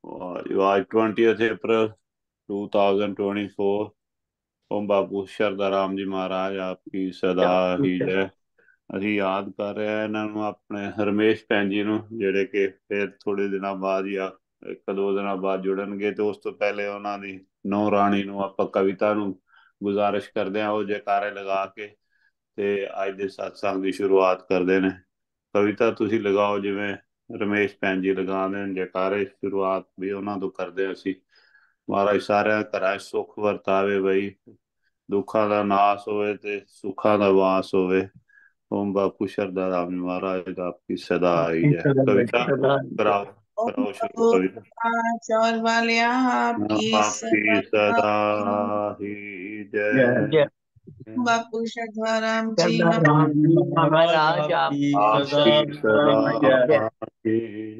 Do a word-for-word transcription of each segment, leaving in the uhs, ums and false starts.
आज twentieth April two thousand twenty four. ओम बापू शरदा राम जी महाराज आपकी सदा ही जय। ਅਸੀਂ ਯਾਦ ਕਰ ਰਹੇ ਹਾਂ ਇਹਨਾਂ ਨੂੰ, ਆਪਣੇ ਰਮੇਸ਼ ਭੈਣ ਜੀ ਨੂੰ, ਜਿਹੜੇ ਕਿ ਫਿਰ ਥੋੜੇ ਦਿਨਾਂ ਬਾਅਦ ਜਾਂ ਇੱਕ ਦੋ ਦਿਨਾਂ ਬਾਅਦ ਜੁੜਨਗੇ। ਤੇ ਉਸ ਤੋਂ ਪਹਿਲੇ ਉਹਨਾਂ ਦੀ ਨੌ ਰਾਣੀ ਨੂੰ ਆਪਾਂ ਕਵਿਤਾ ਨੂੰ ਗੁਜ਼ਾਰਿਸ਼ ਕਰਦੇ ਹਾਂ ਉਹ ਜੈਕਾਰੇ ਲਗਾ ਕੇ ਤੇ ਅੱਜ ਦੇ ਸਤਸੰਗ ਦੀ ਸ਼ੁਰੂਆਤ ਕਰਦੇ ਨੇ। ਕਵਿਤਾ ਤੁਸੀਂ ਲਗਾਓ, ਜਿਵੇਂ ਰਮੇਸ਼ ਭੈਣ ਜੀ ਲਗਾਉਂਦੇ ਨੇ ਜੈਕਾਰੇ, ਸ਼ੁਰੂਆਤ ਵੀ ਉਹਨਾਂ ਤੋਂ ਕਰਦੇ ਹਾਂ ਅਸੀਂ। ਮਹਾਰਾਜ ਸਾਰਿਆਂ ਘਰਾਂ 'ਚ ਸੁੱਖ ਵਰਤਾਵੇ ਬਈ, ਦੁੱਖਾਂ ਦਾ ਨਾਸ ਹੋਵੇ ਤੇ ਸੁੱਖਾਂ ਦਾ ਵਾਸ ਹੋਵੇ। ओम बापू शरदा राम जी महाराज आपकी सदा आई है। कविता कराओ, ओम कराओ शुरू बापू कविता। चौर वालिया आपकी आपकी सदा। सदा ही जय जय। बापू शर्धाराम जी राम जी महाराज आपकी सदा आपकी सदा जय। ही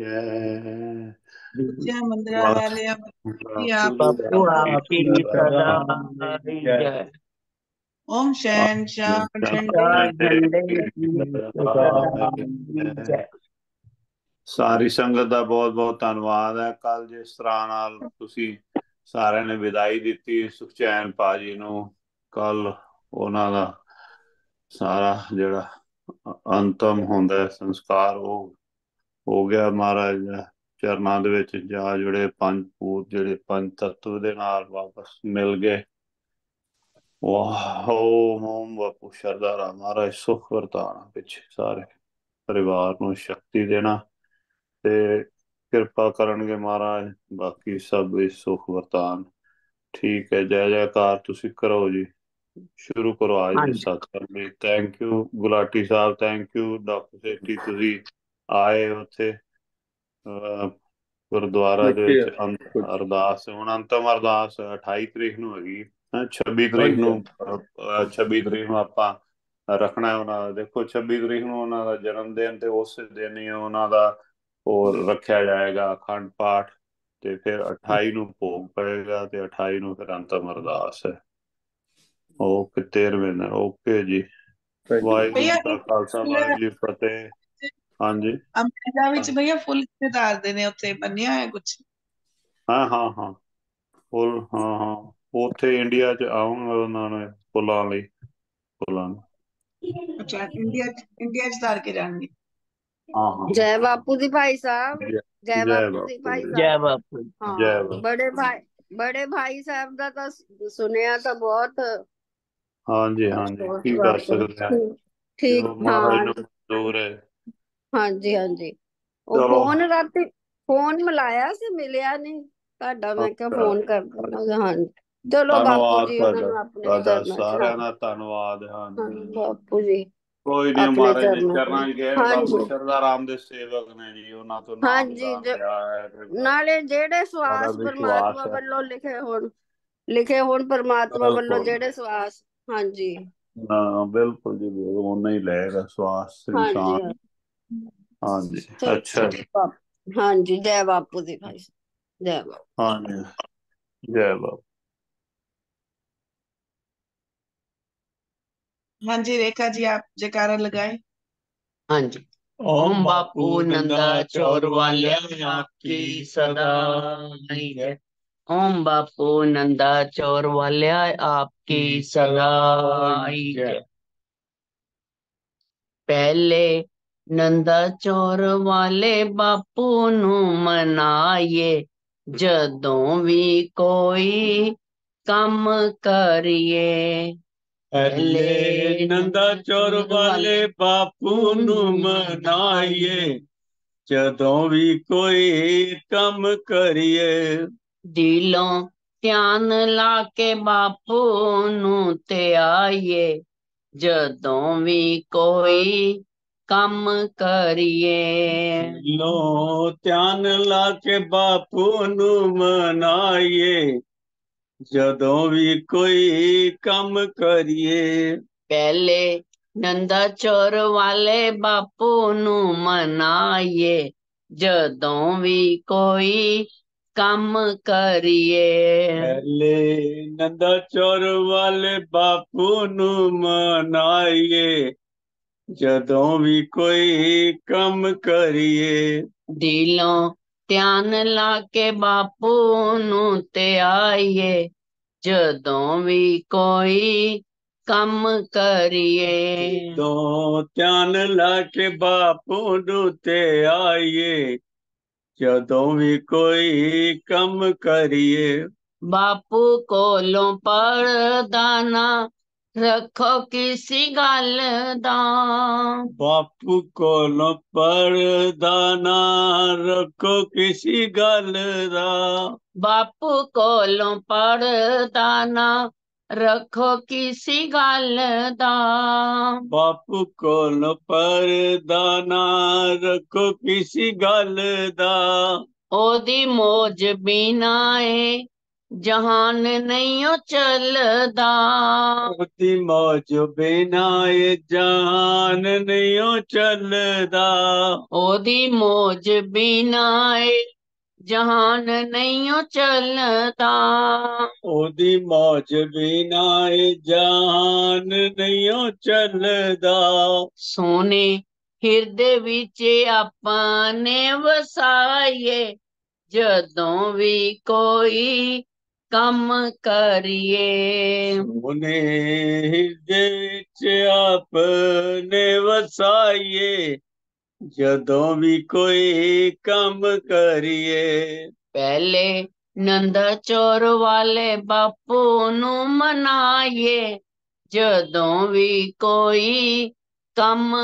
जय। पूज्य मंदिरा वाले आपकी आप। बापू आपकी सदा जय। जय। ओम शहनशाह झंडे झंडे की सदा जय। ਸਾਰੀ ਸੰਗਤ ਦਾ ਬਹੁਤ ਬਹੁਤ ਧੰਨਵਾਦ ਹੈ। ਕੱਲ ਜਿਸ ਤਰ੍ਹਾਂ ਨਾਲ ਤੁਸੀਂ ਸਾਰਿਆਂ ਨੇ ਵਿਦਾਈ ਦਿੱਤੀ ਸੁਖਚੈਨ ਭਾਜੀ ਨੂੰ, ਕੱਲ ਉਹਨਾਂ ਦਾ ਸਾਰਾ ਜਿਹੜਾ ਅੰਤਮ ਹੁੰਦਾ ਸੰਸਕਾਰ ਉਹ ਹੋ ਗਿਆ। ਮਹਾਰਾਜ ਦੇ ਚਰਨਾਂ ਦੇ ਵਿੱਚ ਜਾ ਜਿਹੜੇ ਪੰਜ ਭੂਤ, ਜਿਹੜੇ ਪੰਜ ਤੱਤਵ ਦੇ ਨਾਲ ਵਾਪਸ ਮਿਲ ਗਏ। ਵਾਹ ਓਮ ਬਾਪੂ ਸ਼ਰਦਾ ਰਾਮ ਮਹਾਰਾਜ ਸੁਖ ਵਰਤਾਣਾ ਪਿੱਛੇ ਸਾਰੇ ਪਰਿਵਾਰ ਨੂੰ ਸ਼ਕਤੀ ਦੇਣਾ ਤੇ ਕਿਰਪਾ ਕਰਨਗੇ ਮਹਾਰਾਜ, ਬਾਕੀ ਸਭ ਵੀ ਸੁਖ ਵਰਤਾਨ। ਠੀਕ ਹੈ, ਜੈ ਜੈਕਾਰ ਤੁਸੀਂ ਕਰੋ ਜੀ, ਸ਼ੁਰੂ ਕਰੋ ਅੱਜ ਦੇ ਸਤਸੰਗ ਲਈ। ਥੈਂਕ ਯੂ ਗੁਲਾਟੀ ਸਾਹਿਬ, ਥੈਂਕ ਯੂ ਡਾਕਟਰ ਸੇਠੀ, ਤੁਸੀਂ ਆਏ ਉੱਥੇ ਅਹ ਗੁਰਦੁਆਰਾ ਦੇ ਵਿੱਚ ਅੰਤ ਅਰਦਾਸ। ਹੁਣ ਅੰਤਮ ਅਰਦਾਸ ਅਠਾਈ ਤਰੀਕ ਨੂੰ ਹੈਗੀ, ਛੱਬੀ ਤਰੀਕ ਨੂੰ ਅਹ ਛੱਬੀ ਤਰੀਕ ਨੂੰ ਆਪਾਂ ਰੱਖਣਾ ਉਹਨਾਂ ਦਾ। ਦੇਖੋ ਛੱਬੀ ਤਰੀਕ ਨੂੰ ਉਹਨਾਂ ਦਾ ਜਨਮ ਦਿਨ, ਤੇ ਉਸ ਦਿਨ ਹੀ ਉਹਨਾਂ ਦਾ ਹੋਰ ਰੱਖਿਆ ਜਾਏਗਾ ਅਖੰਡ ਪਾਠ, ਤੇ ਫਿਰ ਅਠਾਈ ਨੂੰ ਭੋਗ ਪਏਗਾ ਤੇ ਅਠਾਈ ਨੂੰ ਫਿਰ ਅੰਤਮ ਅਰਦਾਸ ਹੈ। ਓਕੇ, ਤੇਰਵੇਂ ਦਿਨ। ਓਕੇ ਜੀ, ਵਾਹਿਗੁਰੂ भैया ਜੀ ਕਾ ਖਾਲਸਾ, ਵਾਹਿਗੁਰੂ ਜੀ ਕੀ ਫਤਿਹ। ਹਾਂਜੀ अमेरिका ਵਿੱਚ ਭਈਆ ਫੁੱਲ ਕਿੱਥੇ ਧਾਰਦੇ ਨੇ, ਉੱਥੇ ਬੰਨਿਆ ਹੈ ਕੁਝ? ਹਾਂ ਹਾਂ ਹਾਂ ਫੁੱਲ, ਹਾਂ ਹਾਂ ਉੱਥੇ ਇੰਡੀਆ 'ਚ ਆਉਣਗੇ ਉਹਨਾਂ ਨੇ ਫੁੱਲਾਂ ਲਈ, ਫੁੱਲਾਂ ਨੂੰ। ਅੱਛਾ, ਇੰਡੀਆ ਇੰਡੀਆ ਚ ਧਾਰ ਕੇ ਜਾਣਗੇ। ਹਾਂ ਹਾਂ जय बापू जी भाई साहब। जय जय जय बापू जी बापू भाई जी, जय साहब। बापू हाँ, जय बापू। बड़े भाई बड़े भाई साहब का तो सुनिया तो बहुत। हाँ जी हाँ जी, की कर सकते हैं ठीक, जो हाँ महाराज ਨੂੰ ਮਨਜ਼ੂਰ है। हाँ जी हाँ जी। ਉਹ चलो ਫੋਨ ਰਾਤੀ ਫੋਨ ਮਿਲਾਇਆ ਸੀ, ਮਿਲਿਆ ਨਹੀਂ ਤੁਹਾਡਾ। ਮੈਂ ਕਿਹਾ अच्छा, ਫੋਨ ਕਰ ਦਿੰਦਾ। ਹਾਂ ਜੀ, ਚਲੋ ਬਾਪੂ ਧੰਨਵਾਦ ਜੀ ਉਹਨਾਂ ਤੁਹਾਡਾ, ਨੂੰ ਆਪਣੇ ਤੁਹਾਡਾ ਚਰਨਾਂ ਚ। ਹਾਂ ਸਾਰਿਆਂ ਦਾ ਧੰਨਵਾਦ। ਹਾਂ ਹਾਂ ਜੀ ਹਾਂ ਜੀ, ਬਾਪੂ ਜੀ ਕੋਈ ਨਹੀਂ, ਆਪਣੇ ਮਹਾਰਾਜ ਦੇ ਚਰਨਾਂ ਚ। ਚਰਨਾਂ 'ਚ ਗਏ ਨੇ। ਹਾਂ ਬਾਪੂ ਜੀ ਸ਼ਰਦਾ ਰਾਮ ਦੇ ਸੇਵਕ ਨੇ ਜੀ, ਉਹਨਾਂ ਤੋਂ ਹਾਂ ਨਾਮ ਜੀ। ਦਾਨ ਲਿਆ ਹੈ ਤੇ ਬਸ ਨਾਲੇ ਜਿਹੜੇ ਸਾਡਾ ਸਵਾਸ ਵਿਸ਼ਵਾਸ ਪਰਮਾਤਮਾ ਹੈ। ਵੱਲੋਂ ਲਿਖੇ ਹੋਣ, ਲਿਖੇ ਹੋਣ ਪਰਮਾਤਮਾ ਵੱਲੋਂ ਬਿਲਕੁਲ, ਜਿਹੜੇ ਸਵਾਸ। ਹਾਂਜੀ ਹਾਂ ਬਿਲਕੁਲ ਜੀ, ਬਿਲਕੁਲ ਉਹਨਾਂ ਹੀ ਲਏਗਾ ਸਵਾਸ ਹਾਂਜੀ ਇਨਸਾਨ। ਹਾਂ। हाँ जी, अच्छा जी, ਚਲੋ ਹਾਂਜੀ, ਜੈ ਬਾਪੂ ਦੀ ਭਾਈ, ਜੈ ਬਾਪੂ। हाँ जी, जय बापू। हाँ जी रेखा जी, आप जयकारा लगाए। हाँ जी। ओम बापू नंदा चौर वाले आपकी सदा नहीं है। ओम बापू नंदा चौर वाले आपकी सदा ही है। ਪਹਿਲੇ ਨੰਦਾ ਚੌਰ ਵਾਲੇ ਬਾਪੂ ਨੂੰ ਮਨਾਈਏ, ਜਦੋਂ ਵੀ ਕੋਈ ਕੰਮ ਕਰੀਏ। ਪਹਿਲੇ ਨੰਦਾ ਚੌਰ ਵਾਲੇ ਬਾਪੂ ਨੂੰ ਮਨਾਈਏ, ਜਦੋਂ ਵੀ ਕੋਈ ਕੰਮ ਕਰੀਏ। ਦਿਲੋਂ ਧਿਆਨ ਲਾ ਕੇ ਬਾਪੂ ਨੂੰ ਧਿਆਈਏ, ਜਦੋਂ ਵੀ ਕੋਈ ਕੰਮ ਕਰੀਏ। ਦਿਲੋਂ ਧਿਆਨ ਲਾ ਕੇ ਬਾਪੂ ਨੂੰ ਮਨਾਈਏ, ਜਦੋਂ ਵੀ ਕੋਈ ਕੰਮ ਕਰੀਏ। ਪਹਿਲੇ ਨੰਦਾ ਚੌਰ ਵਾਲੇ ਬਾਪੂ ਨੂੰ ਮਨਾਈਏ, ਜਦੋਂ ਵੀ ਕੋਈ ਕੰਮ ਕਰੀਏ। ਪਹਿਲੇ ਨੰਦਾ ਚੌਰ ਵਾਲੇ ਬਾਪੂ ਨੂੰ ਮਨਾਈਏ, ਜਦੋਂ ਵੀ ਕੋਈ ਕੰਮ ਕਰੀਏ। ਦਿਲੋਂ ਧਿਆਨ ਲਾ ਕੇ ਬਾਪੂ ਨੂੰ ਧਿਆਈਏ, ਜਦੋਂ ਵੀ ਕੋਈ ਕੰਮ ਕਰੀਏ। ਜਦੋਂ ਧਿਆਨ ਲਾ ਕੇ ਬਾਪੂ ਨੂੰ ਧਿਆਈਏ, ਜਦੋਂ ਵੀ ਕੋਈ ਕੰਮ ਕਰੀਏ। ਬਾਪੂ ਕੋਲੋਂ ਪਰਦਾ ਨਾ ਰੱਖੋ ਕਿਸੀ ਗੱਲ ਦਾ, ਬਾਪੂ ਕੋਲੋਂ ਪਰਦਾ ਨਾ ਰੱਖੋ ਕਿਸੀ ਗੱਲ ਦਾ। ਬਾਪੂ ਕੋਲੋਂ ਪਰਦਾ ਨਾ ਰੱਖੋ ਕਿਸੀ ਗੱਲ ਦਾ, ਬਾਪੂ ਕੋਲੋਂ ਪਰਦਾ ਨਾ ਰੱਖੋ ਕਿਸੀ ਗੱਲ ਦਾ। ਉਹਦੀ ਮੌਜ ਬਿਨਾ ਏ ਜਹਾਨ ਨਹੀਂ ਓ ਚੱਲਦਾ, ਉਹਦੀ ਮੌਜ ਬਿਨਾ ਇਹ ਜਹਾਨ ਨਹੀਂ ਓ ਚੱਲਦਾ। ਉਹਦੀ ਮੌਜ ਬਿਨਾ ਏ ਜਹਾਨ ਨਹੀਂ ਓ ਚੱਲਦਾ, ਉਹਦੀ ਮੌਜ ਬਿਨਾ ਇਹ ਜਹਾਨ ਨਹੀਂ ਓ ਚੱਲਦਾ। ਸੋਨੇ ਹਿਰਦੇ ਵਿੱਚ ਆਪਾਂ ਨੇ ਵਸਾਈਏ, ਜਦੋਂ ਵੀ ਕੋਈ ਕੰਮ ਕਰੀਏ। ਸੋਨੇ ਹਿਰਦੇ ਵਿੱਚ ਆਪਨੇ ਵਸਾਈਏ, ਜਦੋਂ ਵੀ ਕੋਈ ਕੰਮ ਕਰੀਏ। ਪਹਿਲੇ ਨੰਦਾ ਚੋਰ ਵਾਲੇ ਬਾਪੂ ਨੂੰ ਮਨਾਈਏ, ਜਦੋਂ ਵੀ ਕੋਈ ਕੰਮ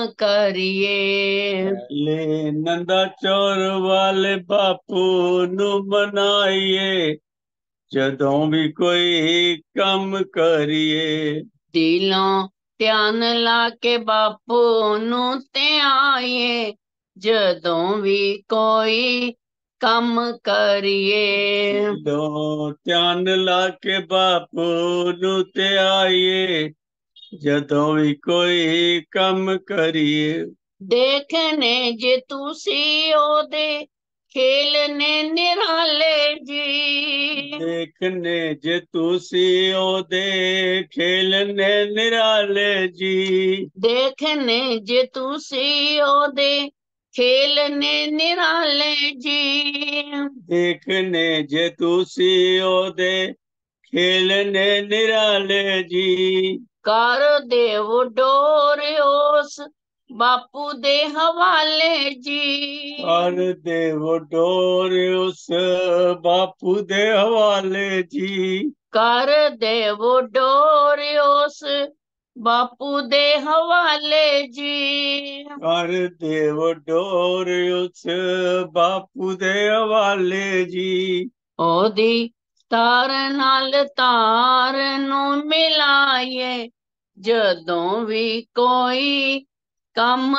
ਕਰੀਏ। ਲੈ ਨੰਦਾ ਚੋਰ ਵਾਲੇ ਬਾਪੂ ਨੂੰ ਮਨਾਈਏ, ਜਦੋਂ ਵੀ ਕੋਈ ਕੰਮ ਕਰੀਏ। ਦਿਲੋਂ ਧਿਆਨ ਲਾ ਕੇ ਬਾਪੂ ਨੂੰ ਧਿਆਈਏ, ਜਦੋਂ ਵੀ ਕੋਈ ਕੰਮ ਕਰੀਏ। ਦਿਲੋਂ ਧਿਆਨ ਲਾ ਕੇ ਬਾਪੂ ਨੂੰ ਧਿਆਈਏ, ਜਦੋਂ ਵੀ ਕੋਈ ਕੰਮ ਕਰੀਏ। ਦੇਖਨੇ ਜੇ ਤੁਸੀਂ ਉਹਦੇ ਖੇਲ ਨੇ ਨਿਰਾਲੇ ਜੀ, ਦੇਖਨੇ ਜੇ ਤੁਸੀਂ ਉਹਦੇ ਖੇਲ ਨੇ ਨਿਰਾਲੇ ਜੀ। ਦੇਖਨੇ ਜੇ ਤੁਸੀਂ ਉਹਦੇ ਖੇਲ ਨੇ ਨਿਰਾਲੇ ਜੀ, ਦੇਖਨੇ ਜੇ ਤੁਸੀਂ ਉਹਦੇ ਖੇਲ ਨੇ ਨਿਰਾਲੇ ਜੀ। ਕਰ ਦੇਵ ਡੋਰ ਉਸ ਬਾਪੂ ਦੇ ਹਵਾਲੇ ਜੀ, ਕਰ ਦੇਵ ਡੋਰ ਉਸ ਬਾਪੂ ਦੇ ਹਵਾਲੇ ਜੀ। ਕਰ ਦੇਵ ਡੋਰ ਉਸ ਬਾਪੂ ਦੇ ਹਵਾਲੇ ਜੀ, ਕਰ ਦੇਵ ਡੋਰ ਉਸ ਬਾਪੂ ਦੇ ਹਵਾਲੇ ਜੀ। ਉਹਦੀ ਤਾਰ ਨਾਲ ਤਾਰ ਨੂੰ ਮਿਲਾਈਏ, ਜਦੋਂ ਵੀ ਕੋਈ ਕੰਮ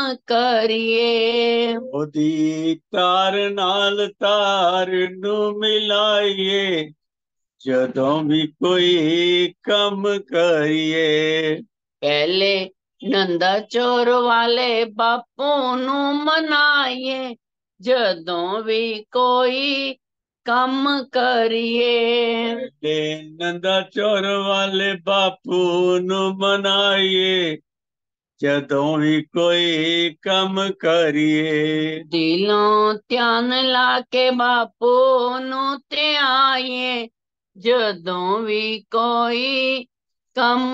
ਕਰੀਏ। ਉਹਦੀ ਤਾਰ ਨਾਲ ਤਾਰ ਨੂੰ ਮਿਲਾਈਏ, ਜਦੋਂ ਵੀ ਕੋਈ ਕੰਮ ਕਰੀਏ। ਪਹਿਲੇ ਨੰਦਾ ਚੋਰ ਵਾਲੇ ਬਾਪੂ ਨੂੰ ਮਨਾਈਏ, ਜਦੋਂ ਵੀ ਕੋਈ ਕੰਮ ਕਰੀਏ। ਤੇ ਨੰਦਾ ਚੋਰ ਵਾਲੇ ਬਾਪੂ ਨੂੰ ਮਨਾਈਏ, ਜਦੋਂ ਵੀ ਕੋਈ ਕੰਮ ਕਰੀਏ। ਦਿਲੋਂ ਧਿਆਨ ਲਾ ਕੇ ਬਾਪੂ ਨੂੰ ਧਿਆਈਏ, ਜਦੋਂ ਵੀ ਕੋਈ ਕੰਮ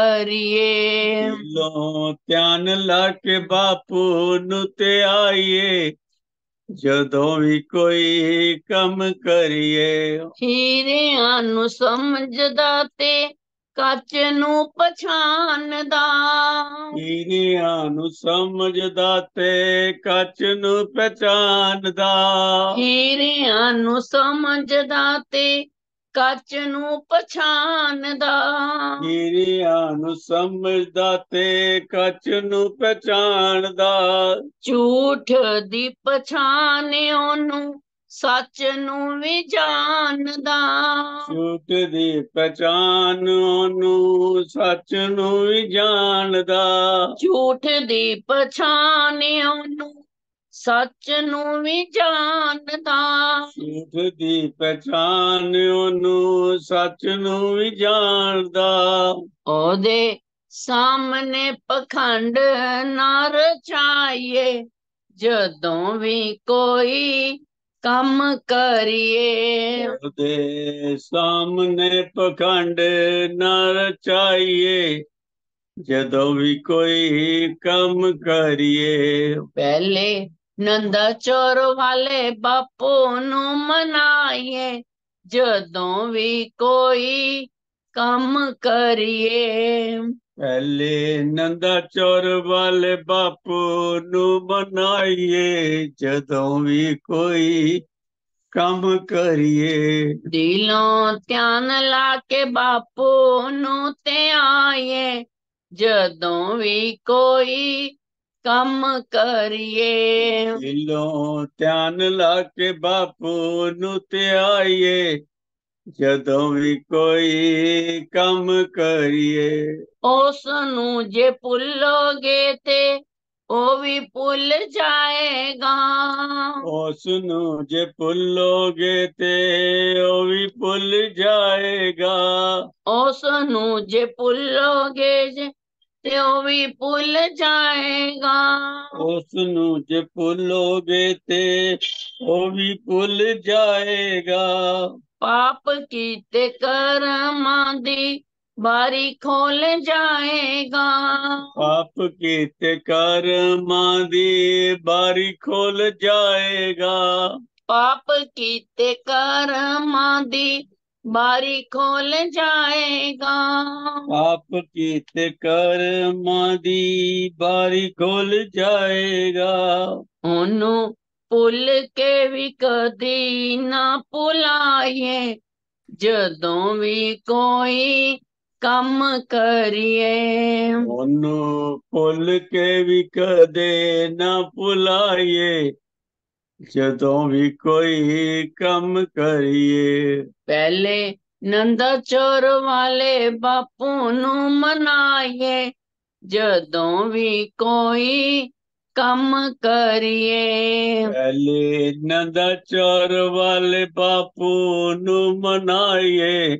ਕਰੀਏ। ਦਿਲੋਂ ਧਿਆਨ ਲਾ ਕੇ ਬਾਪੂ ਨੂੰ ਧਿਆਈਏ, ਜਦੋਂ ਵੀ ਕੋਈ ਕੰਮ ਕਰੀਏ। ਹੀਰਿਆਂ ਨੂੰ ਸਮਝਦਾ ਤੇ ਕੱਚ ਨੂੰ ਪਛਾਣਦਾ, ਹੀਰਿਆਂ ਨੂੰ ਸਮਝਦਾ ਤੇ ਕੱਚ ਨੂੰ ਪਹਿਚਾਨਦਾ। ਹੀਰਿਆਂ ਨੂੰ ਸਮਝਦਾ ਤੇ ਕੱਚ ਨੂੰ ਪਛਾਣਦਾ, ਹੀਰਿਆਂ ਨੂੰ ਸਮਝਦਾ ਤੇ ਕੱਚ ਨੂੰ ਪਹਿਚਾਨਦਾ। ਝੂਠ ਦੀ ਪਛਾਣ ਉਹਨੂੰ ਸੱਚ ਨੂੰ ਵੀ ਜਾਣਦਾ, ਝੂਠ ਦੀ ਪਹਿਚਾਨ ਉਹਨੂੰ ਸੱਚ ਨੂੰ ਵੀ ਜਾਣਦਾ। ਝੂਠ ਦੀ ਪਛਾਣ ਉਹਨੂੰ ਸੱਚ ਨੂੰ ਵੀ ਜਾਣਦਾ, ਝੂਠ ਦੀ ਪਹਿਚਾਨ ਉਹਨੂੰ ਸੱਚ ਨੂੰ ਵੀ ਜਾਣਦਾ। ਉਹਦੇ ਸਾਹਮਣੇ ਪਖੰਡ ਨਾ ਰਚਾਈਏ, ਜਦੋਂ ਵੀ ਕੋਈ कम करिए। ਉਹਦੇ ਸਾਹਮਣੇ ਪਖੰਡ ਨਾ ਰਚਾਈਏ ਜਦੋਂ ਵੀ ਕੋਈ ਕੰਮ ਕਰੀਏ। पहले नंदा चौर वाले बापू नु मनाइए जदों भी कोई कम करिए। ਪਹਿਲੇ ਨੰਦਾ ਚੌਰ ਵਾਲੇ ਬਾਪੂ ਨੂੰ ਮਨਾਈਏ ਜਦੋਂ ਵੀ ਕੋਈ ਕੰਮ ਕਰੀਏ। दिलों ध्यान ला के बापू नु ते आइए जदों भी कोई कम करिए। ਦਿਲੋਂ ਧਿਆਨ ਲਾ ਕੇ ਬਾਪੂ ਨੂੰ ਤੇ ਆਈਏ ਜਦੋਂ ਵੀ ਕੋਈ ਕੰਮ ਕਰੀਏ। ਉਸ ਨੂੰ ਜੇ ਭੁੱਲੋਗੇ ਤੇ ਉਹ ਵੀ ਭੁੱਲ ਜਾਏਗਾ। ਉਸ ਨੂੰ ਜੇ ਭੁੱਲੋਗੇ ਤੇ ਉਹ ਵੀ ਭੁੱਲ ਜਾਏਗਾ। ਉਸ ਨੂੰ ਜੇ ਭੁੱਲੋਗੇ ਜੇ ਤੇ ਉਹ ਵੀ ਭੁੱਲ ਜਾਏਗਾ। ਉਸ ਨੂੰ ਜੇ ਭੁੱਲੋਗੇ ਤੇ ਉਹ ਵੀ ਭੁੱਲ ਜਾਏਗਾ। ਪਾਪ ਕੀਤੇ ਕਰਮਾਂ ਦੀ ਬਾਰੀ ਖੋਲ ਜਾਏਗਾ। ਪਾਪ ਕੀਤੇ ਕਰਮਾਂ ਦੀ ਬਾਰੀ ਖੋਲ ਜਾਏਗਾ। ਪਾਪ ਕੀਤੇ ਕਰਮਾਂ ਦੀ ਬਾਰੀ ਖੋਲ ਜਾਏਗਾ। ਪਾਪ ਕੀਤੇ ਕਰਮਾਂ ਦੀ ਬਾਰੀ ਖੋਲ ਜਾਏਗਾ। ਉਹਨੂੰ ਭੁੱਲ ਕੇ ਵੀ ਕਦੀ ਨਾ ਭੁਲਾਈਏ ਜਦੋਂ ਵੀ ਕੋਈ ਕੰਮ ਕਰੀਏ। ਉਹਨੂੰ ਭੁੱਲ ਕੇ ਵੀ ਕਦੇ ਨਾ ਭੁਲਾਈਏ ਜਦੋਂ ਵੀ ਕੋਈ ਕੰਮ ਕਰੀਏ। ਪਹਿਲੇ ਨੰਦਾ ਚੌਰ ਵਾਲੇ ਬਾਪੂ ਨੂੰ ਮਨਾਈਏ ਜਦੋਂ ਵੀ ਕੋਈ ਕੰਮ ਕਰੀਏ। ਪਹਿਲੇ ਨੰਦਾ ਚੌਰ ਵਾਲੇ ਬਾਪੂ ਨੂੰ ਮਨਾਈਏ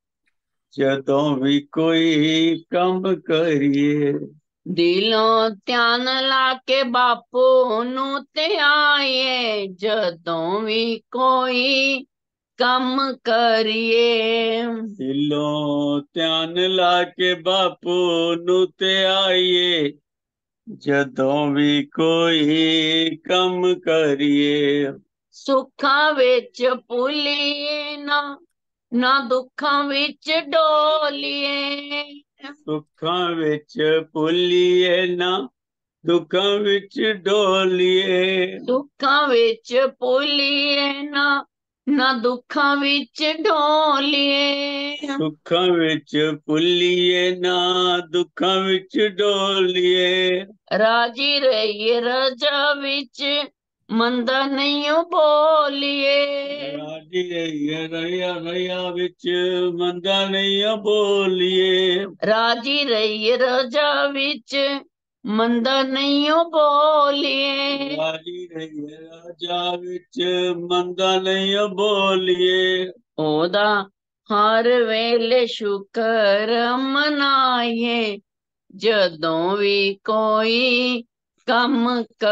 ਜਦੋਂ ਵੀ ਕੋਈ ਕੰਮ ਕਰੀਏ। ਦਿਲੋਂ ਧਿਆਨ ਲਾ ਕੇ ਬਾਪੂ ਨੂੰ ਤੇ ਆਈਏ ਜਦੋਂ ਵੀ ਕੋਈ ਕੰਮ ਕਰੀਏ। ਦਿਲੋਂ ਧਿਆਨ ਲਾ ਕੇ ਬਾਪੂ ਨੂੰ ਤੇ ਆਈਏ ਜਦੋਂ ਵੀ ਕੋਈ ਕੰਮ ਕਰੀਏ। ਸੁੱਖਾਂ ਵਿੱਚ ਭੁੱਲੀਏ ਨਾ ਨਾ ਦੁੱਖਾਂ ਵਿੱਚ ਡੋਲੀਏ। ਸੁੱਖਾਂ ਵਿੱਚ ਭੁੱਲੀਏ ਨਾ ਦੁੱਖਾਂ ਵਿੱਚ ਡੋਲੀਏ। ਦੁੱਖਾਂ ਵਿੱਚ ਭੁੱਲੀਏ ਨਾ ਨਾ ਦੁੱਖਾਂ ਵਿੱਚ ਡੋਲੀਏ। ਸੁੱਖਾਂ ਵਿੱਚ ਭੁੱਲੀਏ ਨਾ ਦੁੱਖਾਂ ਵਿੱਚ ਡੋਲੀਏ। ਰਾਜੀ ਰਹੀਏ ਰਜਾ ਵਿੱਚ ਮੰਦਾ ਨਹੀਂ ਬੋਲੀਏ। ਰਾਜੀ ਰਹੀਏ ਰਹੀਆ ਰਹੀਆ ਵਿੱਚ ਮੰਦਾ ਨਹੀਂ ਬੋਲੀਏ। ਰਾਜੀ ਰਹੀਏ ਰਜਾ ਵਿੱਚ ਮੰਦਾ ਨਹੀਂ ਬੋਲੀਏ। ਰਾਜੀ ਰਹੀਏ ਰਾਜਾ ਵਿੱਚ ਮੰਦਾ ਨਹੀਂ ਬੋਲੀਏ। ਉਹਦਾ ਹਰ ਵੇਲੇ ਸ਼ੁਕਰ ਮਨਾਈਏ ਜਦੋਂ ਵੀ ਕੋਈ ਕੰਮ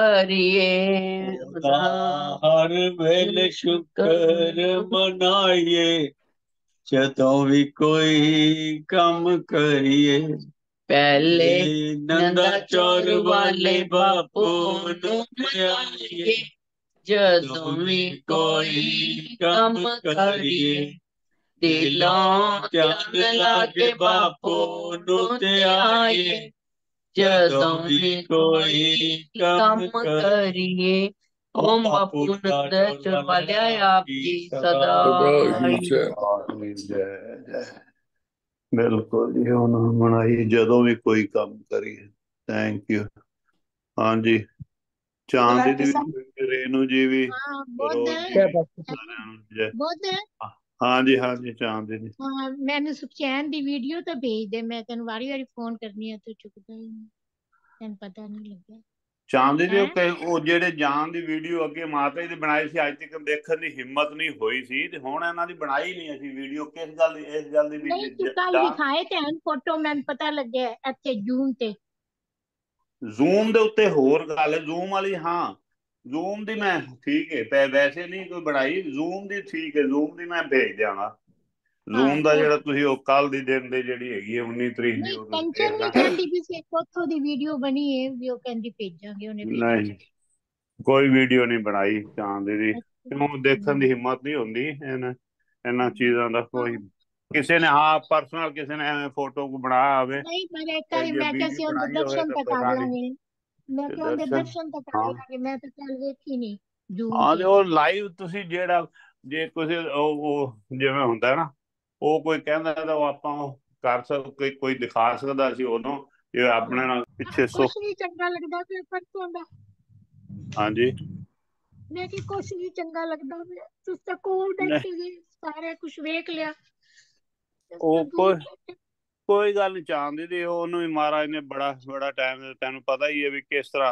ਕਰੀਏ। ਉਹਦਾ ਹਰ ਵੇਲੇ ਸ਼ੁਕਰ ਮਨਾਈਏ ਜਦੋਂ ਵੀ ਕੋਈ ਕੰਮ ਕਰੀਏ। ਪਹਿਲੇ ਨੰਦਾ ਚੌਰ ਵਾਲੇ ਬਾਪੂ ਨੂੰ ਮਨਾਈਏ ਜਦੋਂ ਵੀ ਕੋਈ ਕੰਮ ਕਰੀਏ। ਦਿਲੋਂ ਧਿਆਨ ਲਾ ਕੇ ਬਾਪੂ ਨੂੰ ਤੇ ਆਈਏ ਜਦੋਂ ਵੀ ਕੋਈ ਕੰਮ ਕਰੀਏ। ਓਮ ਬਾਪੂ ਨੰਦਾ ਚੌਰ ਵਾਲਿਆ ਆਪਕੀ ਸਦਾ ਜੈ ਜੈ। ਬਿਲਕੁਲ ਜੀ, ਉਹਨਾਂ ਨੂੰ ਮਨਾਈ ਜਦੋਂ ਵੀ ਕੋਈ ਕੰਮ ਕਰੀਏ। Thank you. ਹਾਂਜੀ, ਚਾਂਦੀ ਦੀ ਵੀ ਰੇਨੂ ਜੀ ਵੀ हाँ ਕਰੋ बहुत ਜੀ है ਸਾਰਿਆਂ ਨੂੰ ਜੈ। बहुत है ਹਾਂਜੀ ਹਾਂਜੀ ਚਾਂਦੀ ਦੀ हाँ मैंने सुखचैन दी वीडियो तो भेज दे मैं तेन वारी वारी फोन करनी है तो चुकता ही नहीं तेन पता नहीं लगे ਚਾਂਦੀ ਦੀ ਉਹ हैं ਕਈ- ਉਹ ਜਿਹੜੇ ਜਾਨ ਦੀ ਵੀਡੀਓ ਅੱਗੇ ਮਾਤਾ ਜੀ ਦੀ ਬਣਾਈ ਸੀ, ਅੱਜ ਤੱਕ ਦੇਖਣ ਦੀ ਹਿੰਮਤ ਨਹੀਂ ਹੋਈ ਸੀ ਤੇ ਹੁਣ ਇਹਨਾਂ ਦੀ ਬਣਾਈ ਨਹੀਂ ਅਸੀਂ ਵੀਡੀਓ। ਕਿਸ ਗੱਲ ਦੀ? ਇਸ ਗੱਲ ਦੀ ਵੀ नहीं तू ਜ- कल ਜਾਨ दिखाए थे हैं फोटो मैंने पता लगे इतने जून ते ਜ਼ੂਮ ਦੇ ਉੱਤੇ ਹੋਰ ਗੱਲ ਹੈ। ਜ਼ੂਮ ਵਾਲੀ ਹਾਂ ਜ਼ੂਮ ਦੀ ਮੈਂ ਠੀਕ ਹੈ ਪੈ ਵੈਸੇ ਨਹੀਂ ਕੋਈ ਬਣਾਈ, ਜ਼ੂਮ ਦੀ ਠੀਕ ਹੈ, ਜ਼ੂਮ ਦੀ ਮੈਂ ਭੇਜ ਦਿਆਂਗਾ। ਹਾਂ ਜ਼ੂਮ ਦਾ ਉਹ ਜਿਹੜਾ ਤੁਸੀਂ ਉਹ ਕੱਲ ਦੀ ਦਿਨ ਦੇ ਜਿਹੜੀ ਹੈਗੀ ਹੈ ਉੱਨੀ ਤਰੀਕ ਦੀ, ਨਹੀਂ, ਉਹ ਤੁਸੀਂ ਕੰਚਨ ਭੇਜ ਵੀ ਦਾਂਗੇ। ਕਹਿੰਦੀ ਵੀ ਸੀ ਇੱਕ ਉੱਥੋਂ ਦੀ ਵੀਡੀਓ ਬਣੀ ਹੈ ਵੀ ਉਹ ਕਹਿੰਦੀ ਭੇਜਾਂਗੇ, ਉਹਨੇ ਭੇਜੀ। ਨਹੀਂ ਕੋਈ ਵੀਡੀਓ ਨਹੀਂ ਬਣਾਈ ਚਾਂਦ ਦੀ, ਅੱਛਾ। ਕਿਉਂ ਦੇਖਣ ਦੀ ਹਮ, ਹਿੰਮਤ ਨਹੀਂ ਹੁੰਦੀ ਇਹਨਾਂ ਇਹਨਾਂ ਚੀਜ਼ਾਂ ਦਾ ਕੋਈ। ਹਾਂ ਕਿਸੇ ਨੇ ਹਾਂ ਪਰਸਨਲ ਕਿਸੇ ਨੇ ਐਵੇਂ ਫੋਟੋ ਕੋ ਬਣਾਇਆ ਹੋਵੇ ਨਹੀਂ, ਪਰ ਇੱਕ ਤੇ ਵਾਰੀ ਜੇ ਮੈਂ ਕਿਹਾ ਵੀਡੀਓ ਸੀ ਉਹਦੇ ਬਣਾਈ ਹੋਵੇ ਦਰਸ਼ਨ ਤਾਂ ਤਾਂ ਕਰ ਪਤਾ ਨਹੀਂ। ਲਾਂਗੇ, ਮੈਂ ਤੇ ਕਿਹਾ ਉਹਦੇ ਦਰਸ਼ਨ, ਦਰਸ਼ਨ ਤਾਂ ਕਰ ਹਾਂ ਲਾਂਗੇ, ਮੈਂ ਤਾਂ ਚੱਲ ਵੇਖੀ ਨਹੀਂ ਜੂਮ ਹਾਂ ਤੇ ਤੇ। ਉਹ ਲਾਈਵ ਤੁਸੀਂ ਜਿਹੜਾ ਜੇ ਤੁਸੀਂ ਉਹ ਉਹ ਜਿਵੇਂ ਹੁੰਦਾ ਨਾ, ਉਹ ਕੋਈ ਕਹਿੰਦਾ ਤਾਂ ਉਹ ਆਪਾਂ ਉਹ ਕਰ ਸਕ ਕੋਈ ਕੋਈ ਦਿਖਾ ਸਕਦਾ ਸੀ ਉਦੋਂ, ਜੇ ਆਪਣੇ ਨਾਲ ਪਿੱਛੇ ਕੁਛ ਸੁੱਖ। ਨਹੀਂ ਚੰਗਾ ਲੱਗਦਾ ਪਿਆ ਪਰਸੋਂ ਦਾ, ਹਾਂਜੀ ਮੈਂ ਕਿ ਕੁਛ ਨਹੀਂ ਚੰਗਾ ਲੱਗਦਾ ਪਿਆ, ਤੁਸੀਂ ਤਾਂ ਕੋਲ ਨਹੀਂ, ਬੈਠੇ ਗਏ, ਸਾਰੇ ਕੁਛ ਵੇਖ ਲਿਆ, ਅਸੀਂ ਤਾਂ ਉਹ ਦੂਰ ਕੋਈ ਬੈਠੇ। ਕੋਈ ਗੱਲ ਨਹੀਂ ਚਾਹੁੰਦੀ ਦੀ, ਉਹਨੂੰ ਵੀ ਮਹਾਰਾਜ ਨੇ ਬੜਾ ਬੜਾ ਟਾਈਮ, ਤੈਨੂੰ ਪਤਾ ਹੀ ਹੈ ਵੀ ਕਿਸ ਤਰ੍ਹਾਂ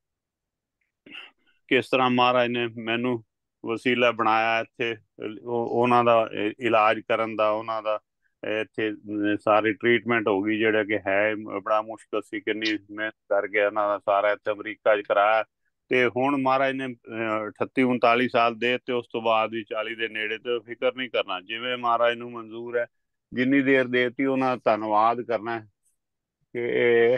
ਕਿਸ ਤਰ੍ਹਾਂ ਮਹਾਰਾਜ ਨੇ ਮੈਨੂੰ ਵਸੀਲਾ ਬਣਾਇਆ ਇੱਥੇ, ਉਹ ਉਹਨਾਂ ਦਾ ਇ- ਇਲਾਜ ਕਰਨ ਦਾ, ਉਹਨਾਂ ਦਾ ਇੱਥੇ ਸਾਰੀ ਟ੍ਰੀਟਮੈਂਟ ਹੋ ਗਈ, ਜਿਹੜਾ ਕਿ ਹੈ ਬੜਾ ਮੁਸ਼ਕਲ ਸੀ, ਕਿੰਨੀ ਮਿਹਨਤ ਕਰਕੇ ਉਹਨਾਂ ਦਾ ਸਾਰਾ ਇੱਥੇ ਅਮਰੀਕਾ 'ਚ ਕਰਾਇਆ। ਤੇ ਹੁਣ ਮਹਾਰਾਜ ਨੇ ਅਹ, ਅਠੱਤੀ ਉਨਤਾਲੀ ਸਾਲ ਦੇ, ਤੇ ਉਸ ਤੋਂ ਬਾਅਦ ਵੀ ਚਾਲੀ ਦੇ ਨੇੜੇ, ਤੇ ਫਿਕਰ ਨਹੀਂ ਕਰਨਾ, ਜਿਵੇਂ ਮਹਾਰਾਜ ਨੂੰ ਮਨਜ਼ੂਰ ਹੈ ਜਿੰਨੀ ਦੇਰ ਦੇਤੀ ਉਹਨਾਂ ਦਾ ਧੰਨਵਾਦ ਕਰਨਾ ਹੈ ਕਿ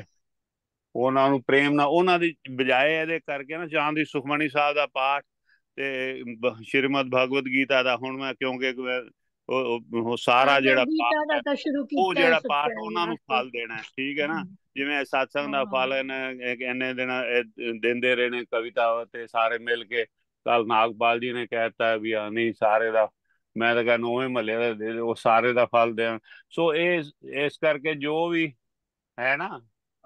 ਉਹਨਾਂ ਨੂੰ ਪ੍ਰੇਮ ਨਾਲ, ਉਹਨਾਂ ਦੀ ਬਜਾਏ ਇਹਦੇ ਕਰਕੇ ਨਾ ਚਾਂਦ ਦੀ ਸੁਖਮਨੀ ਸਾਹਿਬ ਦਾ ਪਾਠ ਤੇ ਸ਼੍ਰੀਮਦ ਭਗਵਦ ਗੀਤਾ ਦਾ, ਹੁਣ ਮੈਂ ਕਿਉਂਕਿ ਮੈਂ ਉਹ ਉਹ- ਉਹ ਹਾਂ ਸਾਰਾ ਮੈਂ ਜਿਹੜਾ ਗੀਤਾ ਪਾਠ ਦਾ ਹੈ, ਤਾਂ ਸ਼ੁਰੂ ਉਹ ਕੀਤਾ ਹੈ ਜਿਹੜਾ ਪਾਠ ਸੱਚਾ ਉਹਨਾਂ ਨੂੰ ਵਾਸਤੇ। ਫਲ ਦੇਣਾ ਹੈ, ਠੀਕ ਹੈ ਨਾ। ਹਮ, ਜਿਵੇਂ ਸਤਸੰਗ ਦਾ ਹਾਂ ਫਲ ਇਹਨੇ ਇੰਨੇ ਦਿਨ ਇਹ ਦਿੰਦੇ ਰਹੇ ਨੇ ਕਵਿਤਾ ਤੇ ਸਾਰੇ ਮਿਲ ਕੇ, ਕੱਲ ਨਾਗਪਾਲ ਜੀ ਨੇ ਕਹਿਤਾ ਵੀ ਆ ਨਹੀਂ ਸਾਰੇ ਦਾ, ਮੈਂ ਤਾਂ ਕਹਿੰਦਾ ਉਵੇਂ ਮਹੱਲੇ ਦਾ ਦੇ ਦਿਓ, ਉਹ ਸਾਰੇ ਦਾ ਫਲ ਦੇਣ। ਸੋ ਇਹ ਇਸ ਕਰਕੇ ਜੋ ਵੀ ਹੈ ਨਾ,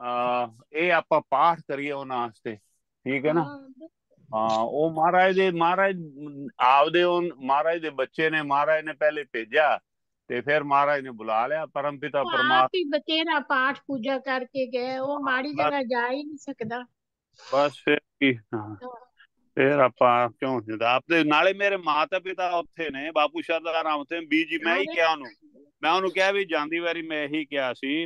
ਅਹ ਇਹ ਆਪਾਂ ਪਾਠ ਕਰੀਏ ਉਹਨਾਂ ਵਾਸਤੇ, ਠੀਕ ਹੈ ਨਾ। ਹਾਂ ਹਾਂ ਉਹ ਮਹਾਰਾਜ ਦੇ ਮਹਾਰਾਜ ਆਪਦੇ ਉਹ ਮਹਾਰਾਜ ਦੇ ਬੱਚੇ ਨੇ, ਮਹਾਰਾਜ ਨੇ ਪਹਿਲੇ ਭੇਜਿਆ ਤੇ ਫਿਰ ਮਹਾਰਾਜ ਨੇ ਬੁਲਾ ਲਿਆ, ਪਰਮ ਪਿਤਾ ਉਹ ਆਪ ਪਰਮਾਤਮਾ। ਹੀ ਬਤੇਰਾ ਪਾਠ ਪੂਜਾ ਕਰਕੇ ਗਏ, ਉਹ ਮਾੜੀ ਬਸ ਜਗ੍ਹਾ ਜਾ ਹੀ ਨਹੀਂ ਸਕਦਾ। ਬਸ ਫਿਰ ਕੀ, ਹਾਂ ਫਿਰ ਆਪਾਂ ਕਿਉਂ ਜਿੰਦਾ ਆਪਦੇ ਨਾਲੇ ਮੇਰੇ ਮਾਤਾ ਪਿਤਾ ਉੱਥੇ ਨੇ, ਬਾਪੂ ਸ਼ਰਦਾ ਰਾਮ ਉੱਥੇ ਬੀਜੀ, ਮੈਂ ਹੀ ਅਰੇ ਕਿਹਾ ਉਹਨੂੰ, ਮੈਂ ਉਹਨੂੰ ਕਿਹਾ ਵੀ ਜਾਂਦੀ ਵਾਰੀ ਮੈਂ ਇਹੀ ਕਿਹਾ ਸੀ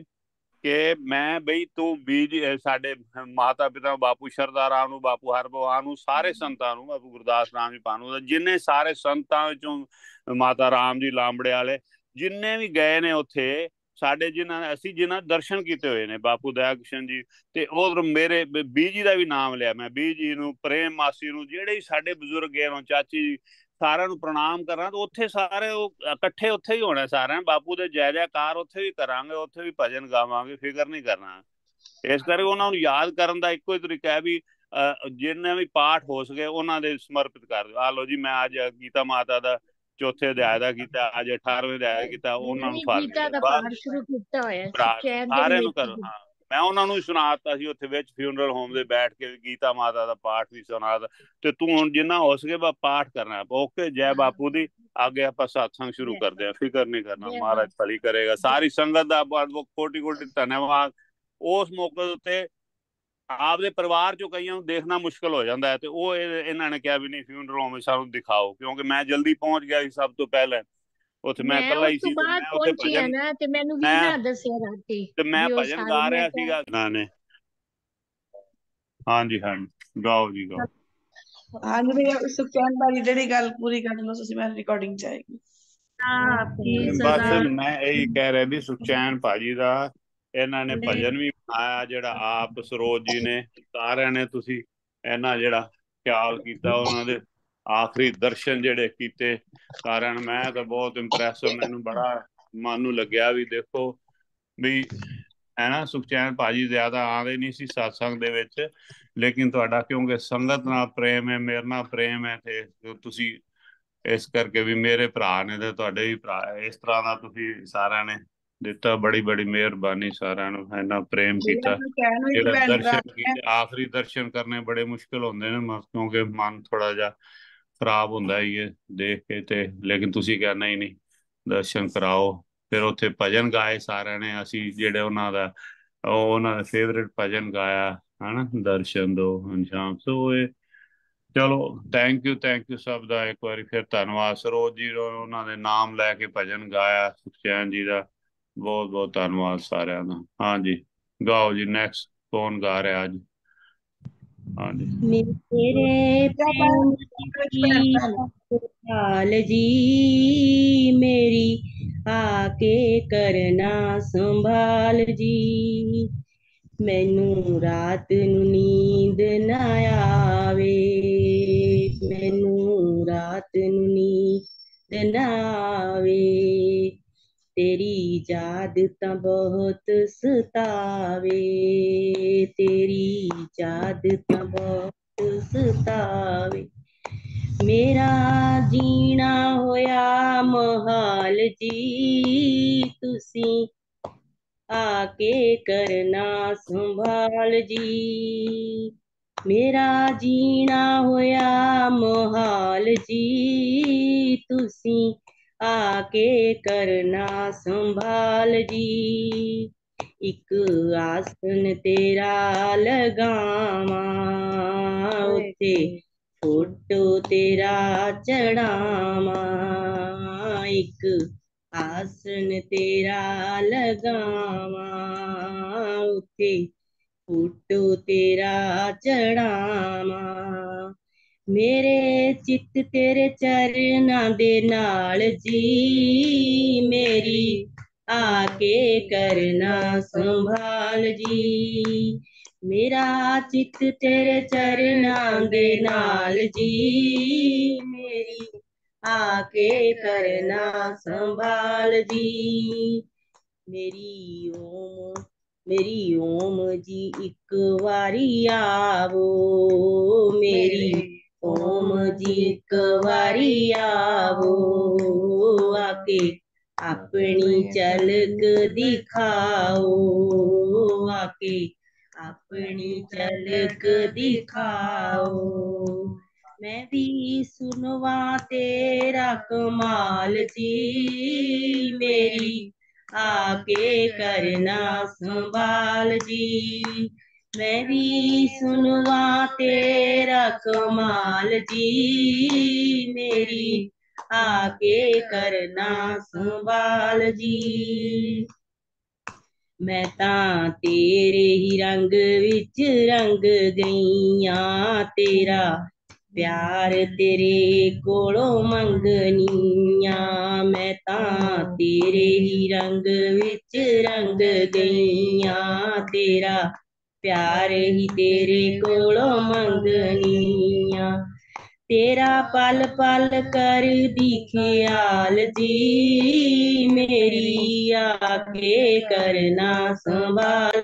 ਕਿ ਮੈਂ ਬਈ ਤੂੰ ਬੀਜ ਸਾਡੇ ਮਾਤਾ ਪਿਤਾ ਬਾਪੂ ਸ਼ਰਦਾ ਰਾਮ ਨੂੰ, ਬਾਪੂ ਹਰਭਗਵਾਨ ਨੂੰ, ਸਾਰੇ ਸੰਤਾਂ ਨੂੰ, ਬਾਪੂ ਗੁਰਦਾਸ ਰਾਮ ਜੀ ਭਾਨੂ, ਜਿੰਨੇ ਸਾਰੇ ਸੰਤਾਂ ਵਿੱਚੋਂ ਮਾਤਾ ਰਾਮ ਜੀ ਲਾਂਬੜੇ ਵਾਲੇ ਜਿੰਨੇ ਵੀ ਗਏ ਨੇ ਉੱਥੇ, ਸਾਡੇ ਜਿਨ੍ਹਾਂ ਨੇ ਅਸੀਂ ਜਿਨ੍ਹਾਂ ਦਰਸ਼ਨ ਕੀਤੇ ਹੋਏ ਨੇ, ਬਾਪੂ ਦਇਆ ਕਿਸ਼ਨ ਜੀ ਤੇ ਉਹ ਮੇਰੇ ਬੀਜੀ ਦਾ ਵੀ ਨਾਮ ਲਿਆ ਮੈਂ, ਬੀਜੀ ਨੂੰ, ਪ੍ਰੇਮ ਮਾਸੀ ਨੂੰ, ਜਿਹੜੇ ਸਾਡੇ ਬਜ਼ੁਰਗ ਗਏ ਨੂੰ, ਚਾਚੀ, ਸਾਰਿਆਂ ਨੂੰ ਪ੍ਰਣਾਮ ਕਰਾਂ। ਤੇ ਉੱਥੇ ਸਾਰੇ ਉਹ ਇਕੱਠੇ ਉੱਥੇ ਹੀ ਹੋਣਾ ਸਾਰਿਆਂ, ਬਾਪੂ ਦੇ ਜੈ ਜੈਕਾਰ ਉੱਥੇ ਵੀ ਕਰਾਂਗੇ, ਉੱਥੇ ਵੀ ਭਜਨ ਗਾਵਾਂਗੇ, ਫਿਕਰ ਨਹੀਂ ਕਰਨਾ। ਇਸ ਕਰਕੇ ਉਹਨਾਂ ਨੂੰ ਯਾਦ ਕਰਨ ਦਾ ਇੱਕੋ ਹੀ ਤਰੀਕਾ ਹੈ ਵੀ ਜਿੰਨੇ ਵੀ ਪਾਠ ਹੋ ਸਕੇ ਉਹਨਾਂ ਦੇ ਸਮਰਪਿਤ ਕਰ ਦਿਓ। ਆ ਲਓ ਜੀ, ਮੈਂ ਅੱਜ ਗੀਤਾ ਮਾਤਾ ਦਾ ਚੌਥੇ ਅਧਿਆਇ ਦਾ ਕੀਤਾ, ਅੱਜ ਅਠਾਰਵੇਂ ਅਧਿਆਇ ਕੀਤਾ, ਉਹਨਾਂ ਨੂੰ ਨਹੀਂ, ਫਲ ਗੀਤਾ ਮਿਲੇ ਦਾ ਬਸ। ਪਾਠ ਸ਼ੁਰੂ ਕੀਤਾ ਹੋਇਆ ਭਰਾ ਸੁਖਚੈਨ ਦੇ ਵੀ ਸਾਰਿਆਂ ਨੂੰ ਕਰੋ, ਲਿਖੀ। ਹਾਂ ਮੈਂ ਉਹਨਾਂ ਨੂੰ ਵੀ ਸੁਣਾਤਾ ਸੀ ਉੱਥੇ ਵਿੱਚ ਫਿਊਨਰਲ ਹੋਮ ਦੇ ਬੈਠ ਕੇ, ਗੀਤਾ ਮਾਤਾ ਦਾ ਪਾਠ ਵੀ ਸੁਣਾਤਾ। ਤੇ ਤੂੰ ਹੁਣ ਜਿੰਨਾ ਹੋ ਸਕੇ ਬਸ ਪਾਠ ਕਰਨਾ। ਓਕੇ, ਜੈ ਬਾਪੂ ਦੀ। ਅੱਗੇ ਆਪਾਂ ਸਤਸੰਗ ਸ਼ੁਰੂ ਜੈ ਕਰਦੇ ਹਾਂ, ਫਿਕਰ ਨਹੀਂ ਕਰਨਾ, ਜੈ ਮਹਾਰਾਜ ਬਾਬਾ ਭਲੀ ਕਰੇਗਾ। ਜੈ ਸਾਰੀ ਸੰਗਤ ਦਾ ਬਹੁਤ ਕੋਟੀ ਕੋਟੀ ਧੰਨਵਾਦ। ਉਸ ਮੌਕੇ ਉੱਤੇ ਆਪਦੇ ਪਰਿਵਾਰ ਚੋਂ ਕਈਆਂ ਨੂੰ ਦੇਖਣਾ ਮੁਸ਼ਕਲ ਹੋ ਜਾਂਦਾ ਹੈ, ਤੇ ਉਹ ਇਹਨਾਂ ਨੇ ਕਿਹਾ ਵੀ ਨਹੀਂ ਫਿਊਨਰਲ ਹੋਮ ਸਾਨੂੰ ਦਿਖਾਓ, ਕਿਉਂਕਿ ਮੈਂ ਜਲਦੀ ਪਹੁੰਚ ਗਿਆ ਸੀ ਸਭ ਤੋਂ ਪਹਿਲੇ, ਉੱਥੇ ਮੈਂ ਮੈਂ ਇਕੱਲਾ ਉਸ ਹੀ ਤੋਂ ਸੀ, ਤੇ ਬਾਅਦ ਮੈਂ ਉੱਥੇ ਪਹੁੰਚੀ ਆ ਭਜਨ, ਨਾ, ਤੇ ਮੈਨੂੰ ਵੀ ਮੈਂ ਨਾ ਦੱਸਿਆ ਰਾਤੀ ਤੇ ਮੈਂ ਵੀ ਉਹ ਭਜਨ ਸਾਰੇ, ਗਾ ਮੈਂ ਰਿਹਾ ਕਿਹਾ ਸੀਗਾ ਇਹਨਾਂ ਨੇ। ਹਾਂਜੀ ਹਾਂਜੀ ਗਾਓ ਜੀ ਗਾਓ। ਹਾਂਜੀ ਭਈਆ ਸੁਖਚੈਨ ਭਾਜੀ ਜਿਹੜੀ ਗੱਲ ਪੂਰੀ ਕਰ ਲਓ ਤੁਸੀਂ, ਮੈਂ ਰਿਕਾਰਡਿੰਗ ਚ ਆਏਗੀ। ਆਪਕੀ ਬਸ ਸਦਾ ਮੈਂ ਇਹੀ ਕਹਿ ਰਿਹਾ ਵੀ ਸੁਖਚੈਨ ਭਾਜੀ ਦਾ ਇਹਨਾਂ ਨੇ ਭਜਨ ਵੀ ਬਣਾਇਆ, ਜਿਹੜਾ ਆਪ ਸਰੋਜ ਜੀ ਨੇ, ਸਾਰਿਆਂ ਨੇ ਤੁਸੀਂ ਇਹਨਾਂ ਜਿਹੜਾ ਖਿਆਲ ਕੀਤਾ, ਉਹਨਾਂ ਦੇ ਆਖਰੀ ਦਰਸ਼ਨ ਜਿਹੜੇ ਕੀਤੇ ਸਾਰਿਆਂ ਨੂੰ, ਮੈਂ ਤਾਂ ਬਹੁਤ ਇੰਪ੍ਰੈਸ, ਮੈਨੂੰ ਬੜਾ ਮਨ ਨੂੰ ਲੱਗਿਆ ਵੀ ਦੇਖੋ ਵੀ ਹੈ ਨਾ, ਸੁਖਚੈਨ ਭਾਜੀ ਜ਼ਿਆਦਾ ਆਉਂਦੇ ਨਹੀਂ ਸੀ ਸਤਸੰਗ ਦੇ ਵਿੱਚ, ਲੇਕਿਨ ਤੁਹਾਡਾ ਕਿਉਂਕਿ ਸੰਗਤ ਨਾਲ ਪ੍ਰੇਮ ਹੈ, ਮੇਰੇ ਨਾਲ ਪ੍ਰੇਮ ਹੈ, ਤੇ ਤੁਸੀਂ ਇਸ ਕਰਕੇ ਵੀ ਮੇਰੇ ਭਰਾ ਨੇ ਤੇ ਤੁਹਾਡੇ ਵੀ ਭਰਾ ਹੈ, ਇਸ ਤਰ੍ਹਾਂ ਦਾ ਤੁਸੀਂ ਸਾਰਿਆਂ ਨੇ ਦਿੱਤਾ, ਬੜੀ ਬੜੀ ਮਿਹਰਬਾਨੀ, ਸਾਰਿਆਂ ਨੂੰ ਇੰਨਾ ਪ੍ਰੇਮ ਭਈਆ ਕੀਤਾ। ਸੁਖਚੈਨ ਨੂੰ ਇੱਕ ਜਿਹੜੇ ਭੈਣ ਭਰਾ ਦਰਸ਼ਨ ਕੀਤੇ, ਆਖਰੀ ਦਰਸ਼ਨ ਕਰਨੇ ਬੜੇ ਮੁਸ਼ਕਿਲ ਹੁੰਦੇ ਨੇ, ਕਿਉਂਕਿ ਮਨ ਥੋੜਾ ਜਿਹਾ ਖਰਾਬ ਹੁੰਦਾ ਹੀ ਹੈ ਦੇਖ ਕੇ, ਤੇ ਲੇਕਿਨ ਤੁਸੀਂ ਕਿਹਾ ਨਹੀਂ ਨਹੀਂ ਦਰਸ਼ਨ ਕਰਾਓ। ਫਿਰ ਉੱਥੇ ਭਜਨ ਗਾਏ ਸਾਰਿਆਂ ਨੇ, ਅਸੀਂ ਜਿਹੜੇ ਉਹਨਾਂ ਦਾ ਉਹ ਉਹਨਾਂ ਦਾ ਫੇਵਰੇਟ ਭਜਨ ਗਾਇਆ, ਹਨਾ, ਦਰਸ਼ਨ ਦੋ ਅੰਸ਼ਾਮ। ਸੋ ਇਹ ਚਲੋ, ਥੈਂਕ ਯੂ ਥੈਂਕ ਯੂ ਸਭ ਦਾ ਇੱਕ ਵਾਰੀ ਫਿਰ ਧੰਨਵਾਦ। ਸਰੋਜ ਜੀ ਉਹਨਾਂ ਦੇ ਨਾਮ ਲੈ ਕੇ ਭਜਨ ਗਾਇਆ ਸੁਖਚੈਨ ਜੀ ਦਾ, ਬਹੁਤ ਬਹੁਤ ਧੰਨਵਾਦ ਸਾਰਿਆਂ ਦਾ। ਹਾਂਜੀ ਗਾਓ ਜੀ, ਨੈਕਸਟ ਕੌਣ ਗਾ ਰਿਹਾ ਅੱਜ? हाँ जी। मेरे क्या पाया प्रेम कुछ भैन की भैन ससुराल जी, मेरी आके करना संभाल जी। मैनू रात नू नींद ना आवे, मैनू रात नू नींद ना आवे, तेरी याद तां बहुत सतावे, तेरी याद तां बहुत सतावे। मेरा जीना होया मुहाल जी, तुसी आके करना संभाल जी। मेरा जीना होया मुहाल जी, तुसी आके करना संभाल जी। एक आसन तेरा लगावा, उत्थे फोटो तेरा चढ़ावा, एक आसन तेरा लगावा, उत्थे फोटो तेरा चढ़ावा। मेरे चित तेरे चरना दे नाल जी, मेरी आके करना संभाल जी। मेरा चित तेरे चरना दे नाल जी, मेरी आके करना संभाल जी। मेरी ओम मेरी ओम जी एक वारी आवो, मेरी ओम जी एक वारी आवो, आके अपनी झलक दिखाओ, आके अपनी झलक दिखाओ। मैं भी सुनवा तेरा कमाल जी, मेरी आके करना संभाल जी। मैं भी सुनवा तेरा कमाल जी, मेरी आके करना संभाल जी। मैं तां तेरे ही रंग विच रंग गईयां, तेरा प्यार तेरे कोलों मंगनियां। मैं तां तेरे ही रंग विच रंग गईयां, तेरा प्यार ही तेरे कोलों मंगनियां। तेरा पल पल कर दी ख्याल जी, मेरी आके करना संभाल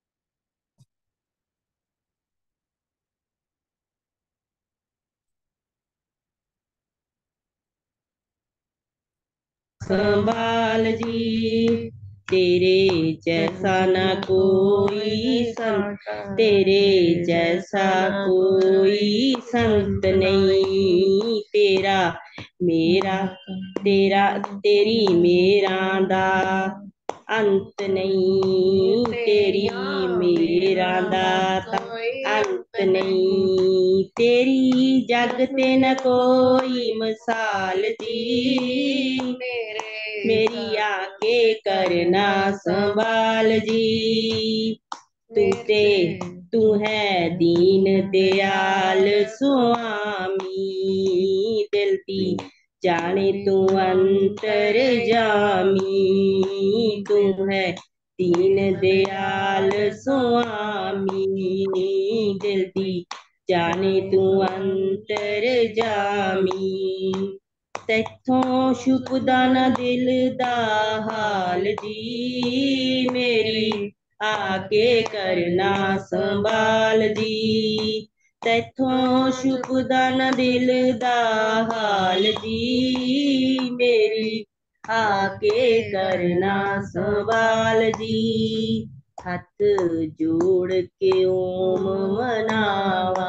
संभाल जी। तेरे जैसा न कोई संत, तेरे जैसा कोई संत नहीं, तेरा मेरा तेरा तेरी मेरा दा अंत नहीं, तेरी मेरा दा अंत नहीं, तेरी जग ते न कोई मिसाल जी, मेरी आके करना संभाल जी। तू ते तू है दीन दयाल स्वामी, दिल दी जाने तू अंतर जामी, तू है दीन दयाल स्वामी, दिल दी जाने तू अंतर जामी। तैथों छुपदा न दिल दा हाल जी, मेरी आके करना संभाल जी। तैथों छुपदा न दिल दा हाल जी, मेरी आके करना संभाल जी। हथ जोड़ के ओम मनावा,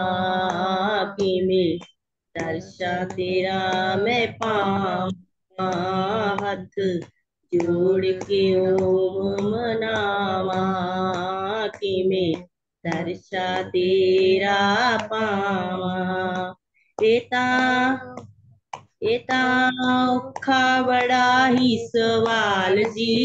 किवें दर्शा तेरा मैं पावां, हथ जोड़ के ओम मनावा, किवें दर्शा तेरा पावां। ए तां ए तां औखा बड़ा ही सवाल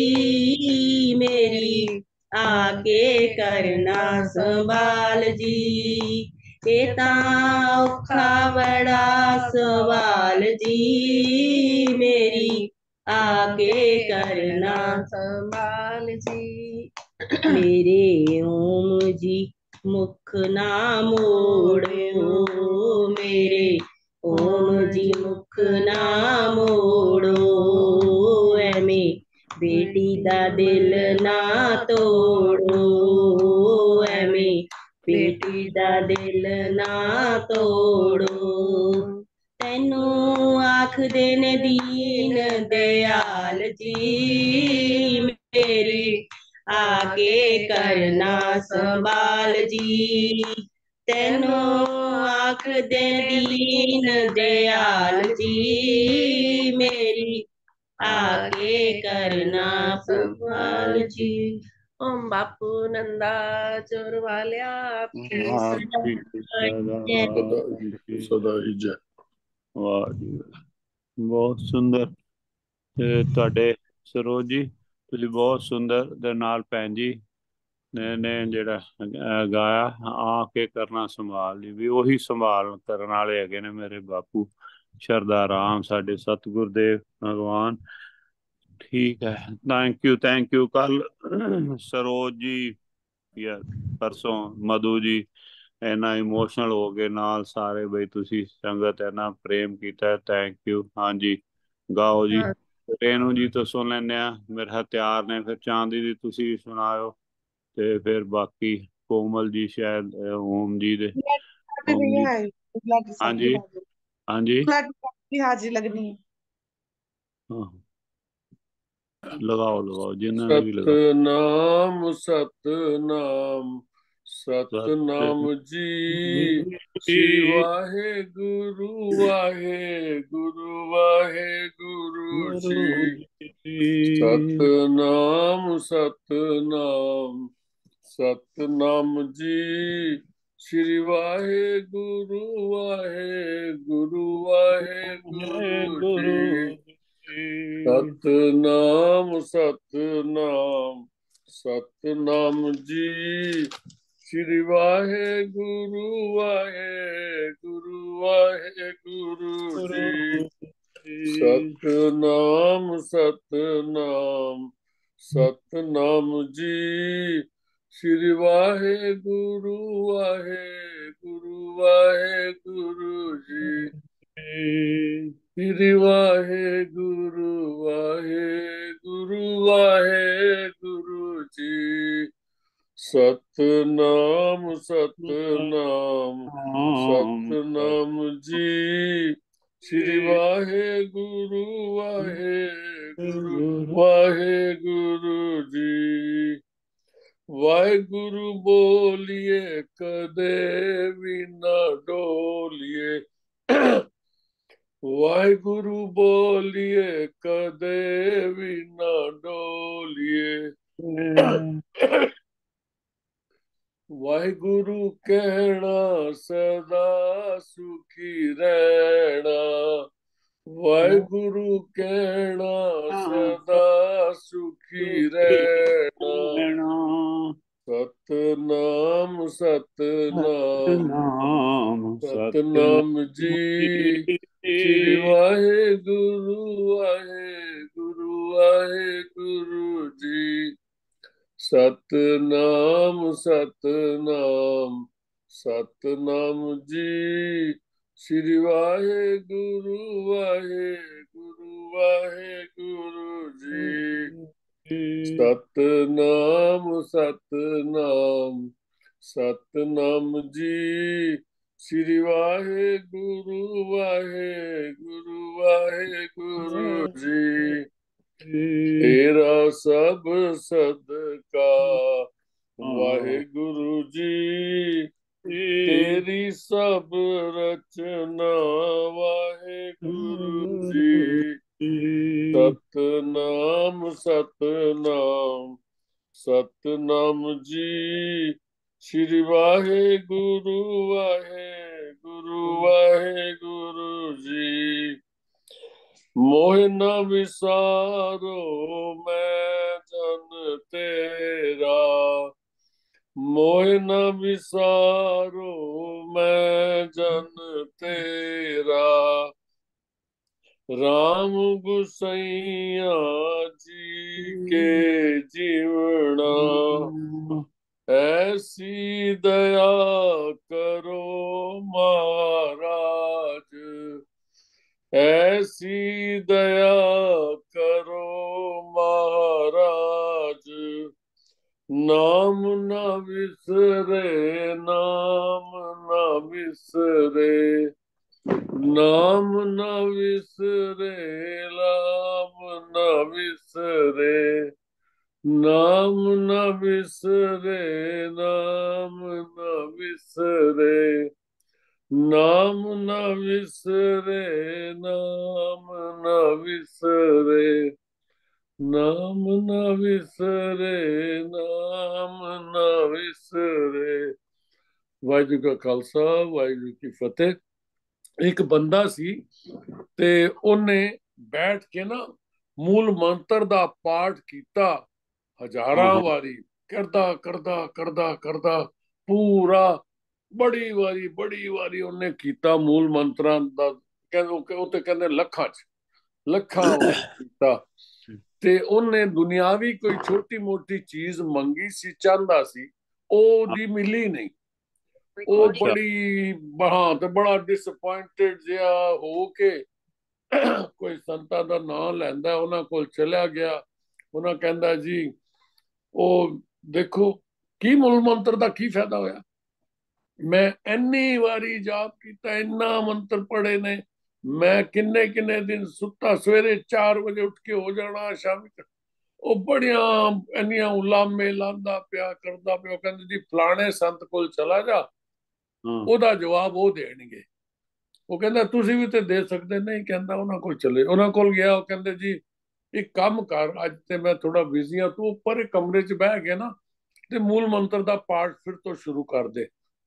जी, मेरी आके करना संभाल जी। ਇਹ ਤਾਂ ਔਖਾ ਬੜਾ ਸਵਾਲ ਜੀ, ਮੇਰੀ आके करना संभाल जी। मेरे ओम जी मुख ना मोड़ो, मेरे ओम जी मुख ना मोड़ो, एवें बेटी दा दिल ना तोड़ो, एवें बेटी दा दिल ना तोड़ो। तैनू आखदे ने दीन दयाल जी, मेरी आके करना संभाल जी। तैनू आखदे दीन दयाल जी, मेरी आके करना संभाल जी। ओम बापू नंदा चोर वालिया आपकी आपकी जय। सदा सदा ही जय। ਵਾਹ ਜੀ ਵਾਹ। ਬਹੁਤ ਸੁੰਦਰ। ਤੇ ਤੁਹਾਡੇ ਸਰੋਜ ਜੀ ਤੁਸੀਂ ਬਹੁਤ ਸੁੰਦਰ ਦੇ ਨਾਲ ਭੈਣ ਜੀ ਨੇ ਨੇ ਜਿਹੜਾ ਅਹ ਗਾਇਆ ਆ ਕੇ ਕਰਨਾ ਸੰਭਾਲ ਲਈ, ਵੀ ਉਹੀ ਸੰਭਾਲ ਕਰਨ ਵਾਲੇ ਹੈਗੇ ਨੇ ਮੇਰੇ ਬਾਪੂ ਸ਼ਰਦਾ ਰਾਮ ਸਾਡੇ ਸਤਿਗੁਰ ਦੇਵ ਭਗਵਾਨ। ਠੀਕ ਹੈ, ਥੈਂਕ ਯੂ ਥੈਂਕ ਯੂ। ਕੱਲ ਸਰੋਜ ਜੀ ਜਾਂ ਪਰਸੋਂ ਮਧੂ ਜੀ ਇੰਨਾ ਇਮੋਸ਼ਨਲ ਹੋ ਗਏ ਨਾਲ ਸਾਰੇ, ਬਈ ਤੁਸੀਂ ਸੰਗਤ ਇੰਨਾ ਪ੍ਰੇਮ ਕੀਤਾ, ਥੈਂਕ ਯੂ। ਹਾਂਜੀ ਗਾਓ ਜੀ। ਰੇਣੂ ਜੀ ਤੋਂ ਸੁਣ ਲੈਂਦੇ ਆ, ਮੇਰੇ ਹੱਥ ਤਿਆਰ ਨੇ, ਫਿਰ ਚਾਂਦੀ ਦੀ ਤੁਸੀਂ ਸੁਣਾਇਓ, ਤੇ ਫਿਰ ਬਾਕੀ ਕੋਮਲ ਜੀ ਸ਼ਾਇਦ ਅਹ, ਓਮ ਜੀ ਦੇ ਓਮ ਜੀ। ਹਾਂਜੀ ਹਾਂਜੀ हाजिरी लगनी है। ਹਾਂ ਲਗਾਓ ਲਗਾਓ ਜਿੰਨਾਂ ਨੇ ਵੀ ਲਗਾ। सतनाम सतनाम सतनाम जी, श्री वाहे गुरु वाहे गुरु वाहे गुरु जी। सतनाम सतनाम सतनाम जी, श्री वाहे गुरु वाहे गुरु वाहे गुरु जी। सतनाम सतनाम सतनाम जी, श्री वाहे गुरु वाहे गुरु वाहे गुरु जी। सतनाम सतनाम सतनाम जी, श्री वाहे गुरु वाहे गुरु वाहे गुरु जी। श्री वाहे गुरु वाहे गुरु वाहे गुरु जी। सतनाम सतनाम सतनाम जी, श्री वाहे गुरु वाहे गुरु वाहे गुरु जी। वाहिगुरु बोलिए कदे भी ना डोलिए, वाहिगुरु बोलिए कदे भी ना डोलिए। वाहिगुरु कहना सदा सुखी रहना, वाहिगुरु कहना सदा सुखी रहना। सतनाम सतनाम सतनाम जी, श्री वाहे गुरु वाहे गुरु वाहे गुरु जी। सतनाम सतनाम सतनाम जी, श्री वाहे गुरु वाहे गुरु वाहे गुरु जी। सतनाम सतनाम सतनाम जी, श्री वाहे गुरु वाहे गुरु वाहे गुरु जी। तेरा सब सदका वाहे गुरु जी, तेरी सब रचना वाहे गुरु जी। सतनाम सतनाम सतनाम जी, श्री वाहे गुरु वाहे गुरु वाहे गुरु जी। मोह न विसारो मैं जन तेरा, मोह न विसारो मैं जन तेरा। राम गुसैया जी के जीवना, ऐसी दया करो महाराज, ऐसी दया करो महाराज। नाम न विसरे, नाम न विसरे, नाम न विसरे, नाम न विसरे, नाम न विसरे, नाम न विसरे, नाम न विसरे, नाम न विसरे, नाम न विसरे, नाम न विसरे। वाहिगुरू का खालसा, वाहिगुरू की फतेह। ਇੱਕ ਬੰਦਾ ਸੀ ਤੇ ਉਹਨੇ ਬੈਠ ਕੇ ਨਾ ਮੂਲ ਮੰਤਰ ਦਾ ਪਾਠ ਕੀਤਾ ਹਜ਼ਾਰਾਂ ਵਾਰੀ, ਕਰਦਾ ਕਰਦਾ ਕਰਦਾ ਕਰਦਾ ਪੂਰਾ ਬੜੀ ਵਾਰੀ ਬੜੀ ਵਾਰੀ ਉਹਨੇ ਕੀਤਾ ਮੂਲ ਮੰਤਰਾਂ ਦਾ। ਕਹਿੰਦੇ ਉਹ ਤੇ ਕਹਿੰਦੇ ਲੱਖਾਂ ਚ ਲੱਖਾਂ ਵਾਰੀ ਕੀਤਾ। ਤੇ ਉਹਨੇ ਦੁਨਿਆਵੀ ਕੋਈ ਛੋਟੀ ਮੋਟੀ ਚੀਜ਼ ਮੰਗੀ ਸੀ, ਚਾਹੁੰਦਾ ਸੀ, ਉਹਦੀ ਮਿਲੀ ਨਹੀਂ। ਉਹ ਬੜੀ ਹਾਂ ਤੇ ਬੜਾ ਡਿਸਪਾਇੰਟਡ ਜਿਹਾ ਹੋ ਕੇ ਕੋਈ ਸੰਤਾਂ ਦਾ ਨਾਮ ਲੈਂਦਾ, ਉਹਨਾਂ ਕੋਲ ਚਲਿਆ ਗਿਆ। ਉਹਨਾਂ ਕਹਿੰਦਾ ਜੀ ਉਹ ਦੇਖੋ ਕੀ ਮੂਲ ਮੰਤਰ ਦਾ ਕੀ ਫਾਇਦਾ ਹੋਇਆ, ਮੈਂ ਇੰਨੀ ਵਾਰੀ ਜਾਪ ਕੀਤਾ, ਇੰਨਾ ਮੰਤਰ ਪੜ੍ਹੇ ਨੇ, ਮੈਂ ਕਿੰਨੇ ਕਿੰਨੇ ਦਿਨ ਸੁੱਤਾ, ਸਵੇਰੇ ਚਾਰ ਵਜੇ ਉੱਠ ਕੇ ਹੋ ਜਾਣਾ, ਸ਼ਾਮੀ ਉਹ ਬੜੀਆਂ ਇੰਨੀਆਂ ਉਲਾਮੇ ਲਾਂਦਾ ਪਿਆ, ਕਰਦਾ ਪਿਆ। ਕਹਿੰਦੇ ਜੀ ਫਲਾਣੇ ਸੰਤ ਕੋਲ ਚਲਾ ਜਾ, ਉਹਦਾ ਜਵਾਬ ਉਹ ਦੇਣਗੇ। ਉਹ ਕਹਿੰਦਾ ਤੁਸੀਂ ਵੀ ਤੇ ਦੇ ਸਕਦੇ। ਨਹੀਂ, ਕਹਿੰਦਾ ਉਹਨਾਂ ਕੋਲ ਚਲੇ। ਉਹਨਾਂ ਕੋਲ ਗਿਆ, ਉਹ ਕਹਿੰਦੇ ਜੀ ਇੱਕ ਕੰਮ ਕਰ, ਅੱਜ ਤੇ ਮੈਂ ਥੋੜਾ ਬਿਜ਼ੀ ਆ, ਤੂੰ ਉੱਪਰ ਇੱਕ ਕਮਰੇ 'ਚ ਬਹਿ ਕੇ ਨਾ ਤੇ ਮੂਲ ਮੰਤਰ ਦਾ ਪਾਠ ਫਿਰ ਤੋਂ ਸ਼ੁਰੂ ਕਰ ਦੇ।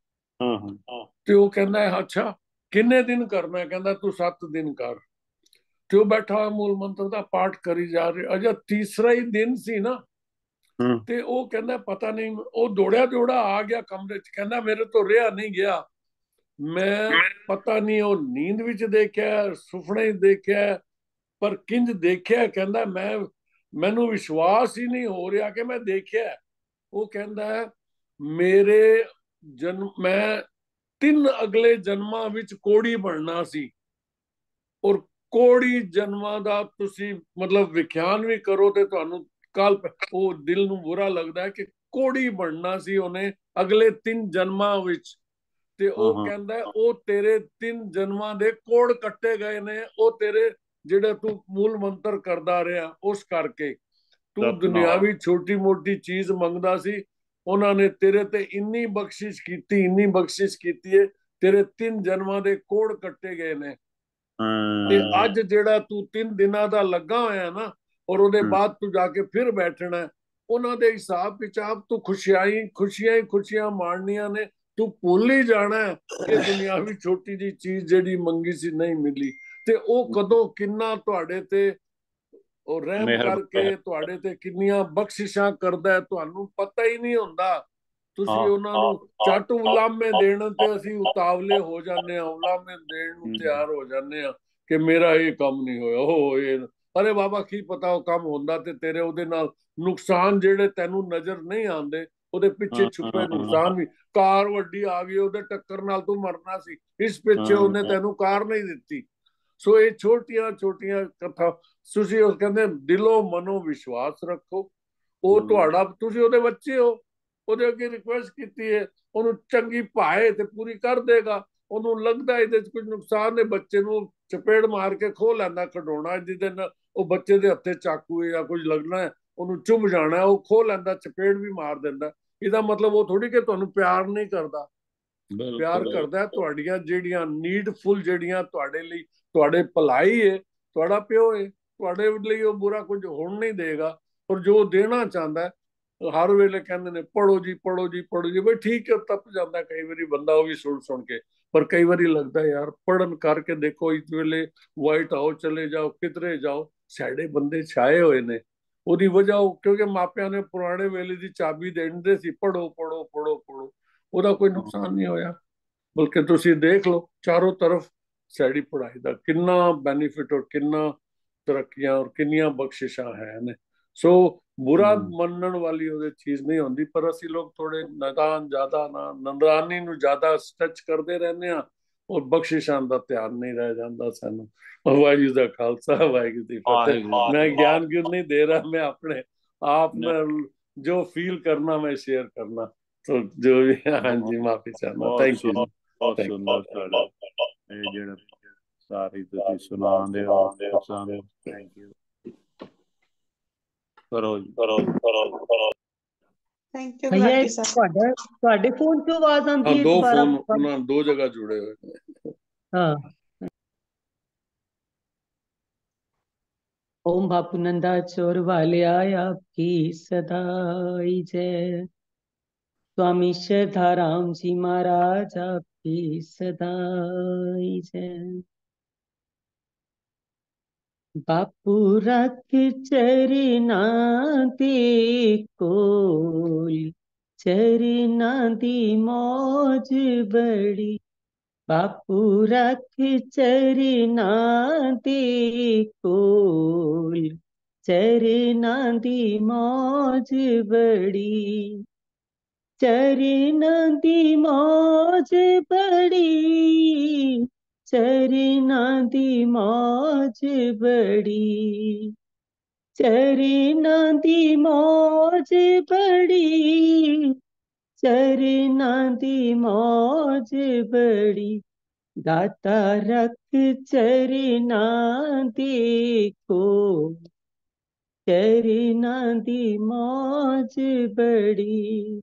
ਤੇ ਉਹ ਕਹਿੰਦਾ ਅੱਛਾ ਕਿੰਨੇ ਦਿਨ ਕਰਨਾ? ਕਹਿੰਦਾ ਤੂੰ ਸੱਤ ਦਿਨ ਕਰ। ਤੇ ਉਹ ਬੈਠਾ ਹੋਇਆ ਮੂਲ ਮੰਤਰ ਦਾ ਪਾਠ ਕਰੀ ਜਾ ਰਿਹਾ। ਅਜਾ ਤੀਸਰਾ ਹੀ ਦਿਨ ਸੀ ਨਾ, ਤੇ ਉਹ ਕਹਿੰਦਾ ਪਤਾ ਨਹੀਂ, ਉਹ ਦੌੜਿਆ ਦੌੜਾ ਆ ਗਿਆ ਕਮਰੇ 'ਚ। ਕਹਿੰਦਾ ਮੇਰੇ ਤੋਂ ਰਿਹਾ ਨਹੀਂ ਗਿਆ, ਮੈਂ ਪਤਾ ਨਹੀਂ ਉਹ ਨੀਂਦ ਵਿੱਚ ਦੇਖਿਆ, ਸੁਪਨੇ ਦੇਖਿਆ, ਪਰ ਕਿੰਜ ਦੇਖਿਆ, ਕਹਿੰਦਾ ਮੈਂ ਮੈਨੂੰ ਵਿਸ਼ਵਾਸ ਹੀ ਨਹੀਂ ਹੋ ਰਿਹਾ ਕਿ ਮੈਂ ਦੇਖਿਆ। ਉਹ ਕਹਿੰਦਾ ਮੇਰੇ ਜਨਮ, ਮੈਂ ਤਿੰਨ ਅਗਲੇ ਜਨਮਾਂ ਵਿੱਚ ਕੋੜੀ ਬਣਨਾ ਸੀ, ਔਰ ਕੋੜੀ ਜਨਮਾਂ ਦਾ ਤੁਸੀਂ ਮਤਲਬ ਵਿਖਿਆਨ ਵੀ ਕਰੋ ਤੇ ਤੁਹਾਨੂੰ ਕੱਲ ਉਹ ਦਿਲ ਨੂੰ ਬੁਰਾ ਲੱਗਦਾ ਕਿ ਕੋੜੀ ਬਣਨਾ ਸੀ ਉਹਨੇ ਅਗਲੇ ਤਿੰਨ ਜਨਮਾਂ ਵਿੱਚ। ਤੇ ਉਹ ਕਹਿੰਦਾ ਉਹ ਤੇਰੇ ਤਿੰਨ ਜਨਮਾਂ ਦੇ ਕੋੜ ਕੱਟੇ ਗਏ ਨੇ, ਉਹ ਤੇਰੇ ਜਿਹੜੇ ਤੂੰ ਮੂਲ ਮੰਤਰ ਕਰਦਾ ਰਿਹਾ ਉਸ ਕਰਕੇ। ਤੂੰ ਦੁਨਿਆਵੀ ਛੋਟੀ ਮੋਟੀ ਚੀਜ਼ ਮੰਗਦਾ ਸੀ, ਉਹਨਾਂ ਨੇ ਤੇਰੇ ਤੇ ਇੰਨੀ ਬਖਸ਼ਿਸ਼ ਕੀਤੀ, ਇੰਨੀ ਬਖਸ਼ਿਸ਼ ਕੀਤੀ ਹੈ, ਤੇਰੇ ਤਿੰਨ ਜਨਮਾਂ ਦੇ ਕੋੜ ਕੱਟੇ ਗਏ ਨੇ। ਤੇ ਅੱਜ ਜਿਹੜਾ ਤੂੰ ਤਿੰਨ ਦਿਨਾਂ ਦਾ ਲੱਗਾ ਹੋਇਆ ਨਾ, ਔਰ ਉਹਦੇ ਬਾਅਦ ਤੂੰ ਜਾ ਕੇ ਫਿਰ ਬੈਠਣਾ, ਉਹਨਾਂ ਦੇ ਹਿਸਾਬ ਕਿਤਾਬ ਤੂੰ ਖੁਸ਼ੀਆਂ ਹੀ ਖੁਸ਼ੀਆਂ ਹੀ ਖੁਸ਼ੀਆਂ ਮਾਣਨੀਆਂ ਨੇ। ਤੂੰ ਭੁੱਲ ਹੀ ਜਾਣਾ ਕਿ ਦੁਨਿਆਵੀ ਛੋਟੀ ਜੀ ਚੀਜ਼ ਜਿਹੜੀ ਮੰਗੀ ਸੀ ਨਹੀਂ ਮਿਲੀ। ਤੇ ਉਹ ਕਦੋਂ ਕਿੰਨਾ ਤੁਹਾਡੇ ਤੇ ਉਹ ਰਹਿਮ ਕਰਕੇ ਤੁਹਾਡੇ ਤੇ ਕਿੰਨੀਆਂ ਬਖਸ਼ਿਸ਼ਾਂ ਕਰਦਾ ਤੁਹਾਨੂੰ ਪਤਾ ਹੀ ਨਹੀਂ ਹੁੰਦਾ। ਤੁਸੀਂ ਉਹਨਾਂ ਨੂੰ ਝੱਟ ਉਲਾਮੇ ਦੇਣ ਤੇ ਅਸੀਂ ਉਤਾਵਲੇ ਹੋ ਜਾਂਦੇ ਹਾਂ, ਉਲਾਮੇ ਦੇਣ ਨੂੰ ਤਿਆਰ ਹੋ ਜਾਂਦੇ ਹਾਂ ਕਿ ਮੇਰਾ ਇਹ ਕੰਮ ਨਹੀਂ ਹੋਇਆ, ਉਹ ਇਹ। ਅਰੇ ਬਾਬਾ ਕੀ ਪਤਾ ਉਹ ਕੰਮ ਹੁੰਦਾ ਤੇ ਤੇਰੇ ਉਹਦੇ ਨਾਲ ਨੁਕਸਾਨ ਜਿਹੜੇ ਤੈਨੂੰ ਨਜ਼ਰ ਨਹੀਂ ਆਉਂਦੇ, ਉਹਦੇ ਪਿੱਛੇ ਛੁਪੇ ਨੁਕਸਾਨ ਵੀ। ਕਾਰ ਵੱਡੀ ਆ ਗਈ, ਉਹਦੇ ਟੱਕਰ ਨਾਲ ਤੂੰ ਮਰਨਾ ਸੀ, ਇਸ ਪਿੱਛੇ ਉਹਨੇ ਤੈਨੂੰ ਕਾਰ ਨਹੀਂ ਦਿੱਤੀ। ਸੋ ਇਹ ਛੋਟੀਆਂ ਛੋਟੀਆਂ ਕਥਾ ਤੁਸੀਂ ਉਹ ਕਹਿੰਦੇ ਦਿਲੋਂ ਮਨੋਂ ਵਿਸ਼ਵਾਸ ਰੱਖੋ। ਉਹ ਤੁਹਾਡਾ, ਤੁਸੀਂ ਉਹਦੇ ਬੱਚੇ ਹੋ, ਉਹਦੇ ਅੱਗੇ ਰਿਕੁਐਸਟ ਕੀਤੀ ਹੈ, ਉਹਨੂੰ ਚੰਗੀ ਭਾਏ ਤੇ ਪੂਰੀ ਕਰ ਦੇਗਾ। ਉਹਨੂੰ ਲੱਗਦਾ ਇਹਦੇ ਚ ਕੁਝ ਨੁਕਸਾਨ ਹੈ, ਬੱਚੇ ਨੂੰ ਚਪੇੜ ਮਾਰ ਕੇ ਖੋਹ ਲੈਂਦਾ ਖਡੋਣਾ, ਜਿਹਦੇ ਨਾਲ ਉਹ ਬੱਚੇ ਦੇ ਹੱਥੇ ਚਾਕੂ ਜਾਂ ਕੁਝ ਲੱਗਣਾ ਹੈ, ਉਹਨੂੰ ਚੁੱਭ ਜਾਣਾ, ਉਹ ਖੋਹ ਲੈਂਦਾ, ਚਪੇੜ ਵੀ ਮਾਰ ਦਿੰਦਾ। ਇਹਦਾ ਮਤਲਬ ਉਹ ਥੋੜੀ ਕਿ ਤੁਹਾਨੂੰ ਪਿਆਰ ਨਹੀਂ ਕਰਦਾ। ਪਿਆਰ ਕਰਦਾ ਤੁਹਾਡੀਆਂ ਜਿਹੜੀਆਂ ਨੀਡਫੁਲ, ਜਿਹੜੀਆਂ ਤੁਹਾਡੇ ਲਈ ਤੁਹਾਡੇ ਭਲਾਈ ਹੈ, ਤੁਹਾਡਾ ਪਿਓ ਹੈ, ਤੁਹਾਡੇ ਲਈ ਉਹ ਬੁਰਾ ਕੁਝ ਹੋਣ ਨਹੀਂ ਦੇਗਾ। ਪਰ ਜੋ ਦੇਣਾ ਚਾਹੁੰਦਾ ਹਰ ਵੇਲੇ ਕਹਿੰਦੇ ਨੇ ਪੜੋ ਜੀ ਪੜੋ ਜੀ ਪੜੋ ਜੀ। ਬਈ ਠੀਕ ਹੈ, ਤੱਪ ਜਾਂਦਾ ਕਈ ਵਾਰੀ ਬੰਦਾ ਉਹ ਵੀ ਸੁਣ ਸੁਣ ਕੇ, ਪਰ ਕਈ ਵਾਰੀ ਲੱਗਦਾ ਯਾਰ ਪੜਨ ਕਰਕੇ ਦੇਖੋ। ਇਸ ਵੇਲੇ ਵਾਈਟ ਹਾਊਸ ਚਲੇ ਜਾਓ, ਕਿਧਰੇ ਜਾਓ, ਸਾਡੇ ਬੰਦੇ ਛਾਏ ਹੋਏ ਨੇ। ਉਹਦੀ ਵਜ੍ਹਾ ਕਿਉਂਕਿ ਮਾਪਿਆਂ ਨੇ ਪੁਰਾਣੇ ਵੇਲੇ ਦੀ ਚਾਬੀ ਦੇ ਦਿੰਦੇ ਸੀ, ਪੜੋ ਪੜੋ ਪੜੋ ਪੜੋ, ਉਹਦਾ ਕੋਈ ਨੁਕਸਾਨ ਨਹੀਂ ਹੋਇਆ। ਬਲਕਿ ਤੁਸੀਂ ਦੇਖ ਲਓ ਚਾਰੋਂ ਤਰਫ ਸਾਡੀ ਪੜ੍ਹਾਈ ਦਾ ਕਿੰਨਾ ਬੈਨੀਫਿਟ ਔਰ ਕਿੰਨਾ ਤਰੱਕੀਆਂ ਔਰ ਕਿੰਨੀਆਂ ਬਖਸ਼ਿਸ਼ਾਂ ਹੈ ਨੇ। ਸੋ ਬੁਰਾ ਹਮ, ਮੰਨਣ ਵਾਲੀ ਉਹਦੇ ਚੀਜ਼ ਨਹੀਂ ਹੁੰਦੀ, ਪਰ ਅਸੀਂ ਲੋਕ ਥੋੜੇ ਨਾਦਾਨ ਜ਼ਿਆਦਾ ਨਾ ਨੰਦਰਾਨੀ ਨੂੰ ਜ਼ਿਆਦਾ ਸਟੱਚ ਕਰਦੇ ਰਹਿੰਦੇ ਆ ਔਰ ਬਖਸ਼ਿਸ਼ਾਂ ਦਾ ਧਿਆਨ ਨਹੀਂ ਰਹਿ ਜਾਂਦਾ ਸਾਨੂੰ। ਵਾਹਿਗੁਰੂ ਦਾ ਖਾਲਸਾ ਵਾਹਿਗੁਰੂ ਦੀ ਫਤਿਹ। ਵਾਹਿਗੁਰੂ ਮੈਂ ਜੀ। ਗਿਆਨ ਗਿਰ ਨਹੀਂ ਦੇ ਰਹਾ, मैं अपने आप में जो फील करना मैं शेयर करना, तो जो भी है। हाँ ਬਹੁਤ जी, माफी चाहना। ਬਹੁਤ थैंक यू ਸੁੰਦਰ जी। ਬਹੁਤ थैंक ਸੁੰਦਰ ਤੁਹਾਡੇ ਇਹ ਜਿਹੜੇ ਸਾਰੀ ਤੁਸੀਂ ਸੁਣਾਉਂਦੇ ਹੋ ਸਾਨੂੰ। Thank you. ਕਰੋ ਜੀ। ਥੈਂਕ ਯੂ भैया ਗੁਲਾਟੀ एक ਸਾਹਿਬ। ਤੁਹਾਡਾ ਤੁਹਾਡੇ ਫੋਨ ਤੋਂ ਆਵਾਜ਼ हाँ, ਆਉਂਦੀ ਹੈ दो ਦੁਬਾਰਾ? फोन उन्होंने दो जगह जुड़े हुए हैं। हाँ। ओम बापू नंदा चोर वालिया आपकी सदाई जय। स्वामी श्रद्धाराम जी महाराज आपकी सदाई जय। बापू रख चरना दे कोल, चरना दी मौज बड़ी। बापू रख चरना दे कोल, चरना दी मौज बड़ी। चरना दी मौज बड़ी, चरना दी मौज बड़ी। चरना दी मौज बड़ी, चरना दी मौज बड़ी। दाता रख चरना देखो, चरना दी मौज बड़ी।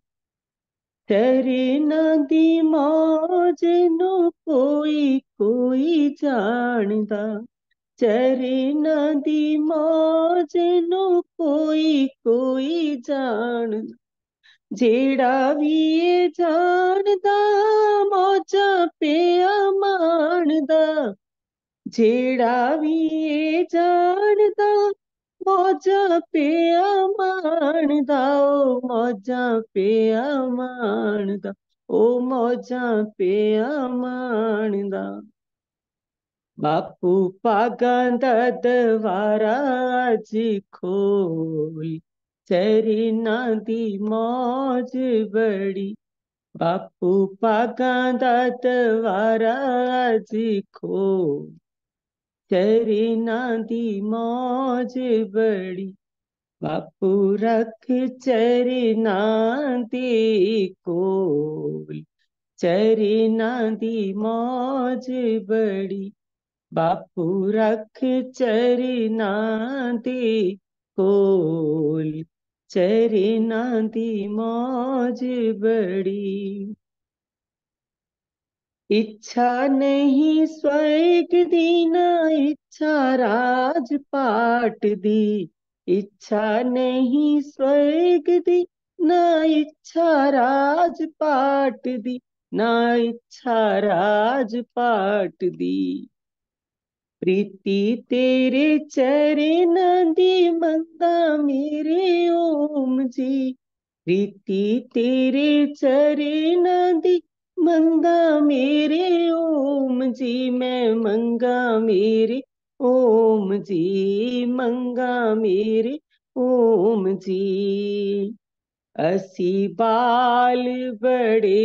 चरना दी मौज नु कोई कोई जानदा, चरना दी मौज नु कोई कोई जानदा। जेड़ा भी ये जानदा मौजा पिया मानदा, जेड़ा भी ये जानदा मौजा पिया मानदा। ओ मौजा पिया मानदा, ओ मौजा पिया मानदा। बापू पागां दा दवारा अज खोल, चरना दी मौज बड़ी। बापू पागां दा दवारा अज खोल, चरना दी मौज बड़ी। बापू रख चरना दे कोल, चरना दी मौज बड़ी। बापू रख चरना दे कोल, चरना दी मौज बड़ी। इच्छा नहीं स्वर्ग दी ना इच्छा राजपाट दी, इच्छा नहीं स्वर्ग दी ना इच्छा राजपाट दी, ना इच्छा राजपाट दी। प्रीति तेरे चरना दी मंगा मेरे ओम जी, प्रीति तेरे चरना दी मंगा मेरे ओम जी। मैं मंगा मेरे ओम जी, मंगा मेरे ओम जी। असी बाल बड़े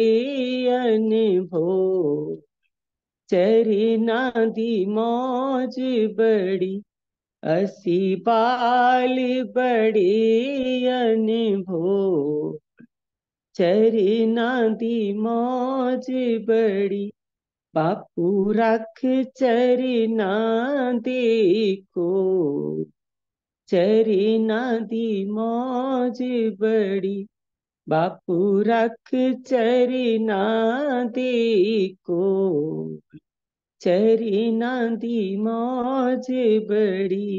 अनभो, चरना दी मौज बड़ी। असी बाल बड़े अनभो, चरना दी मौज बड़ी। बापू रख चरना देखो, चरना दी मौज बड़ी। बापू रख चरना देखो, चरना दी मौज बड़ी।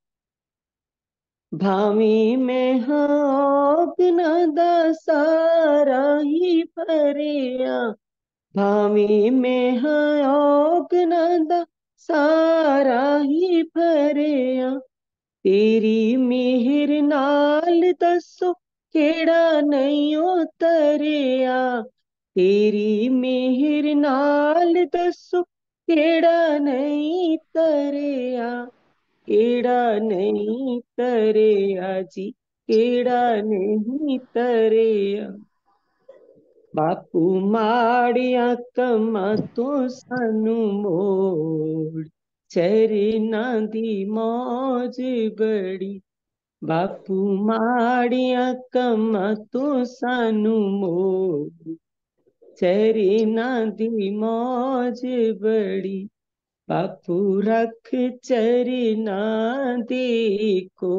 भावी में हागना दा सारा ही भरिया, भावी में हागना दा सारा ही भरिया। तेरी मेहर नाल दसो केड़ा नहीं उतरिया, तेरी मेहर नाल दसो केड़ा नहीं तरिया, केड़ा नहीं तरिया जी, केड़ा नहीं तरिया। बापू माड़िया कमा तो सानू मोड़, चरना दी मौज बड़ी। बापू माड़िया कमा तो सानू मोड़, चरना दी मौज बड़ी। बापू रख चरना दी को,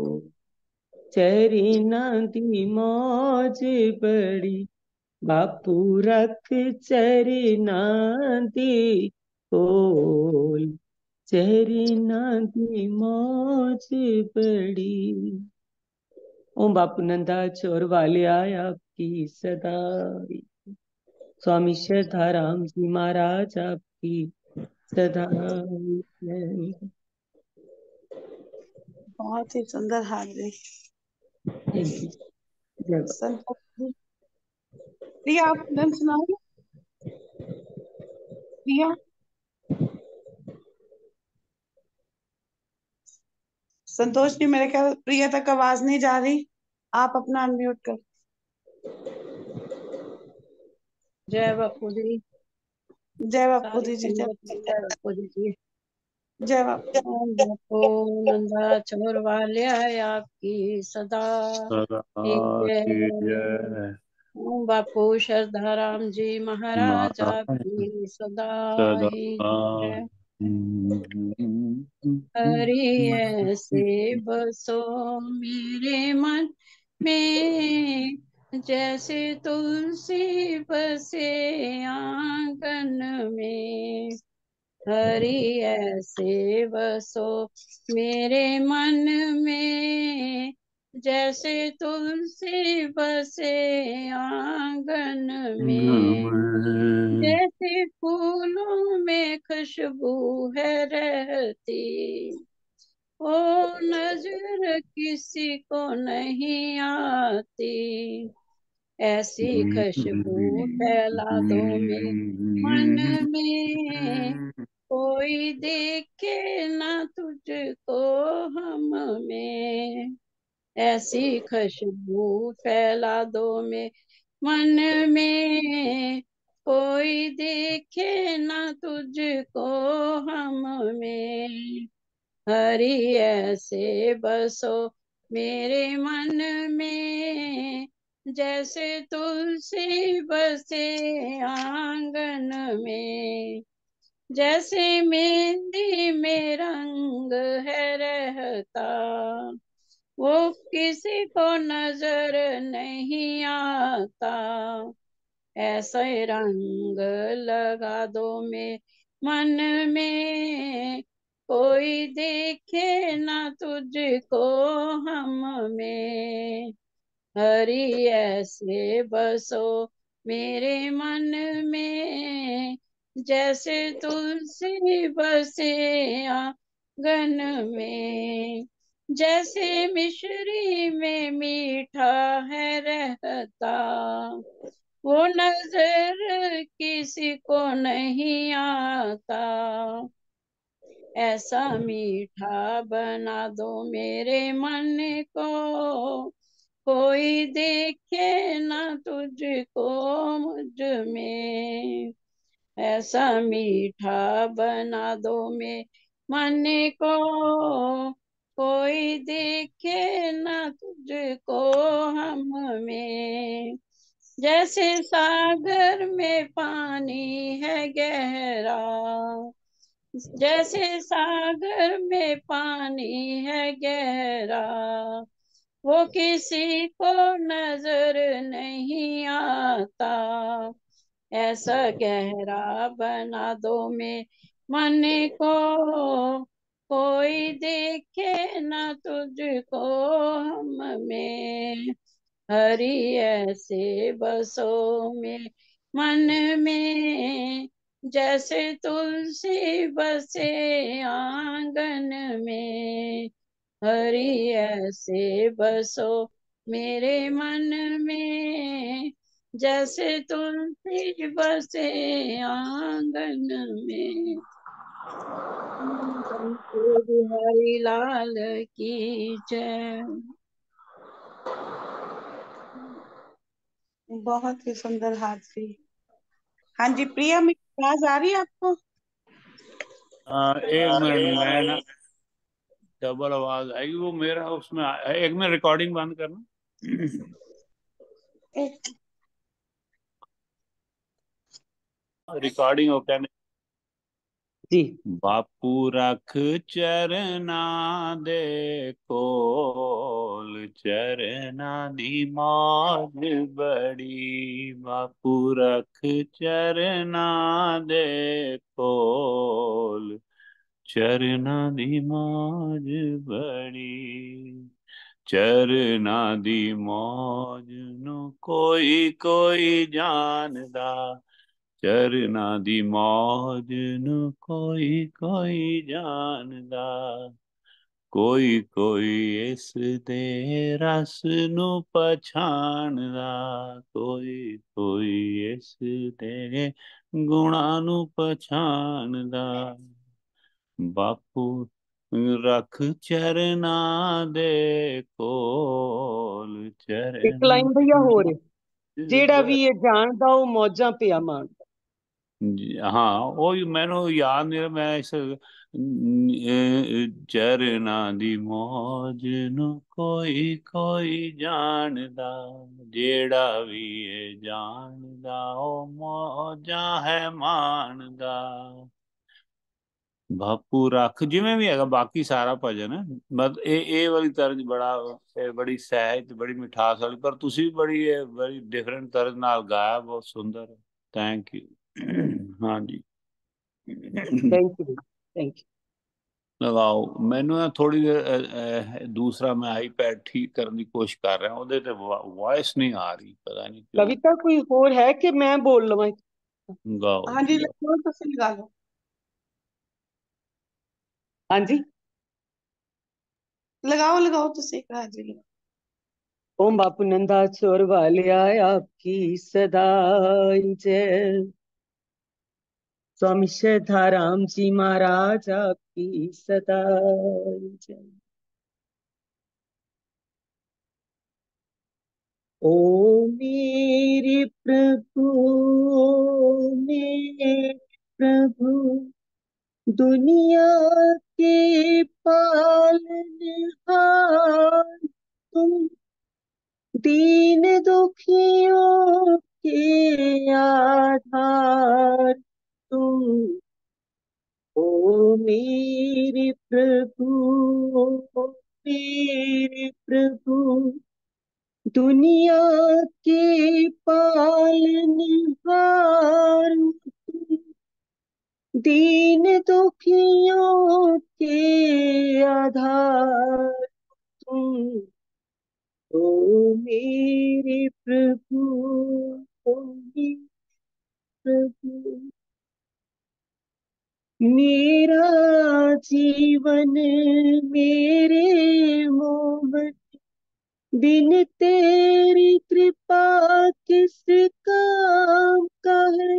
चरना दी मौज बड़ी। बापू रख चरना दी कोल, चरना दी मौज बड़ी। ओम बापू नंदा चोर वालिया आपकी सदा। स्वामी श्रद्धाराम जी महाराज आपकी सदा। बहुत ही सुंदर हाजरी। Thank you. जय बाबा। संतोष जी, प्रिया आप भजन सुनाओगे? प्रिया, संतोष जी मेरे ख्याल प्रिया तक आवाज नहीं जा रही, आप अपना अनम्यूट कर। जय बापू जी। जय बापू सारी जी जी, जय संगत जय बापू जी जी। जय बापू। ओम बापू नंदा छोर वालिया आपकी सदा सदा एक की जय। जय। ओम बापू श्रद्धाराम जी महाराज नारायण आपकी सदा सदा। ही जय। हरि ऐसे बसो मेरे मन में, जैसे तुलसी बसे आंगन में। हरि ऐसे बसो मेरे मन में, जैसे तुलसी बसे आंगन में। जैसे फूलों में खुशबू है रहती, ओ नजर किसी को नहीं आती। ऐसी खुशबू फैला दो मेरे मन में, कोई देखे ना तुझको हम में। ऐसी खुशबू फैला दो मेरे मन में, कोई देखे ना तुझको हम में। हरि ऐसे बसो मेरे मन में, जैसे तुलसी बसे आंगन में। जैसे मेहंदी में रंग है रहता, वो किसी को नजर नहीं आता। ऐसा रंग लगा दो मेरे मन में, कोई देखे ना तुझको हम में। हरि ऐसे बसो मेरे मन में, जैसे तुलसी बसे आंगन में। जैसे मिश्री में मीठा है रहता, वो नजर किसी को नहीं आता। ऐसा मीठा बना दो मेरे मन को, कोई देखे ना तुझको मुझ में। ऐसा मीठा बना दो मेरे मन को, कोई देखे ना तुझको हम में। जैसे सागर में पानी है गहरा, जैसे सागर में पानी है गहरा, वो किसी को नजर नहीं आता। ऐसा गहरा बना दो मेरे मन को, कोई देखे ना तुझको हम में। हरि ऐसे बसो मेरे मन में, जैसे तुलसी बसे आंगन में। हरि ऐसे बसो मेरे मन में, जैसे तुलसी बसे आंगन में, बिहारी लाल की जय। बहुत ही सुंदर हाथी। हाँ जी प्रिया, मेरी आवाज आ रही है आपको? आ, एक मिनट, मैं ना डबल आवाज आएगी वो मेरा उसमें आ, एक मिनट रिकॉर्डिंग बंद करना। एक रिकॉर्डिंग हो क्या? जी। बापू रख चरना दे कोल, चरना दी मौज बड़ी। बापू रख चरना दे कोल, चरना दी मौज बड़ी। चरना दी मौज नु कोई कोई जानदा, चरना दी मौज नु कोई कोई जानदा। कोई कोई इस दे रस नु पछाणदा, कोई कोई इस दे गुणा नु पछाणदा। बापू रख चरना दे कोल, एक चरना लाइन भैया हो रहे, जेड़ा दी। भी ये जानदा ਉਹ ਮੌਜਾਂ ਪਿਆ ਮਾਣਦਾ। जी, हाँ वो मैंने याद नहीं रहा, मैं इस चरना दी मौज नु कोई कोई जानदा, जेड़ा भी है जानदा ओ मौजा है मानदा। ਬਾਪੂ ਰੱਖ ਜਿਵੇਂ ਵੀ ਹੈਗਾ ਬਾਕੀ ਸਾਰਾ ਭਜਨ ਹੈ, ਮਤ ਇਹ ਇਹ ਵਾਲੀ ਤਰਜ਼ ਬੜਾ ਇਹ ਬੜੀ ਸਹਿਜ ਤੇ ਬੜੀ ਮਿਠਾਸ ਵਾਲੀ, ਪਰ ਤੁਸੀਂ ਬੜੀ ਇਹ ਬੜੀ ਡਿਫਰੈਂਟ ਤਰਜ਼ ਨਾਲ ਗਾਇਆ, ਬਹੁਤ ਸੁੰਦਰ। Thank you. ਹਾਂਜੀ। Thank you thank you. ਲਗਾਓ ਮੈਨੂੰ ਨਾ ਥੋੜੀ ਦੇਰ ਦੂਸਰਾ ਮੈਂ ਆਈਪੈਡ ਠੀਕ ਕਰਨ ਦੀ ਕੋਸ਼ਿਸ਼ ਕਰ ਰਿਹਾ, ਉਹਦੇ ਤੇ ਵੌਇਸ ਨਹੀਂ ਆ ਰਹੀ, ਪਤਾ ਨਹੀਂ ਕਿਉਂ। ਕਵਿਤਾ ਕੋਈ ਹੋਰ ਹੈ ਕਿ ਮੈਂ ਬੋਲ ਲਵਾਂ? ਗਾਓ हाँ ਜੀ जी, ਗਾਓ। लखनऊ तो से लगा लो। ਹਾਂਜੀ। लगाओ लगाओ तो से हाँ जी लगाओ। ओम बापू नंदा छोर वालिया आपकी सदा जय। स्वामी श्रद्धाराम जी महाराज आपकी सदा जय। ओ मेरे प्रभु, ओ मेरे प्रभु, दुनिया के पालनहार तुम, दीन दुखियों के आधार तुम। ओ मेरे प्रभु, ओ मेरे प्रभु, दुनिया के पालनहार तुम, दीन दुखियों के आधार तुम। ओ मेरे प्रभु, ओ मेरे प्रभु, मेरा जीवन मेरे मोहन, बिन तेरी कृपा किस काम का है।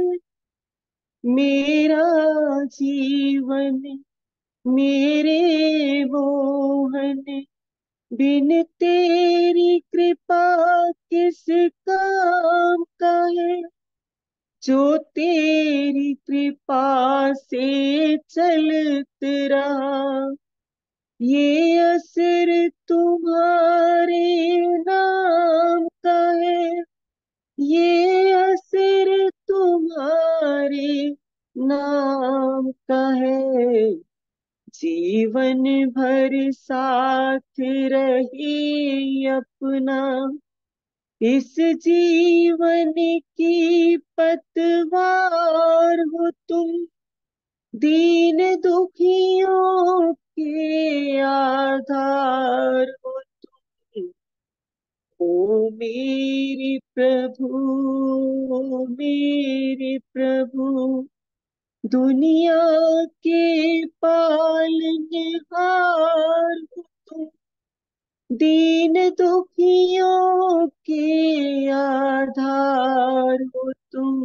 मेरा जीवन मेरे मोहन, बिन तेरी कृपा किस काम का है। जो तेरी कृपा से चलत रहा, ये असर तुम्हारे नाम का है। ये असर तुम्हारे नाम का है। जीवन भर साथ रहे अपना, इस जीवन की पतवार हो तुम, दीन दुखियों के आधार हो तुम। ओ मेरे प्रभु, ओ मेरे प्रभु, दुनिया के पालनहार हो तुम, दीन दुखियों के आधार हो तुम,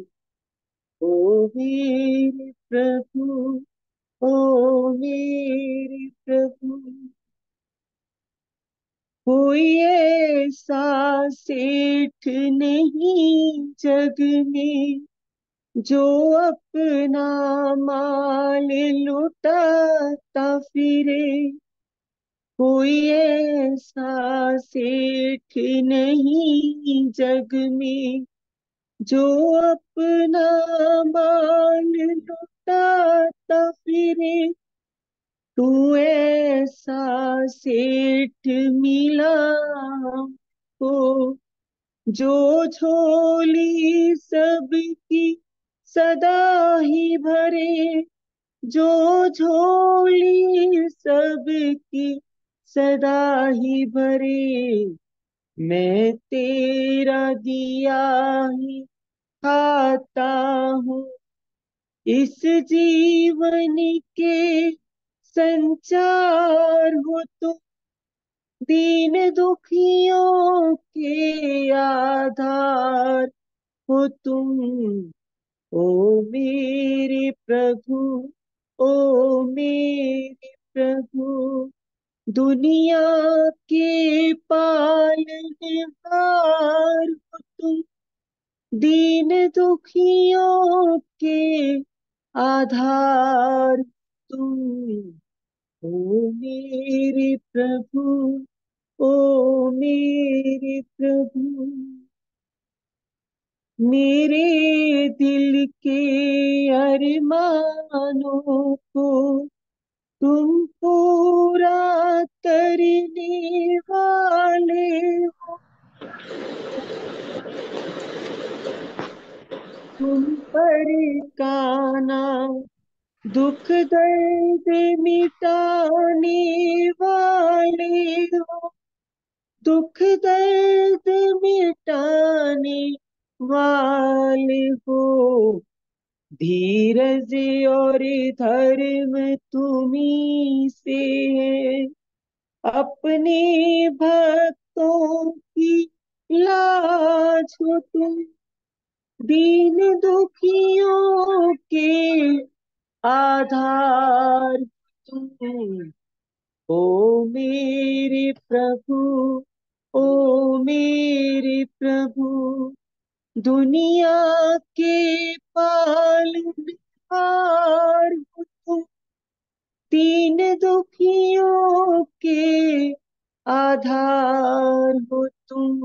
ओ मेरे प्रभु, ओ मेरे प्रभु। कोई ऐसा सेठ नहीं जग में जो अपना माल लुटाता फिरे। कोई ऐसा सेठ नहीं जग में जो अपना माल लुटाता फिरे। तू ऐसा सेठ मिला हमको जो झोली सबकी सदा ही भरे, जो झोली सबकी सदा ही भरे। मैं तेरा दिया ही खाता हूँ, इस जीवन के संचार हो तुम। दीन दुखियों के आधार हो तुम, ओ मेरे प्रभु, ओ मेरे प्रभु। दुनिया के पालनहार हो तुम, दीन दुखियों के आधार तुम, ओ मेरे प्रभु, ओ मेरे प्रभु। मेरे दिल के अरमानों को तुम पूरा करने वाले हो। तुम पर काना दुख दर्द मिटाने वाले हो। दुख दर्द मिटाने वाले हो। धीरज और धर्म तुम्ही से है, अपने भक्तों की लाज हो तुम। दीन दुखियों के आधार तुम, ओ मेरे प्रभु, ओ मेरे प्रभु। दुनिया के पालनहार हो तुम, दीन दुखियों के आधार हो तुम,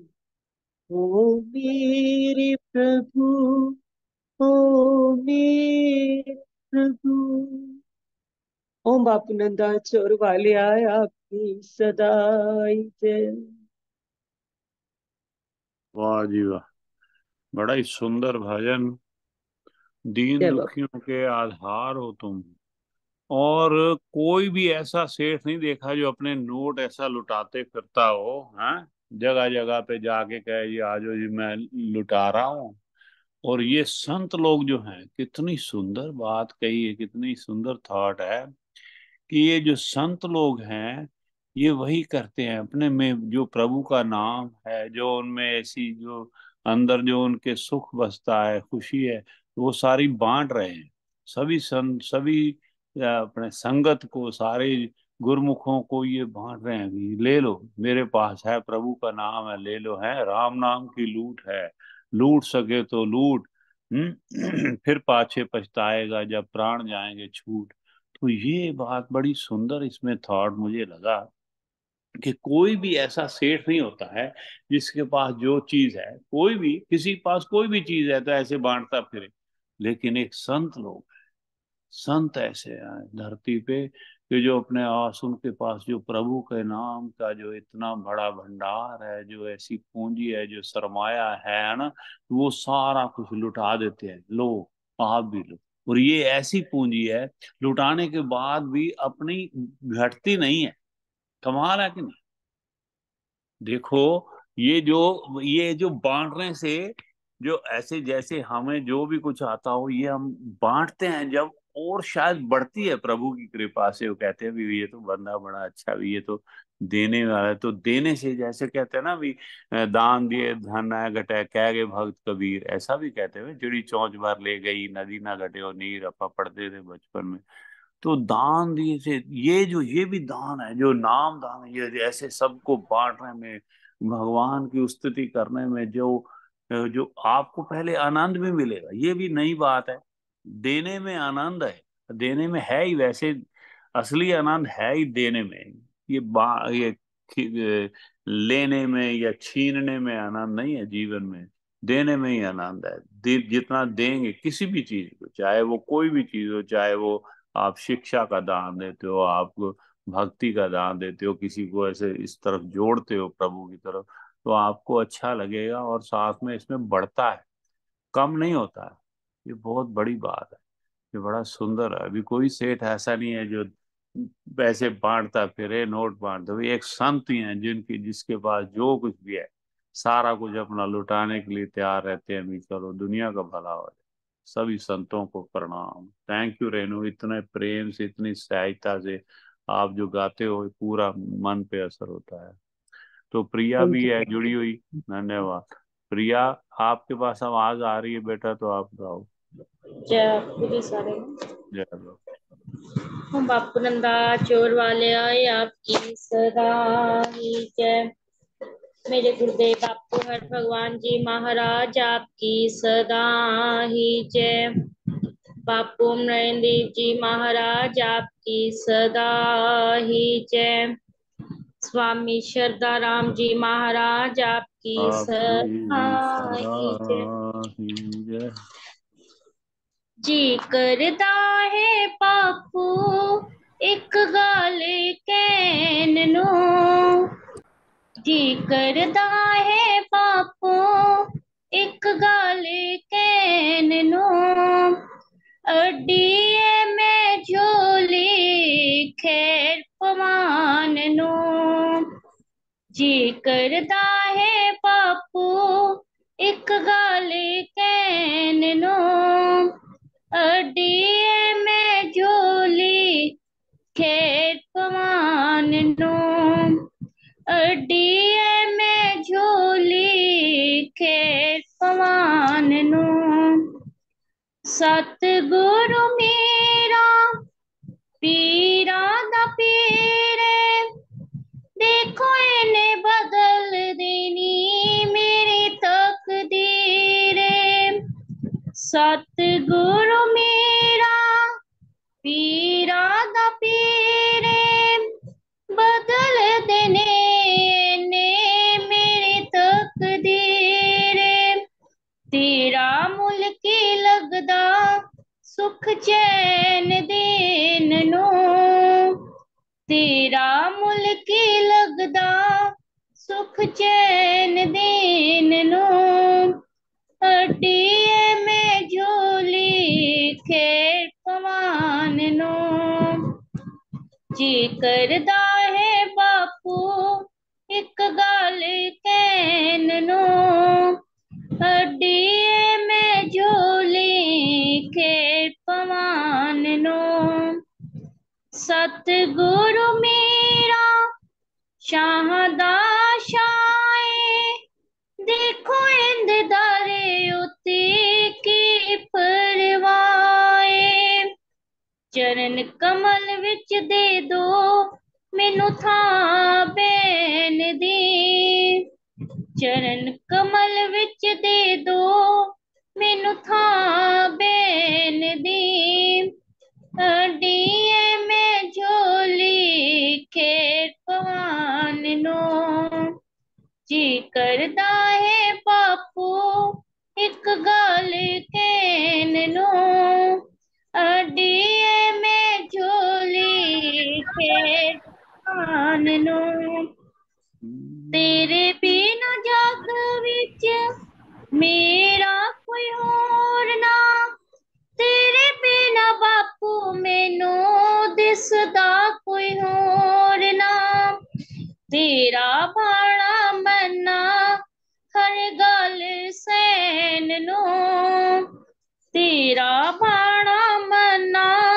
ओ मेरे प्रभु, ओ मेरे प्रभु। ओम बापू नंदा चोर वाले आए आपकी सदाई जय। वाह जी वाह, बड़ा ही सुंदर भजन। दीन जय बापू। दुखियों के आधार हो तुम। और कोई भी ऐसा सेठ नहीं देखा जो अपने नोट ऐसा लुटाते फिरता हो, हाँ, जगह जगह पे जाके कहे जी आजो जी मैं लुटा रहा हूँ। और ये संत लोग जो हैं, कितनी सुंदर बात कही है, कितनी सुंदर थॉट है कि ये जो संत लोग हैं ये वही करते हैं। अपने में जो प्रभु का नाम है, जो उनमें ऐसी जो अंदर जो उनके सुख बसता है, खुशी है, वो सारी बांट रहे हैं। सभी संत, सभी अ, अपने संगत को, सारे गुरमुखों को ये बांट रहे हैं कि ले लो, मेरे पास है, प्रभु का नाम है, ले लो, है राम नाम की लूट है, लूट सके तो लूट। हम्म फिर पाछे पछताएगा जब प्राण जाएंगे छूट। तो ये बात बड़ी सुंदर इसमें थॉट मुझे लगा कि कोई भी ऐसा सेठ नहीं होता है जिसके पास जो चीज है, कोई भी किसी के पास कोई भी चीज है तो ऐसे बांटता फिरे। लेकिन एक संत लोग, संत ऐसे हैं धरती पे कि जो अपने आस उनके पास जो प्रभु के नाम का जो इतना बड़ा भंडार है, जो ऐसी पूंजी है, जो सरमाया है ना, वो सारा कुछ लुटा देते हैं। लो, आप भी लो। और ये ऐसी पूंजी है, लुटाने के बाद भी अपनी घटती नहीं है। कमाल है कि नहीं? देखो, ये जो ये जो बांटने से, जो ऐसे जैसे हमें जो भी कुछ आता हो ये हम बांटते हैं जब, और शायद बढ़ती है प्रभु की कृपा से। वो कहते हैं भी ये तो बंदा बड़ा अच्छा भी, ये तो देने वाला है। तो देने से, जैसे कहते हैं ना भी, अ, दान दिए धन न घटे, कह गए भक्त कबीर, ऐसा भी कहते हैं। चिड़ी चौंच भर ले गई, नदी ना घटे और नीर, अपा पढ़ते थे बचपन में। तो दान दिए से, ये जो ये भी दान है, जो नाम दान है, ये ऐसे सबको बांटने में, भगवान की स्तुति करने में, जो जो आपको पहले आनंद भी मिलेगा। ये भी नई बात है, देने में आनंद है। देने में है ही, वैसे असली आनंद है ही देने में। ये बा ये खि- लेने में या छीनने में आनंद नहीं है जीवन में, देने में ही आनंद है। दे, जितना देंगे किसी भी चीज को, चाहे वो कोई भी चीज हो, चाहे वो आप शिक्षा का दान देते हो, आप भक्ति का दान देते हो, किसी को ऐसे इस तरफ जोड़ते हो प्रभु की तरफ, तो आपको अच्छा लगेगा और साथ में इसमें बढ़ता है, कम नहीं होता है। ये बहुत बड़ी बात है, ये बड़ा सुंदर है। अभी कोई सेठ ऐसा नहीं है जो पैसे बांटता फिरे, नोट बांटता। अभी एक संत ही हैं जिनकी जिसके पास जो कुछ भी है सारा कुछ अपना लुटाने के लिए तैयार रहते हैं। भी चलो दुनिया का भला हो जाए। सभी संतों को प्रणाम। थैंक यू रेनू, इतने प्रेम से, इतनी सहायता से आप जो गाते हो, पूरा मन पे असर होता है। तो प्रिया थैंक भी यू। है जुड़ी हुई, धन्यवाद। प्रिया, आपके पास आवाज आ रही है बेटा, तो आप गाओ। जय आपको जी सारे। जय लोग। हम बापू नंदा चोर वाले आए आपकी सदा ही जय। मेरे गुरुदेव बापू हर भगवान जी महाराज आपकी सदा ही जय। बापू नरेंद्र जी महाराज आपकी सदा ही जय। स्वामी श्रद्धा राम जी महाराज आपकी सदा आपकी सदा ही जय। ही जय। जी करदा है बापू एक गाल कहन नू। जी करदा है बापू एक गाल कहन नू। अड्डीए में झोली खैर पवान नू। जी करदा है बापू एक गाल कहन नू। अड्डीए में झोली खैर पवान नू। अड्डीए में झोली खैर पवान नू। सतगुरु मेरा पीरा दा पीरे। देखो इन्हें बदल देनी मेरी तकदीरे। सतगुरु मेरा पीरा दा पीरे। बदल देने ने मेरी तकदीरे। तेरा मुल्क लगदा सुख चैन देन नू। तेरा मुल्क लगदा सुख चैन देन नू। अड्डीए में झोली खैर पवान नू। जी करदा है बापू एक गाल कहन नू। अड्डीए में झोली खैर पवान नू। सतगुरु मेरा शाह दा शाए। देखो इंद दारे उते की परवाए। चरण कमल विच दे दो मैनू थां बैन दी। चरण कमल विच दे दो मैनू थां बैन दी। अड्डीए में झोली खैर पवान नू। जी करदा है बापू एक गाल कहन नू। अड्डीए में झोली खैर पवान नू। तेरे बिना जग विच मेरा कोई होर ना। तेरे बिना बापू मैनू दिसदा कोई होर ना। तेरा भाना मन्ना हर गल सहन नू। तेरा भाना मन्ना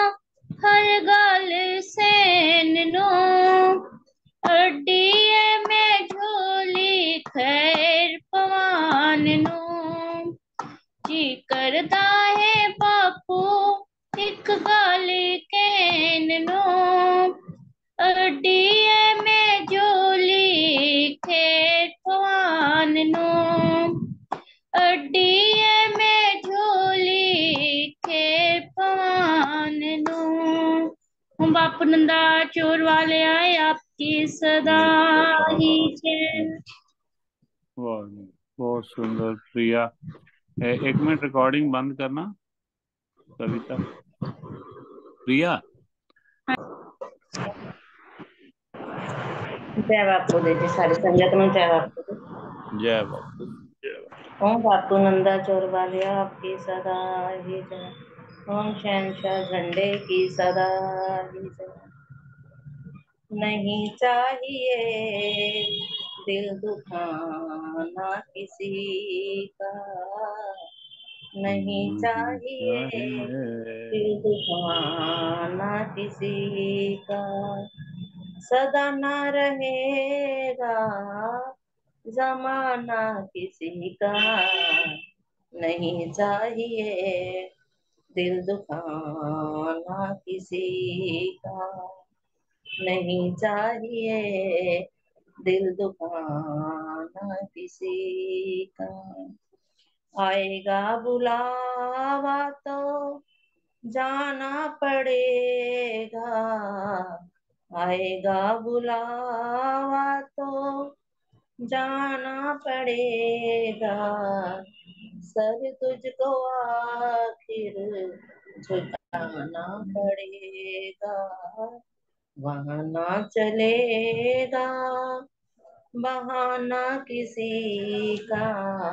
अड्डीए में झोली खैर पवान नू जी करदा है बापू एक गाली कहन नू अड्डीए में झोली खैर पवान नू अड्डीए में झोली खैर पवान नू बापू नंदा चोर वाले आए आपकी सदा ही जय। वाह, बहुत सुंदर प्रिया। ए, एक मिनट रिकॉर्डिंग बंद करना कविता। प्रिया, जय बापू दे जी सारी संगत में जय बापू दे। जय बापू, जय बापू। ओम बापू नंदा चोर वाले आपकी सदा ही जय। ओम शहंशाह झंडे की सदा ही जय। नहीं चाहिए दिल दुखाना किसी का, नहीं चाहिए दिल दुखाना किसी का, सदा ना रहेगा जमाना किसी का, नहीं चाहिए दिल दुखाना किसी का, नहीं चाहिए दिल दुखाना किसी का, आएगा बुलावा तो जाना पड़ेगा, आएगा बुलावा तो जाना पड़ेगा, सर तुझको आखिर झुकाना पड़ेगा, वहाँ ना चलेगा बहाना किसी का,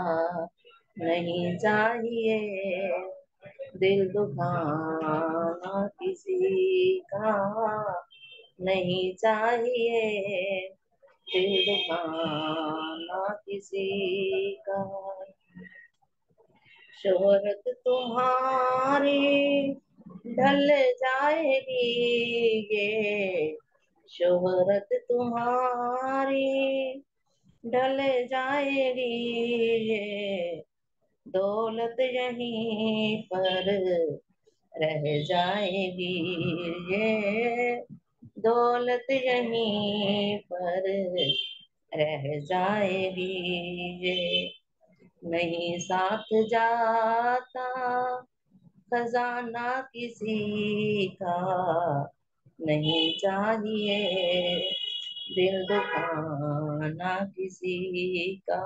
नहीं चाहिए दिल दुखाना किसी का, नहीं चाहिए दिल दुखाना किसी का, शोहरत तुम्हारी ढल जाएगी ये, शोहरत तुम्हारी ढल जाएगी ये, दौलत यहीं पर रह जाएगी ये, दौलत यहीं पर रह जाएगी ये, नहीं साथ जाता खजाना किसी का, नहीं चाहिए दिल दुखाना किसी का,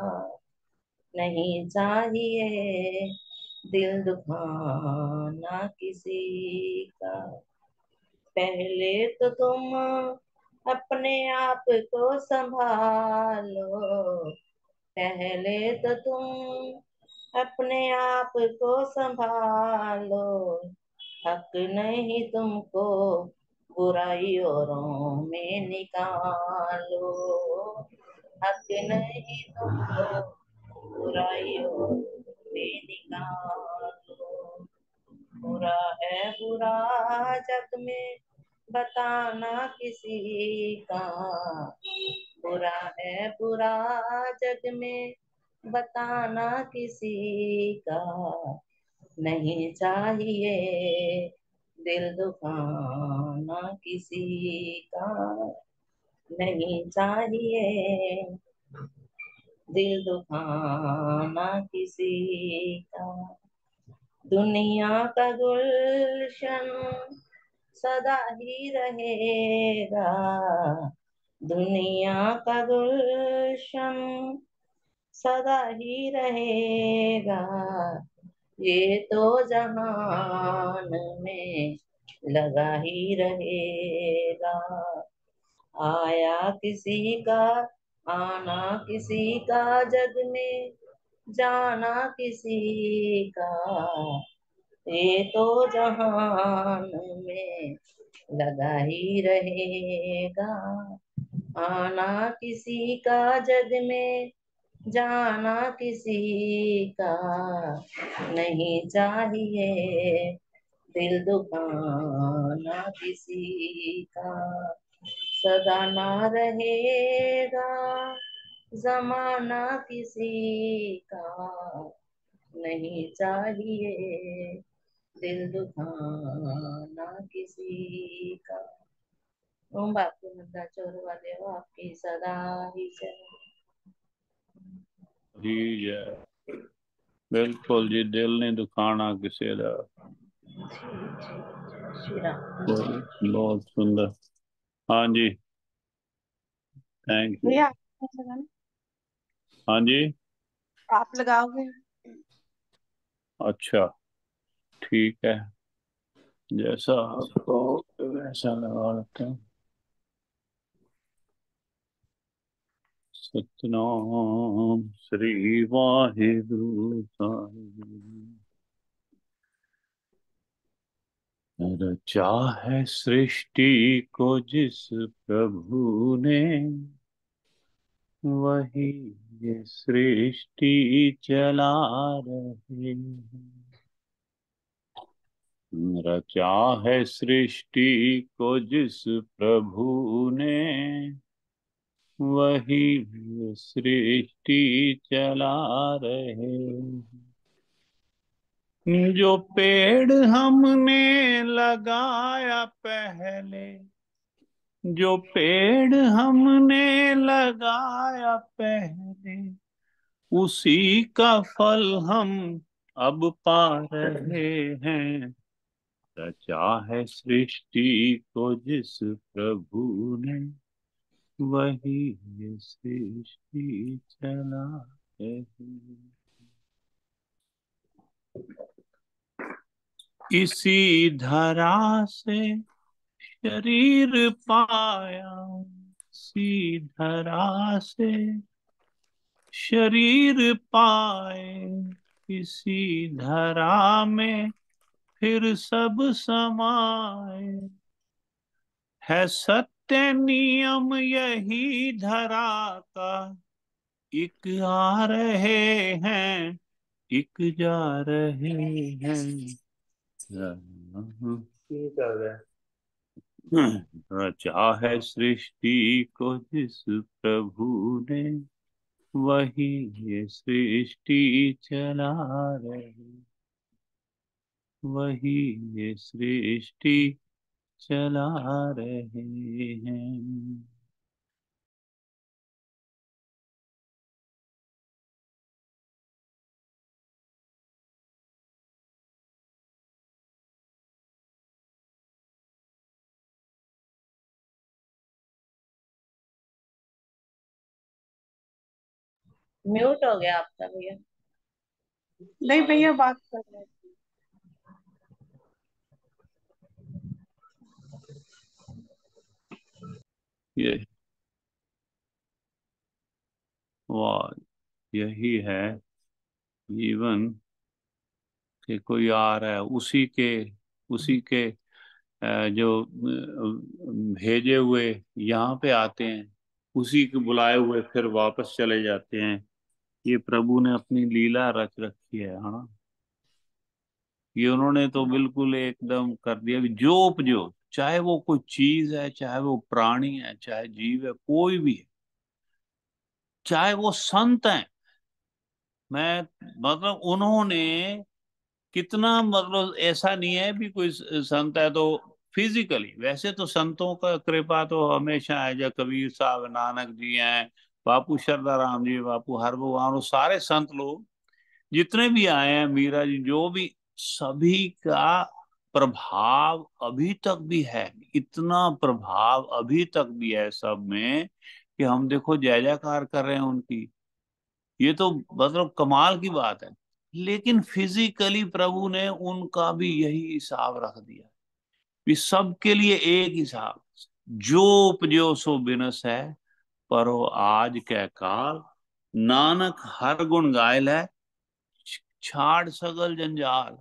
नहीं चाहिए दिल दुखाना किसी का, पहले तो तुम अपने आप को संभालो, पहले तो तुम अपने आप को संभालो, हक नहीं तुमको बुराई औरों में निकालो, हक नहीं तुमको बुराई औरों में निकालो, बुरा है बुरा जग में बताना किसी का, बुरा है बुरा जग में बताना किसी का, नहीं चाहिए दिल दुखाना किसी का, नहीं चाहिए दिल दुखाना किसी का, दुनिया का गुलशन सदा ही रहेगा, दुनिया का गुलशन सदा ही रहेगा, ये तो जहान में लगा ही रहेगा, आया किसी का आना किसी का जग में, जाना किसी का, ये तो जहान में लगा ही रहेगा, आना किसी का जग में, जाना किसी का, नहीं चाहिए दिल दुखाना किसी का, सदा ना रहेगा जमाना किसी का नहीं चाहिए दिल दुखाना किसी का। ओम बापू नंदा चोर वाले हो आपकी सदा ही जय। जी जय। बिल्कुल जी, दिल नहीं दुखाना किसी का। श्री राम। बहुत सुंदर। हाँ जी, थैंक यू। भैया आप लगाना, हाँ जी, आप लगाओगे? अच्छा ठीक है, जैसा आपको वैसा लगा लेते हैं। सतनाम श्री वाहिगुरु साहिब। रचा है सृष्टि को जिस प्रभु ने, वही ये सृष्टि चला रहे हैं। रचा है सृष्टि को जिस प्रभु ने, वही ये सृष्टि चला रहे हैं। जो पेड़ हमने लगाया पहले, जो पेड़ हमने लगाया पहले, उसी का फल हम अब पा रहे हैं। रचा है सृष्टि को जिस प्रभु ने, वही ये सृष्टि चला रहे हैं। इसी धरा से शरीर पाया, इसी धरा से शरीर पाए, इसी धरा में फिर सब समाए। है सत्य नियम यही धरा का, एक आ रहे हैं एक जा रहे हैं। ठीक है। रचा है सृष्टि को जिस प्रभु ने, वही ये सृष्टि चला रहे, वही ये सृष्टि चला रहे हैं। म्यूट हो गया आपका भैया। नहीं भैया, बात कर रहे थे। ये वाह, यही है जीवन कि कोई आ रहा है, उसी के उसी के अ, जो अ, भेजे हुए यहाँ पे आते हैं, उसी के बुलाए हुए फिर वापस चले जाते हैं। ये प्रभु ने अपनी लीला रच रखी है हाँ। ये उन्होंने तो बिल्कुल एकदम कर दिया कि जो उपजो, चाहे वो कोई चीज है, चाहे वो प्राणी है, चाहे जीव है, कोई भी है, चाहे वो संत है। मैं मतलब उन्होंने कितना, मतलब ऐसा नहीं है भी कोई संत है तो फिजिकली, वैसे तो संतों का कृपा तो हमेशा है। जब कबीर साहब, नानक जी हैं, बापू श्रद्धा राम जी, बापू हर भगवान, वो सारे संत लोग जितने भी आए हैं, मीरा जी, जो भी, सभी का प्रभाव अभी तक भी है। इतना प्रभाव अभी तक भी है सब में कि हम देखो जय जयकार कर रहे हैं उनकी। ये तो मतलब कमाल की बात है। लेकिन फिजिकली प्रभु ने उनका भी यही हिसाब रख दिया कि सबके लिए एक हिसाब, जो उपजो सो बिनस है, परो आज कै काल, नानक हर गुण गायल है, छाड़ सगल जंजाल।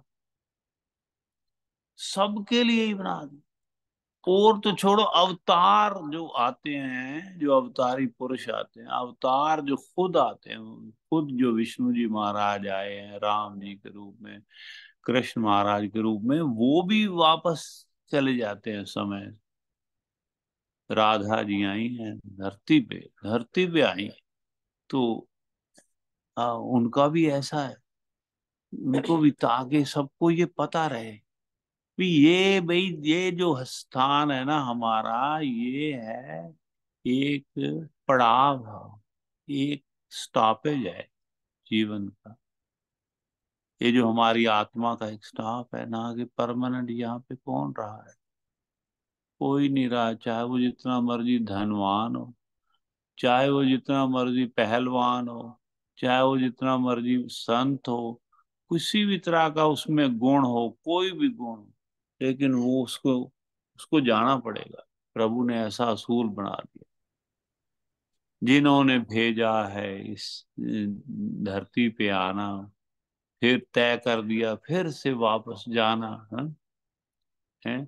सबके लिए ही बना दी। और तो छोड़ो, अवतार जो आते हैं, जो अवतारी पुरुष आते हैं, अवतार जो खुद आते हैं, खुद जो विष्णु जी महाराज आए हैं राम जी के रूप में, कृष्ण महाराज के रूप में, वो भी वापस चले जाते हैं समय। राधा जी आई हैं धरती पे, धरती पे आई हैं। तो आ, उनका भी ऐसा है, उनको भी, ताकि सबको ये पता रहे भी ये भाई ये जो स्थान है ना हमारा, ये है एक पड़ाव है, एक स्टॉपेज है जीवन का। ये जो हमारी आत्मा का एक स्टॉप है ना, कि परमानेंट यहाँ पे कौन रहा है? कोई नहीं रहा, चाहे वो जितना मर्जी धनवान हो, चाहे वो जितना मर्जी पहलवान हो, चाहे वो जितना मर्जी संत हो, किसी भी तरह का उसमें गुण हो, कोई भी गुण हो, लेकिन वो उसको उसको जाना पड़ेगा। प्रभु ने ऐसा असूल बना दिया। जिन्होंने भेजा है इस अ, धरती पे आना, फिर तय कर दिया फिर से वापस जाना है, है?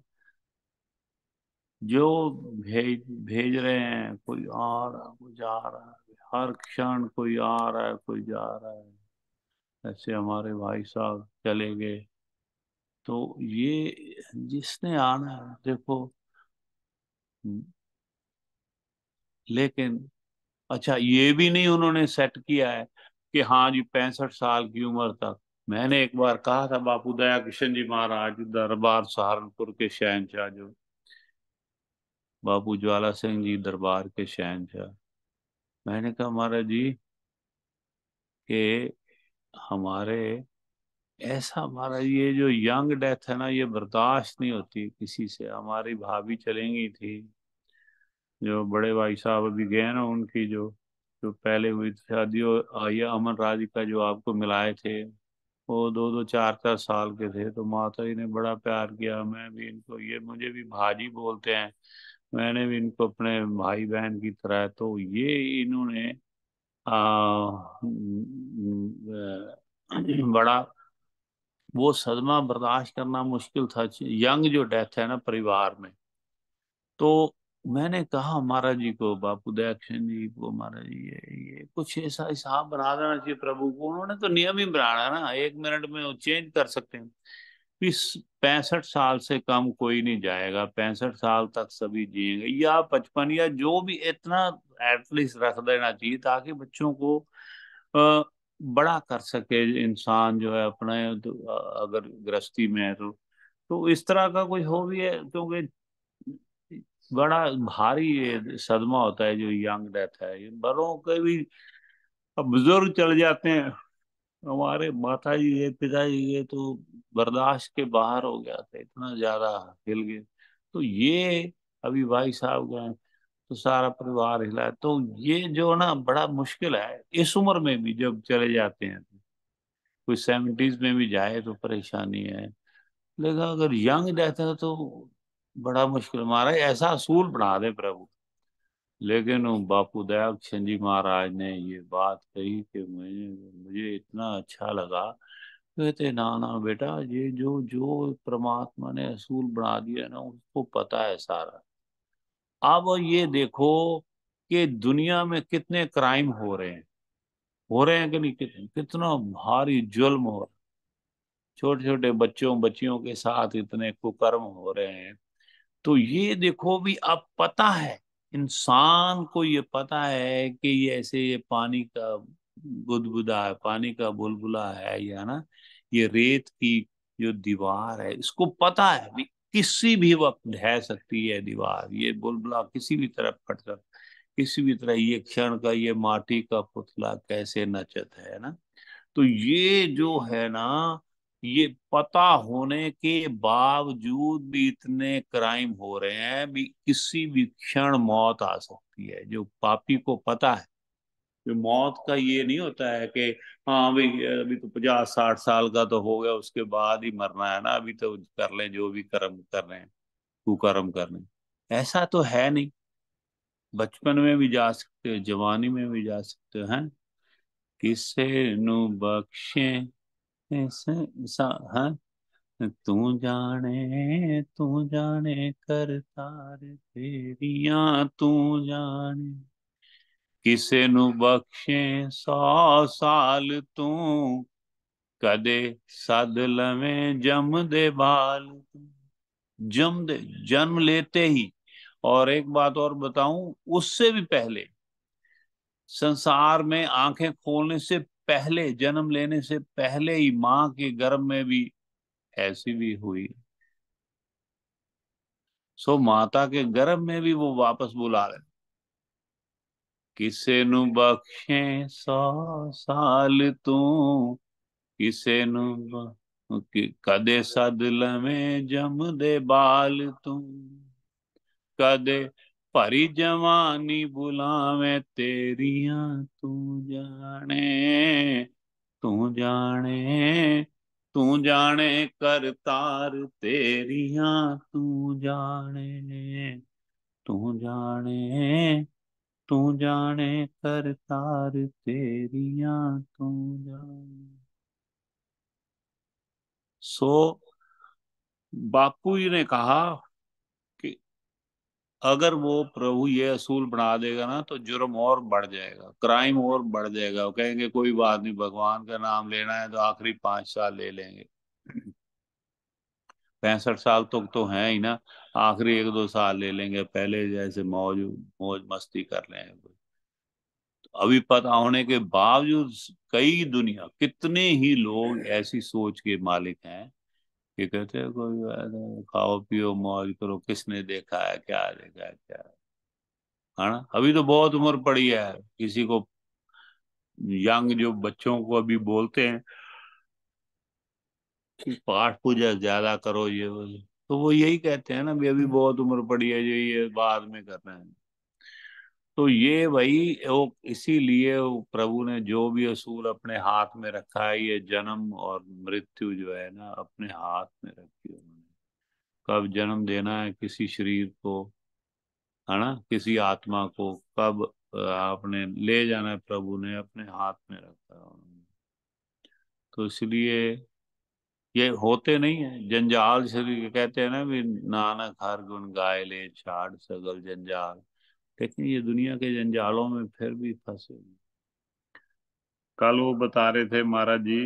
जो भेज भेज रहे हैं, कोई आ रहा कोई जा रहा है, हर क्षण कोई आ रहा है कोई जा रहा है। ऐसे हमारे भाई साहब चले गए। तो ये जिसने आना है देखो, लेकिन अच्छा ये भी नहीं उन्होंने सेट किया है कि हाँ जी पैंसठ साल की उम्र तक। मैंने एक बार कहा था, बापू दया किशन जी महाराज दरबार सहारनपुर के शहनशाह, जो बापू ज्वाला सिंह जी दरबार के शहनशाह, मैंने कहा महाराज जी कि हमारे ऐसा, हमारा ये जो यंग डेथ है ना, ये बर्दाश्त नहीं होती किसी से। हमारी भाभी चलेंगी थी, जो बड़े भाई साहब अभी गए ना, उनकी जो जो पहले हुई थी शादी, और आया अमन राज का जो आपको मिलाए थे, वो दो दो चार चार साल के थे। तो माता जी ने बड़ा प्यार किया। मैं भी इनको, ये मुझे भी भाजी बोलते हैं, मैंने भी इनको अपने भाई बहन की तरह। तो ये इन्होंने आ, बड़ा वो सदमा बर्दाश्त करना मुश्किल था, यंग जो डेथ है ना परिवार में। तो मैंने कहा महाराज जी को, बापू दयाक्षण जी को, महाराज जी ये ये कुछ ऐसा हिसाब बना देना चाहिए प्रभु को। उन्होंने तो नियम ही बनाना है ना, एक मिनट में वो चेंज कर सकते हैं। इस पैंसठ साल से कम कोई नहीं जाएगा, पैंसठ साल तक सभी जिएंगे, या पचपन, या जो भी, इतना एटलीस्ट रख देना चाहिए ताकि बच्चों को अ, बड़ा कर सके इंसान जो है अपने। तो, अ, अगर गृहस्थी में है तो तो इस तरह का कुछ हो भी है, क्योंकि बड़ा भारी ये सदमा होता है जो यंग डेथ है। ये बड़ों के भी, अब बुजुर्ग चले जाते हैं, हमारे माता जी ये पिताजी ये तो बर्दाश्त के बाहर हो गया था, इतना ज्यादा हिल गए। तो ये अभी भाई साहब गए तो सारा परिवार हिला है। तो ये जो ना बड़ा मुश्किल है इस उम्र में भी, जब चले जाते हैं कोई सेवेंटीज में भी जाए तो परेशानी है, लेकिन अगर यंग डेथ है तो बड़ा मुश्किल। हमारा ऐसा असूल बना दे प्रभु। लेकिन वो बापू दयाक्षण जी महाराज ने ये बात कही कि मुझे मुझे इतना अच्छा लगा। कहते ना ना बेटा, ये जो जो परमात्मा ने असूल बना दिया ना, उसको पता है सारा। अब ये देखो कि दुनिया में कितने क्राइम हो रहे हैं, हो रहे हैं कि नहीं, कितने, कितना भारी जुल्म हो रहा है, छोटे छोटे बच्चों बच्चियों के साथ इतने कुकर्म हो रहे हैं। तो ये देखो भी, अब पता है इंसान को, ये पता है कि ये ऐसे, ये पानी का बुदबुदा है, पानी का बुलबुला है, या ना ये रेत की जो दीवार है, इसको पता है भी किसी भी वक्त ढह सकती है दीवार, ये बुलबुला किसी भी तरफ फट सकता, किसी भी तरह। ये क्षण का ये माटी का पुतला कैसे नचत है ना। तो ये जो है ना, ये पता होने के बावजूद भी इतने क्राइम हो रहे हैं भी, किसी भी क्षण मौत आ सकती है। जो पापी को पता है कि मौत का ये नहीं होता है कि हाँ भाई अभी तो पचास साठ साल का तो हो गया, उसके बाद ही मरना है ना, अभी तो कर लें जो भी कर्म कर रहे हैं, कुकर्म कर रहे हैं। ऐसा तो है नहीं। बचपन में भी जा सकते हो, जवानी में भी जा सकते हो, हैं? किसे नु बख्शे ऐसे सा, हाँ? तू जाने तू जाने करतार तेरियां तू जाने, किसे नु बख्शे सौ साल तू, कदे सद लवें जम दे बाल तू। जम दे, जन्म लेते ही और एक बात और बताऊं, उससे भी पहले संसार में आंखें खोलने से पहले, जन्म लेने से पहले ही माँ के गर्भ में भी ऐसी भी हुई। सो माता के गर्भ में भी वो वापस बुला रहे, किसे नु बख्शे सौ साल तू, किसे नु ब- कि- कदे सद लवें जम दे बाल तू, कदे परी जवानी बुलावे तेरियां, तू जाने, तू जाने, तू जाने करतार तेरियां, तू जाने, तू जाने, तू जाने करतार तेरियां, तू जाने। सो बापू जी ने कहा कि अगर वो प्रभु ये असूल बना देगा ना तो जुर्म और बढ़ जाएगा, क्राइम और बढ़ जाएगा। वो कहेंगे कोई बात नहीं, भगवान का नाम लेना है तो आखिरी पांच साल ले लेंगे, पैंसठ साल तक तो है ही ना, आखिरी एक दो साल ले लेंगे, पहले जैसे मौज मौज मस्ती कर लेंगे। अभी पता होने के बावजूद कई दुनिया, कितने ही लोग ऐसी सोच के मालिक हैं कि कहते हैं कोई बात नहीं, खाओ पियो मौज करो, किसने देखा है, क्या देखा है, क्या है ना। अभी तो बहुत उम्र पड़ी है, किसी को यंग जो बच्चों को अभी बोलते हैं कि पाठ पूजा ज्यादा करो, ये वो, तो वो यही कहते हैं ना भी अभी बहुत उम्र पड़ी है, जो ये बाद में करना है। तो ये वही वो, इसीलिए वो प्रभु ने जो भी असूल अपने हाथ में रखा है, ये जन्म और मृत्यु जो है ना अपने हाथ में रखी है उन्होंने। कब जन्म देना है किसी शरीर को, है ना, किसी आत्मा को कब अ, आपने ले जाना है, प्रभु ने अपने हाथ में रखा है उन्होंने। तो इसलिए ये होते नहीं है जंजाल शरीर, कहते हैं ना भी नानक हर गुण गाए ले छाड़ सगल जंजाल, लेकिन ये दुनिया के जंजालों में फिर भी फंसे। कल वो बता रहे थे महाराज जी,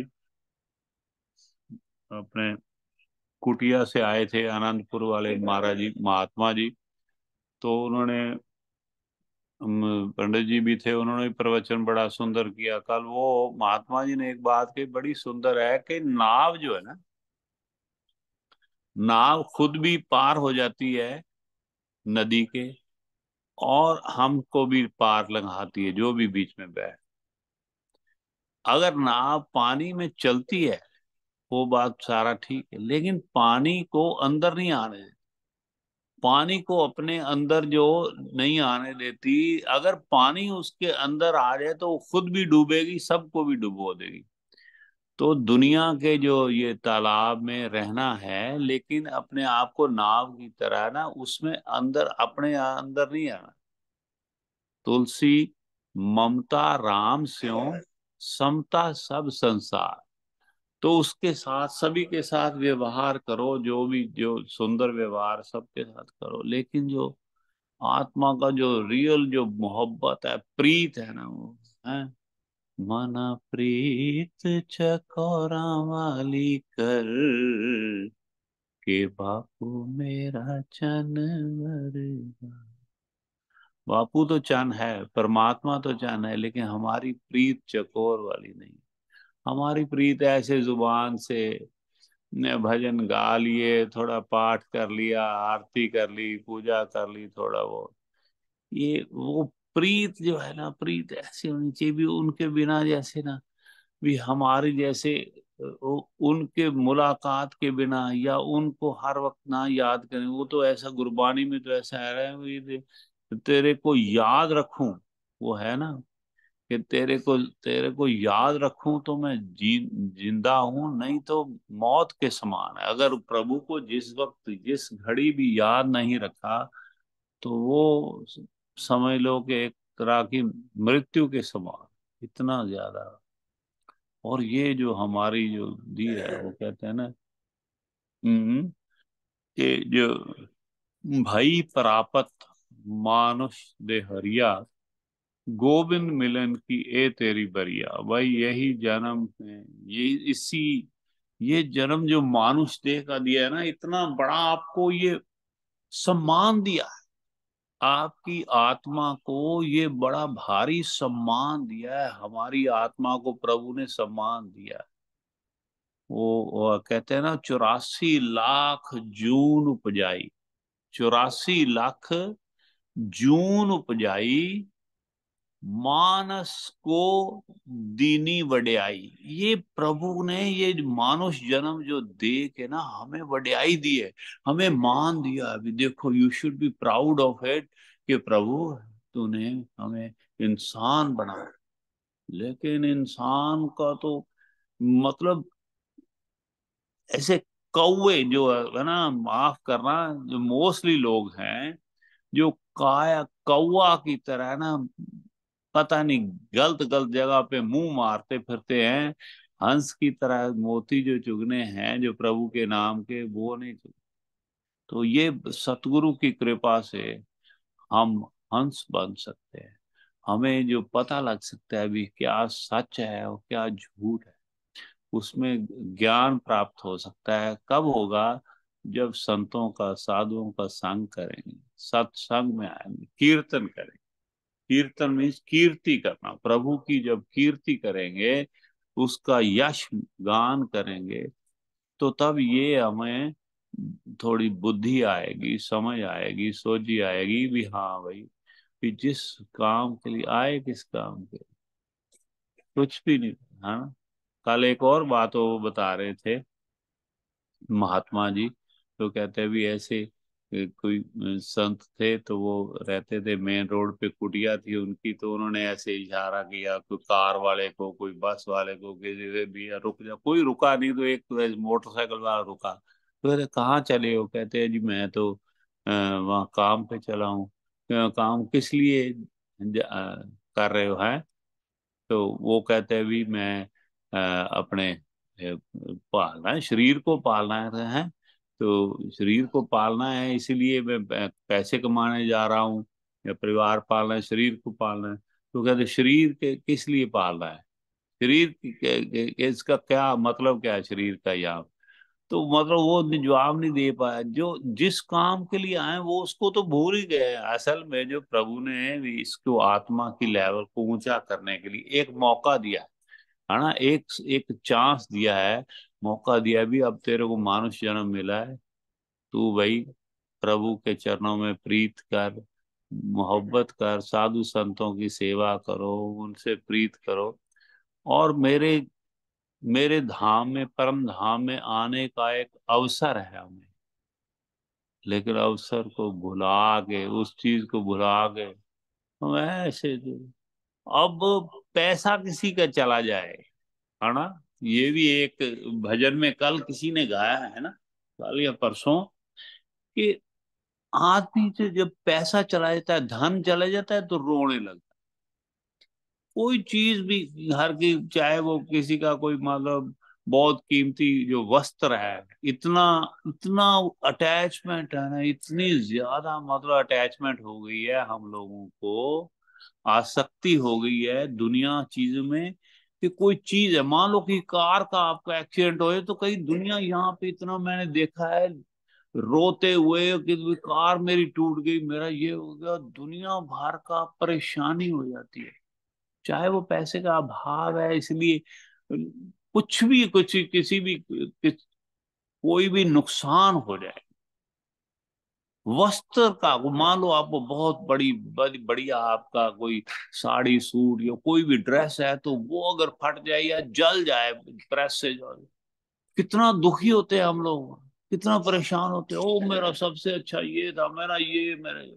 अपने कुटिया से आए थे आनंदपुर वाले महाराज जी, महात्मा जी। तो उन्होंने अम, पंडित जी भी थे, उन्होंने भी प्रवचन बड़ा सुंदर किया। कल वो महात्मा जी ने एक बात कही बड़ी सुंदर है कि नाव जो है ना, नाव खुद भी पार हो जाती है नदी के, और हमको भी पार लगाती है जो भी बीच में बैठ। अगर नाव पानी में चलती है वो बात सारा ठीक है, लेकिन पानी को अंदर नहीं आने देती, पानी को अपने अंदर जो नहीं आने देती, अगर पानी उसके अंदर आ जाए तो वो खुद भी डूबेगी, सबको भी डुबो देगी। तो दुनिया के जो ये तालाब में रहना है, लेकिन अपने आप को नाव की तरह ना उसमें अंदर, अपने अंदर नहीं आना। तुलसी ममता राम स्यों, समता सब संसार। तो उसके साथ, सभी के साथ व्यवहार करो, जो भी जो सुंदर व्यवहार सबके साथ करो, लेकिन जो आत्मा का जो रियल जो मोहब्बत है, प्रीत है ना, वो है मना प्रीत चकोरा वाली कर, के बापू मेरा चनवर। बापू तो चन है, परमात्मा तो चन है, लेकिन हमारी प्रीत चकोर वाली नहीं। हमारी प्रीत ऐसे जुबान से ने भजन गा लिए, थोड़ा पाठ कर लिया, आरती कर ली, पूजा कर ली, थोड़ा वो, ये वो प्रीत जो है ना, प्रीत ऐसी होनी चाहिए भी उनके बिना, जैसे ना भी हमारी जैसे वो- उनके मुलाकात के बिना, या उनको हर वक्त ना याद करें। वो तो ऐसा गुरबानी में तो ऐसा आ रहा है भी ते- तेरे को याद रखूं, वो है ना कि तेरे को तेरे को याद रखूं तो मैं जी जिंदा हूं, नहीं तो मौत के समान है। अगर प्रभु को जिस वक्त जिस घड़ी भी याद नहीं रखा तो वो समझ लो कि एक तरह की मृत्यु के समान, इतना ज्यादा। और ये जो हमारी जो दी है, वो कहते हैं ना, हम्म, ये जो भई प्रापत मानुष दे हरिया, गोविंद मिलन की ए तेरी बरिया। भाई यही जन्म है, ये इसी ये जन्म जो मानुष देह का दिया है ना, इतना बड़ा आपको ये सम्मान दिया है, आपकी आत्मा को ये बड़ा भारी सम्मान दिया है, हमारी आत्मा को प्रभु ने सम्मान दिया है। वो, वो कहते हैं ना, चौरासी लाख जून उपजाई, चौरासी लाख जून उपजाई, मानस को दीनी वड्याई। ये प्रभु ने ये मानुष जन्म जो दे के ना हमें वड्याई दी है, हमें मान दिया। अभी देखो, you should be proud of it कि प्रभु तूने हमें इंसान बनाया। लेकिन इंसान का तो मतलब ऐसे कौवे जो है ना, माफ करना, जो मोस्टली लोग हैं जो काया कौवा की तरह ना, पता नहीं गलत गलत जगह पे मुंह मारते फिरते हैं, हंस की तरह मोती जो चुगने हैं जो प्रभु के नाम के, वो नहीं चुग। तो ये सतगुरु की कृपा से हम हंस बन सकते हैं। हमें जो पता लग सकता है अभी क्या सच है और क्या झूठ है, उसमें ज्ञान प्राप्त हो सकता है। कब होगा? जब संतों का, साधुओं का संग करेंगे, सत्संग में आएंगे, कीर्तन करेंगे। कीर्तन मीन्स कीर्ति करना, प्रभु की जब कीर्ति करेंगे, उसका यश गान करेंगे, तो तब ये हमें थोड़ी बुद्धि आएगी, समझ आएगी, सोची आएगी भी, हाँ भाई, कि जिस काम के लिए आए, किस काम के लिए, कुछ भी नहीं, है ना। कल एक और बात वो बता रहे थे महात्मा जी, तो कहते हैं भी ऐसे ए, कोई अ, संत थे, तो वो रहते थे मेन रोड पे, कुटिया थी उनकी, तो उन्होंने ऐसे इशारा किया, कोई कार वाले को, कोई बस वाले को, किसी से भी, रुक जा। कोई रुका नहीं, तो एक तो ऐसे मोटरसाइकिल वाला रुका। तो कहते कहाँ चले हो? कहते हैं जी मैं तो आ, वहाँ काम पे चला हूँ। "अ, काम किस लिए ज- अ, कर रहे हो है?" तो वो कहते हैं भी मैं अ, अपने अ, पालना है, शरीर को पालना है, तो शरीर को पालना है, इसीलिए मैं पै- पैसे कमाने जा रहा हूँ, या परिवार पालना है, शरीर को पालना है। तो कहते हैं, शरीर के किस लिए पालना है? शरीर के, के, के, इसका क्या मतलब, क्या है शरीर का यहाँ? तो मतलब वो जवाब नहीं दे पाया। जो जिस काम के लिए आए वो उसको तो भूल ही गए। असल में जो प्रभु ने भी इसको, आत्मा की लेवल को ऊंचा करने के लिए एक मौका दिया है ना, एक एक चांस दिया है, मौका दिया भी, अब तेरे को मानुष जन्म मिला है, तू भाई प्रभु के चरणों में प्रीत कर, मोहब्बत कर, साधु संतों की सेवा करो, उनसे प्रीत करो, और मेरे मेरे धाम में, परम धाम में आने का एक अवसर है हमें। लेकिन अवसर को भुला के, उस चीज को भुला के हम ऐसे जो- अब पैसा किसी का चला जाए, है ना। ये भी एक भजन में कल किसी ने गाया है ना, कल या परसों, कि आदमी से जब पैसा चला जाता है, धन चला जाता है, तो रोने लगता है। कोई चीज भी घर की, चाहे वो किसी का कोई मतलब बहुत कीमती जो वस्त्र है, इतना इतना अटैचमेंट है ना, इतनी ज्यादा मतलब अटैचमेंट हो गई है हम लोगों को, आसक्ति हो गई है दुनिया चीज में, कि कोई चीज है, मान लो कि कार का आपका एक्सीडेंट हो, तो कई दुनिया यहाँ पे, इतना मैंने देखा है रोते हुए कि कार मेरी टूट गई, मेरा ये हो गया, दुनिया भर का परेशानी हो जाती है। चाहे वो पैसे का अभाव है, इसलिए कुछ भी, कुछ किसी भी किस, कोई भी नुकसान हो जाए, वस्त्र का, वो मान लो आपको बहुत बड़ी बड़ी बढ़िया आपका कोई साड़ी सूट या कोई भी ड्रेस है, तो वो अगर फट जाए या जल जाए, प्रेस से जल, कितना दुखी होते हैं हम लोग, कितना परेशान होते हैं। ओ मेरा सबसे अच्छा ये था, मेरा ये, मेरे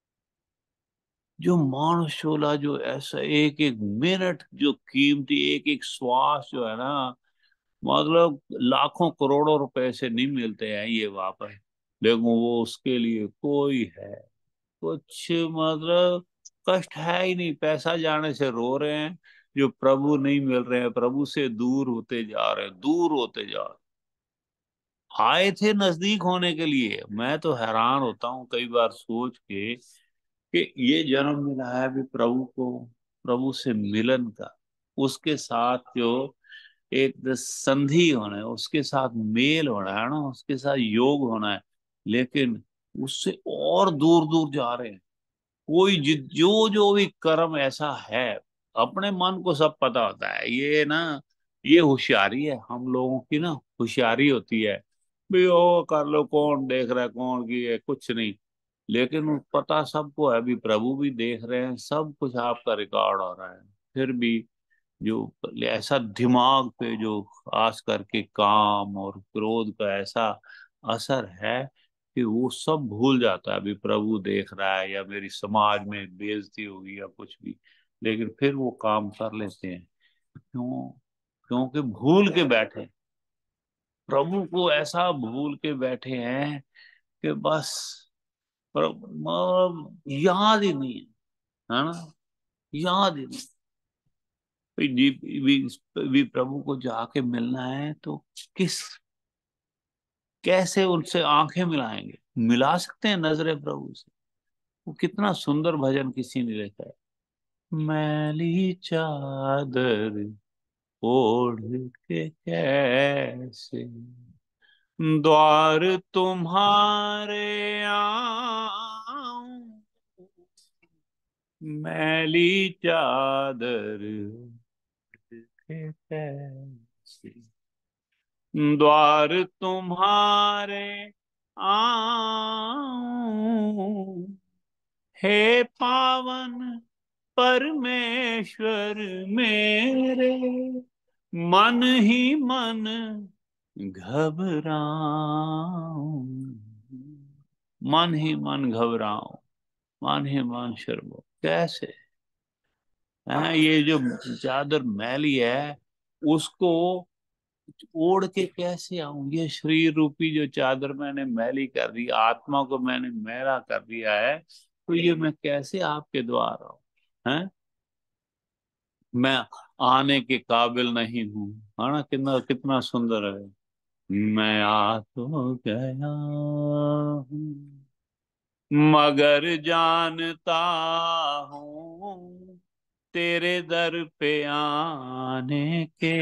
जो मानस चोला, जो ऐसा एक एक मिनट जो कीमती, एक एक श्वास जो है ना, मतलब लाखों करोड़ों रुपए से नहीं मिलते हैं ये वापस, लेकिन वो उसके लिए कोई है कुछ मतलब कष्ट है ही नहीं। पैसा जाने से रो रहे हैं, जो प्रभु नहीं मिल रहे हैं, प्रभु से दूर होते जा रहे हैं, दूर होते जा रहे हैं। आए थे नजदीक होने के लिए। मैं तो हैरान होता हूँ कई बार सोच के कि ये जन्म मिला है भी प्रभु को, प्रभु से मिलन का, उसके साथ जो एक संधि होना है, उसके साथ मेल होना है ना, उसके साथ योग होना है, लेकिन उससे और दूर दूर जा रहे हैं। कोई जि- जो जो भी कर्म ऐसा है, अपने मन को सब पता होता है। ये ना, ये होशियारी है हम लोगों की ना, होशियारी होती है भी ओ कर लो, कौन देख रहा है, कौन की है, कुछ नहीं। लेकिन वो पता सबको है, अभी प्रभु भी देख रहे हैं, सब कुछ आपका रिकॉर्ड हो रहा है। फिर भी जो ऐसा दिमाग पे जो खास करके काम और क्रोध का ऐसा असर है कि वो सब भूल जाता है, अभी प्रभु देख रहा है या मेरी समाज में बेइज्जती होगी या कुछ भी, लेकिन फिर वो काम कर लेते हैं। क्यों? क्योंकि भूल के बैठे, प्रभु को ऐसा भूल के बैठे हैं कि बस पर, म- याद ही नहीं है, है ना, याद ही नहीं। भाई जी, भी, भी प्रभु को जाके मिलना है तो किस, कैसे उनसे आंखें मिलाएंगे? मिला सकते हैं नजरे प्रभु से? वो कितना सुंदर भजन किसी ने लिखा है, मैली चादर ओढ़ के कैसे द्वार तुम्हारे आऊं, मैली चादर ओढ़ के कैसे द्वार तुम्हारे आऊं, हे पावन परमेश्वर मेरे, मन ही मन घबराऊं, मन ही मन घबराऊं, मन ही मन शर्मो। कैसे है ये जो चादर मैली है, उसको ओढ़ के कैसे आऊं? ये शरीर रूपी जो चादर मैंने मैली कर दी, आत्मा को मैंने मैला कर दिया है, तो ये मैं कैसे आपके द्वार आऊं? हैं? मैं आने के काबिल नहीं हूँ, है ना? कितना कितना सुंदर है, मैं आ तो गया हूँ मगर जानता हूँ तेरे दर पे आने के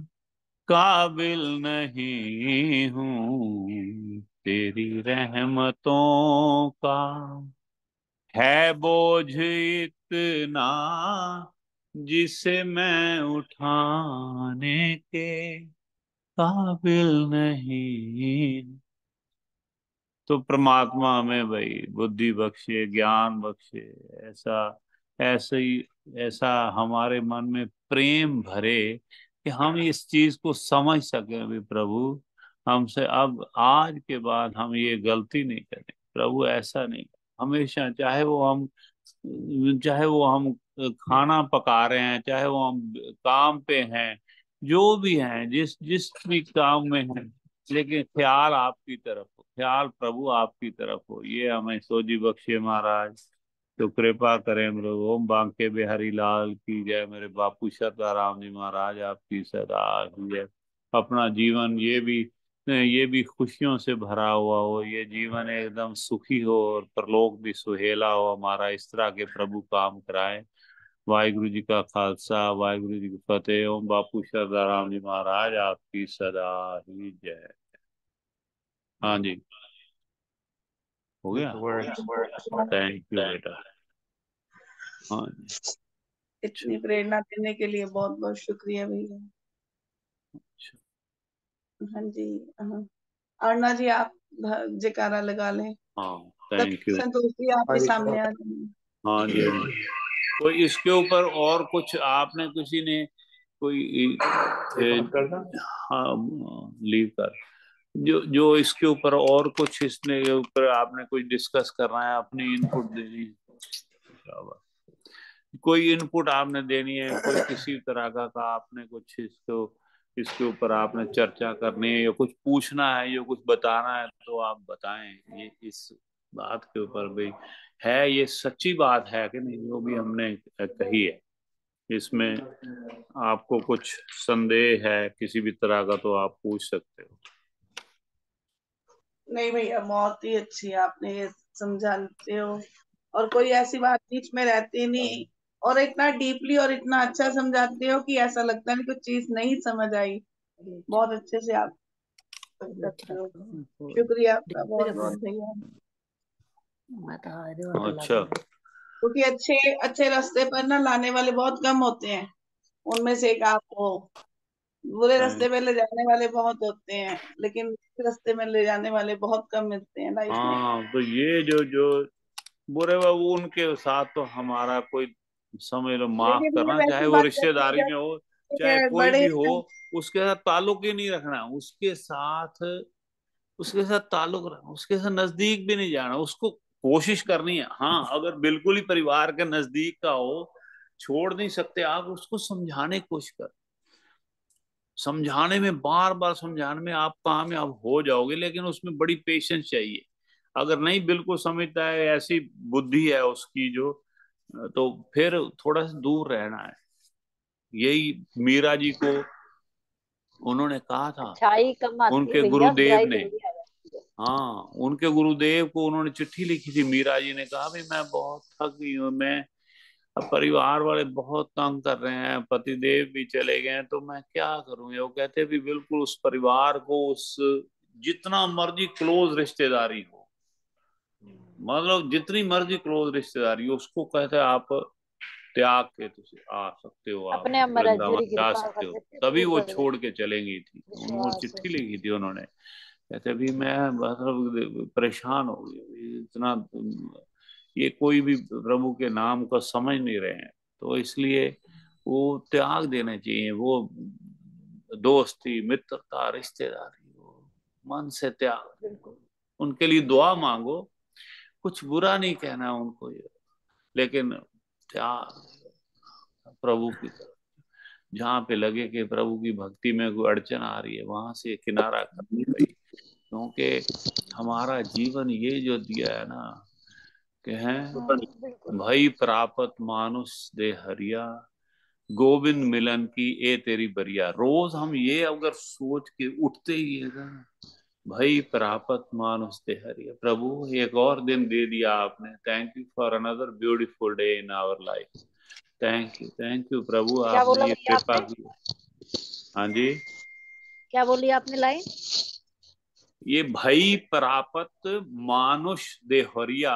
काबिल नहीं हूँ, तेरी रहमतों का है बोझ इतना जिसे मैं उठाने के काबिल नहीं। तो परमात्मा हमें भाई बुद्धि बख्शे, ज्ञान बख्शे, ऐसा ऐसे ही ऐसा हमारे मन में प्रेम भरे कि हम इस चीज को समझ सकें भी प्रभु, हमसे अब आज के बाद हम ये गलती नहीं करें प्रभु, ऐसा नहीं। हमेशा चाहे वो हम चाहे वो हम खाना पका रहे हैं, चाहे वो हम काम पे हैं, जो भी हैं, जिस जिस भी काम में हैं, लेकिन ख्याल आपकी तरफ हो, ख्याल प्रभु आपकी तरफ हो, ये हमें सोजी बख्शे महाराज। तो कृपा करें प्रभु। ओम बांके बिहारी लाल की जय। मेरे बापू राम जी महाराज आपकी सदा ही जय। अपना जीवन ये भी ये भी खुशियों से भरा हुआ हो, ये जीवन एकदम सुखी हो और परलोक भी सुहेला हो हमारा, इस तरह के प्रभु काम कराए। वाहिगुरु जी का खालसा, वाहिगुरु जी की फतेह। ओम बापू राम जी महाराज आपकी सदा ही जय। हाँ जी, हो गया। थैंक यू बेटा। हाँ जी। इतनी प्रेरणा देने के लिए बहुत बहुत शुक्रिया भैया। हाँ जी, हाँ अरुणा जी आप जयकारा लगा लें। हाँ थैंक यू। संतोष जी आप भी सामने आ जाइए। हाँ जी। कोई इसके ऊपर और कुछ आपने किसी ने कोई हाँ लीव कर, जो जो इसके ऊपर और कुछ इसने ऊपर आपने कुछ डिस्कस करना है, अपनी इनपुट देनी है, कोई इनपुट आपने देनी है, कोई किसी तरह का, का आपने कुछ इसको इसके ऊपर आपने चर्चा करनी है या कुछ पूछना है या कुछ बताना है, तो आप बताएं। ये इस बात के ऊपर भी है, ये सच्ची बात है कि नहीं जो भी हमने कही है, इसमें आपको कुछ संदेह है किसी भी तरह का तो आप पूछ सकते हो। नहीं भैया बहुत ही अच्छी आपने ये समझाते हो, और कोई ऐसी बात बीच में रहती नहीं, और इतना डीपली और इतना अच्छा समझाते हो कि ऐसा लगता नहीं कुछ चीज नहीं समझ आई। बहुत अच्छे से आप करते हो। शुक्रिया आपका बहुत बहुत भैया। अच्छा, क्योंकि अच्छे अच्छे रास्ते पर ना लाने वाले बहुत कम होते हैं, उनमें से एक आप हो। बुरे रास्ते पे ले जाने वाले बहुत होते हैं, लेकिन इस रास्ते में ले जाने वाले बहुत कम मिलते हैं लाइफ में। हाँ, तो ये जो जो बुरे बाबू, उनके साथ तो हमारा कोई, समझ लो, माफ लेकिन ये करना, चाहे वैसी वो बात करती रिश्तेदारी है में हो, चाहे जब कोई बड़े भी हो, उसके साथ ताल्लुक ही नहीं रखना, उसके साथ उसके साथ ताल्लुक रखना, उसके साथ नजदीक भी नहीं जाना, उसको कोशिश करनी है। हाँ, अगर बिल्कुल ही परिवार के नजदीक का हो, छोड़ नहीं सकते आप, उसको समझाने की कोशिश कर, समझाने में, बार बार समझाने में आप कामयाब हो जाओगे, लेकिन उसमें बड़ी पेशेंस चाहिए। अगर नहीं बिल्कुल समझता है, ऐसी बुद्धि है उसकी जो, तो फिर थोड़ा सा दूर रहना है। यही मीरा जी को उन्होंने कहा था, अच्छाई कम आती है उनके भैया, गुरुदेव बुराई ने। जल्दी आ जाती है। हाँ, उनके गुरुदेव को उन्होंने चिट्ठी लिखी थी। मीरा जी ने कहा, भाई मैं बहुत थक गई हूँ, मैं, अब परिवार वाले बहुत तंग कर रहे हैं, पतिदेव भी चले गए हैं, तो मैं क्या करूँ। वो कहते भी बिल्कुल उस परिवार को, उस, जितना मर्जी क्लोज रिश्तेदारी हो, मतलब जितनी मर्जी क्लोज रिश्तेदारी हो, उसको कहते हैं आप त्याग के तुझे आ सकते हो, आप अपने अमर वृंदावन की जा कृपा कर सकते हो। देते तभी वो पूरा छोड़ के चलेंगी थी, उनको विश्वास है। चिट्ठी लिखी थी उन्होंने। कहते भी मैं मतलब परेशान हो गई, इतना, ये कोई भी प्रभु के नाम को समझ नहीं रहे हैं, तो इसलिए वो त्याग देने चाहिए। वो दोस्ती, मित्रता, रिश्तेदारी, वो मन से त्याग, बिल्कुल। उनके लिए दुआ मांगो, कुछ बुरा नहीं कहना उनको, ये, लेकिन त्याग प्रभु की तरफ, जहाँ पे लगे कि प्रभु की भक्ति में कोई अड़चन आ रही है, वहां से किनारा करनी भाई। क्योंकि हमारा जीवन ये जो दिया है ना, कि है, हाँ बिल्कुल। भई प्रापत मानुष दे हरिया, गोविंद मिलन की ए तेरी बरिया। रोज हम ये अगर सोच के उठते ही है ना, भई प्रापत मानुष दे हरिया, प्रभु एक और दिन दे दिया आपने, thank you for another beautiful day in our life. Thank you, thank you प्रभु, क्या बोला आपने ये भैया कृपा आपने? की। हाँ जी, क्या बोली आपने लाइन? ये भई प्रापत मानुष देहरिया,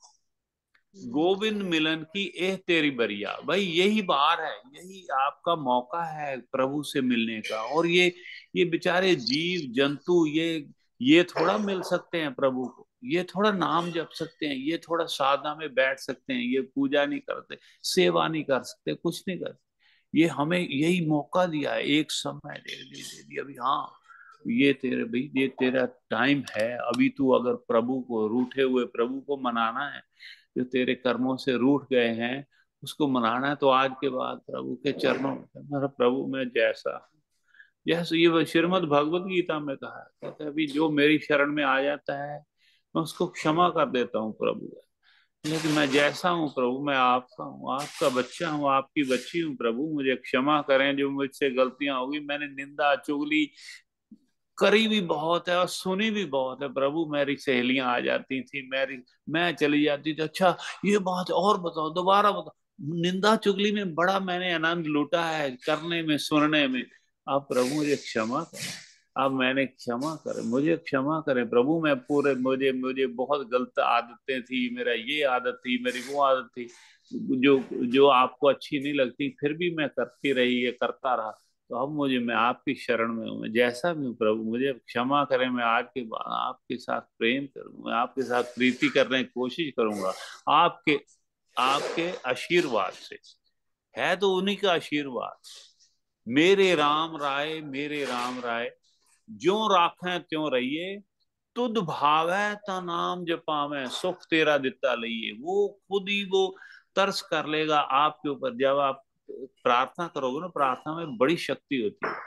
गोविंद मिलन की एह तेरी बरिया। भाई यही बार है, यही आपका मौका है प्रभु से मिलने का। और ये ये बेचारे जीव जंतु, ये ये थोड़ा मिल सकते हैं प्रभु को, ये थोड़ा नाम जप सकते हैं, ये थोड़ा साधना में बैठ सकते हैं, ये पूजा नहीं करते, सेवा नहीं कर सकते, कुछ नहीं कर सकते। ये हमें यही मौका दिया है, एक समय दे दे, दे दिया अभी। हाँ, ये तेरे भाई, ये तेरा टाइम है अभी। तू अगर प्रभु को, रूठे हुए प्रभु को मनाना है, जो तेरे कर्मों से रूठ गए हैं, उसको मनाना है, तो आज के बाद प्रभु के चरणों में, मेरा प्रभु मैं जैसा, जैसे ये श्रीमद् भगवत गीता में कहा है, कहते हैं अभी जो मेरी शरण में आ जाता है, मैं उसको क्षमा कर देता हूँ प्रभु। लेकिन मैं जैसा हूँ प्रभु, मैं आपका हूँ, आपका बच्चा हूँ, आपकी बच्ची हूँ प्रभु, मुझे क्षमा करें जो मुझसे गलतियां होगी। मैंने निंदा चुगली करी भी बहुत है और सुनी भी बहुत है प्रभु। मेरी सहेलियां आ जाती थी, मेरी, मैं चली जाती थी, अच्छा ये बात और बताओ, दोबारा बताओ। निंदा चुगली में बड़ा मैंने आनंद लूटा है, करने में, सुनने में। आप प्रभु मुझे क्षमा करें, अब मैंने क्षमा करें, मुझे क्षमा करें प्रभु। मैं पूरे, मुझे मुझे बहुत गलत आदतें थी, मेरा ये आदत थी, मेरी वो आदत थी, जो जो आपको अच्छी नहीं लगती, फिर भी मैं करती रही, ये करता रहा। तो अब मुझे, मैं आपकी शरण में हूँ, मैं जैसा भी हूँ प्रभु, मुझे क्षमा करें। मैं आज के बाद आपके साथ प्रेम करूँ, मैं आपके साथ प्रीति करने की कोशिश करूंगा, आपके आपके आशीर्वाद से। है तो उन्हीं का आशीर्वाद। मेरे राम राय, मेरे राम राय, ज्यों राखें त्यों रहिए, तुद भावै ता नाम जपावें, सुख तेरा दिता लइए। वो खुद ही वो तरस कर लेगा आपके ऊपर। जब आप प्रार्थना करोगे ना, प्रार्थना में बड़ी शक्ति होती है।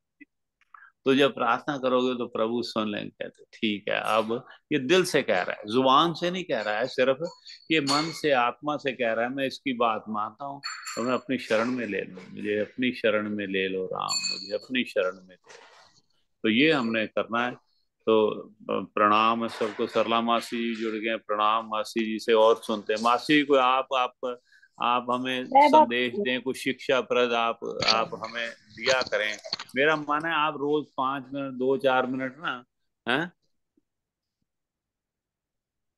तो जब प्रार्थना करोगे तो प्रभु सुन लेंगे, कहते ठीक है, अब ये दिल से कह रहा है, जुबान से नहीं कह रहा है सिर्फ, ये मन से, आत्मा से कह रहा है, मैं इसकी बात मानता हूँ, तो मैं अपनी शरण में ले लो, मुझे अपनी शरण में ले लो राम, मुझे अपनी शरण में ले लो। तो ये हमने करना है। तो प्रणाम सबको। सरला मासी जी जुड़ गए, प्रणाम मासी जी से। और सुनते हैं मासी को, आप आप आप हमें मैं बात संदेश दें, कुछ शिक्षा प्रद आप आप हमें दिया करें। मेरा मानना है आप रोज पांच मिनट, दो चार मिनट ना, हैं,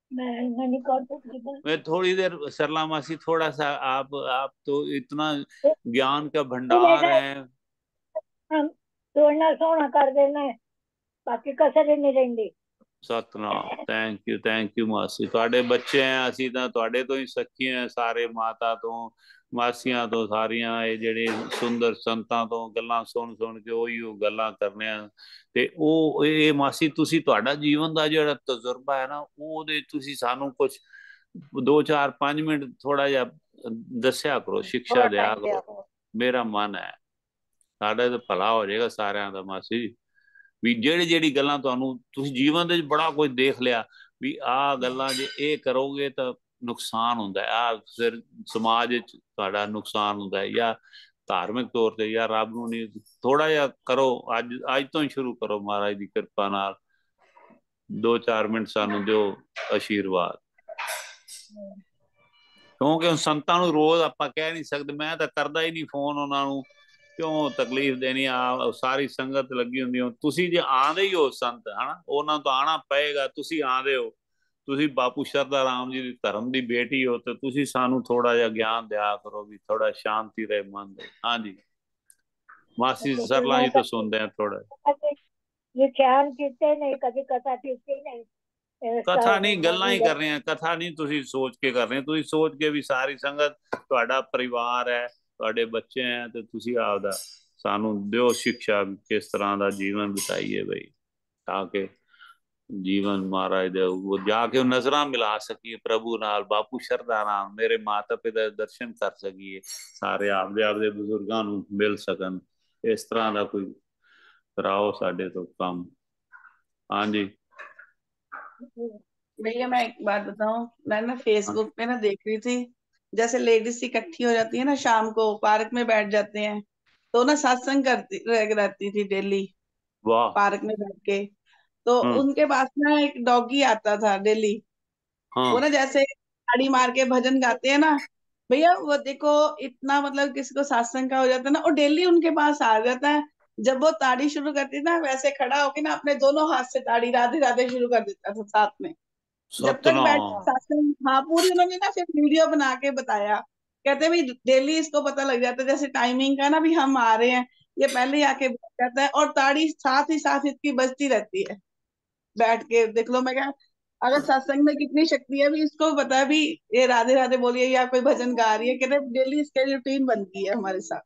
मैं मैं नहीं कर सकती बस। मैं थोड़ी देर सरला मासी, थोड़ा सा आप आप तो इतना तो ज्ञान का तू भंडार बेटा है। हम तोड़ना सोना कर देना है, बाकी कसर ही नहीं रहेंदी। Satnam, thank you thank you मासी। ਤੁਹਾਡੇ ਬੱਚੇ ਆ, ਅਸੀਂ ਤਾਂ ਤੁਹਾਡੇ ਤੋਂ ਹੀ ਸੱਖੀ ਆ, ਸਾਰੇ ਮਾਤਾ ਤੋਂ, ਮਾਸੀਆਂ ਤੋਂ, ਸਾਰੀਆਂ ਇਹ ਜਿਹੜੇ ਸੁੰਦਰ ਸੰਤਾਂ ਤੋਂ ਗੱਲਾਂ ਸੁਣ ਸੁਣ ਕੇ ਉਹੀ ਉਹ ਗੱਲਾਂ ਕਰਨੇ ਆ। ਤੇ ਉਹ ਇਹ ਮਾਸੀ, ਤੁਸੀਂ ਤੁਹਾਡਾ ਜੀਵਨ ਦਾ ਜਿਹੜਾ ਤਜਰਬਾ ਹੈ ਨਾ, ਉਹਦੇ ਤੁਸੀਂ ਸਾਨੂੰ ਕੁਝ ਦੋ ਚਾਰ ਪੰਜ ਮਿੰਟ ਥੋੜਾ ਜਿਹਾ ਦੱਸਿਆ ਕਰੋ, ਸਿੱਖਿਆ थोड़ा ਦਿਆ टाइम दिया ਕਰੋ। करो। ਮੇਰਾ ਮਨ ਹੈ ਸਾਡਾ ਤਾਂ ਭਲਾ ਹੋ ਜਾਏਗਾ ਸਾਰਿਆਂ ਦਾ ਮਾਸੀ ਜੀ। ਵੀ ਜਿਹੜੀ ਜਿਹੜੀ ਗੱਲਾਂ ਤੁਹਾਨੂੰ ਤੁਸੀਂ ਜੀਵਨ ਦੇ ਵਿੱਚ ਬੜਾ ਕੁਝ ਦੇਖ ਲਿਆ, ਵੀ ਆਹ ਗੱਲਾਂ ਜੇ ਇਹ ਕਰੋਗੇ ਤਾਂ ਨੁਕਸਾਨ ਹੁੰਦਾ ਹੈ, ਆਹ ਫਿਰ ਸਮਾਜ ਵਿੱਚ ਤੁਹਾਡਾ ਨੁਕਸਾਨ ਹੁੰਦਾ ਹੈ, ਜਾਂ ਧਾਰਮਿਕ ਤੌਰ ਤੇ, ਜਾਂ ਰੱਬ ਨੂੰ ਨਹੀਂ, ਥੋੜਾ ਜਿਹਾ ਕਰੋ। ਅੱਜ ਅੱਜ ਤੋਂ ਹੀ ਸ਼ੁਰੂ ਕਰੋ, ਮਹਾਰਾਜ ਦੀ ਕਿਰਪਾ ਨਾਲ ਦੋ ਚਾਰ ਮਿੰਟ ਸਾਨੂੰ ਦਿਓ ਆਸ਼ੀਰਵਾਦ। ਕਿਉਂਕਿ ਹੁਣ ਸੰਤਾਂ ਨੂੰ ਰੋਜ਼ ਆਪਾਂ ਕਹਿ ਨਹੀਂ ਸਕਦੇ, ਮੈਂ ਤਾਂ ਕਰਦਾ ਹੀ ਨਹੀਂ ਫੋਨ ਉਹਨਾਂ ਨੂੰ, ਕਿਉਂ ਤਕਲੀਫ ਦੇਣੀ ਆ, ਸਾਰੀ ਸੰਗਤ ਲੱਗੀ ਹੁੰਦੀ ਹੋ। ਤੁਸੀਂ ਜੇ ਆਂਦੇ ਹੀ ਹੋ ਸੰਤ, ਹਨਾ, ਉਹਨਾਂ ਤੋਂ ਆਣਾ ਪਏਗਾ, ਤੁਸੀਂ ਆਂਦੇ ਹੋ, ਤੁਸੀਂ ਬਾਪੂ ਸ਼ਰਧਾ ਰਾਮ ਜੀ ਦੀ ਧਰਮ ਦੀ ਬੇਟੀ ਹੋ, ਤੇ ਤੁਸੀਂ ਸਾਨੂੰ ਥੋੜਾ ਜਿਹਾ ਗਿਆਨ ਦਿਆ ਕਰੋ, ਵੀ ਥੋੜਾ ਸ਼ਾਂਤੀ ਰਹੇ ਮਨ ਦੇ। ਹਾਂਜੀ ਮਾਸੀ तो फिर ਸਰਲਾ मैं ਜੀ ਤੋਂ ਸੁਣਦੇ ਆ ਥੋੜਾ। ये ख्याल कीते नहीं, कभी कथा कीती नहीं। इसका ਕਥਾ ਨਹੀਂ, ਗੱਲਾਂ ਹੀ मतलब ਕਰ ਰਹੇ ਆ, ਕਥਾ ਨਹੀਂ ਤੁਸੀਂ ਸੋਚ ਕੇ ਕਰ ਰਹੇ, ਤੁਸੀਂ ਸੋਚ ਕੇ ਵੀ ਸਾਰੀ ਸੰਗਤ ਤੁਹਾਡਾ ਪਰਿਵਾਰ ਹੈ, ਤੁਹਾਡੇ ਬੱਚੇ ਹੈ, ਤੇ ਤੁਸੀਂ ਆਪਦਾ ਸਾਨੂੰ ਦਿਓ ਸਿੱਖਿਆ ਕਿਸ ਤਰ੍ਹਾਂ ਦਾ ਜੀਵਨ ਬਿਤਾਈਏ ਬਈ, ਤਾਂ ਕਿ ਜੀਵਨ ਮਹਾਰਾਜ ਦੇ ਉਹ ਜਾ ਕੇ ਉਹ ਨਜ਼ਰਾਂ ਮਿਲਾ ਸਕੀਏ ਪ੍ਰਭੂ ਨਾਲ, ਬਾਪੂ ਸ਼ਰਧਾ ਨਾਲ, ਮੇਰੇ ਮਾਤਾ ਪਿਤਾ ਦੇ ਦਰਸ਼ਨ ਕਰ ਸਕੀਏ, ਸਾਰੇ ਆਪਦੇ ਆਪਦੇ ਬਜ਼ੁਰਗਾਂ ਨੂੰ ਮਿਲ ਸਕਣ। ਇਸ ਤਰ੍ਹਾਂ ਦਾ ਕੋਈ ਕਰਾਓ ਸਾਡੇ ਤੋਂ ਕੰਮ। ਹਾਂਜੀ भैया मैं एक बात बताऊं, मैं ना फेसबुक पे ना देख रही थी, जैसे लेडीज इकट्ठी हो जाती है ना शाम को पार्क में बैठ जाते हैं, तो ना सत्संग करती रह- रहती थी डेली वाह। पार्क में बैठ के। तो हम्म उनके पास ना एक डॉगी आता था डेली, वो हाँ ना जैसे ताड़ी मार के भजन गाते हैं ना भैया, वो देखो इतना मतलब किसी को सत्संग का हो जाता है ना, वो डेली उनके पास आ जाता है। जब वो ताड़ी शुरू करती ना, वैसे खड़ा होके ना अपने दोनों हाथ से ताड़ी राधे राधे शुरू कर देता था साथ में, जब तक बैठ सतनाम। सत्संग। हाँ पूरी उन्होंने ना फिर वीडियो बना के बताया, कहते भाई डेली इसको पता लग जाता है जैसे टाइमिंग का ना, भी हम आ रहे हैं, ये पहले ही आके बैठ जाता है, और ताड़ी साथ ही साथ इसकी बजती रहती है बैठ के। देख लो, मैं क्या, अगर सत्संग में कितनी शक्ति है भी इसको पता है भी, ये राधे राधे बोलिए या कोई भजन गा रही है, कहते डेली इसकी रूटीन बनती है हमारे साथ।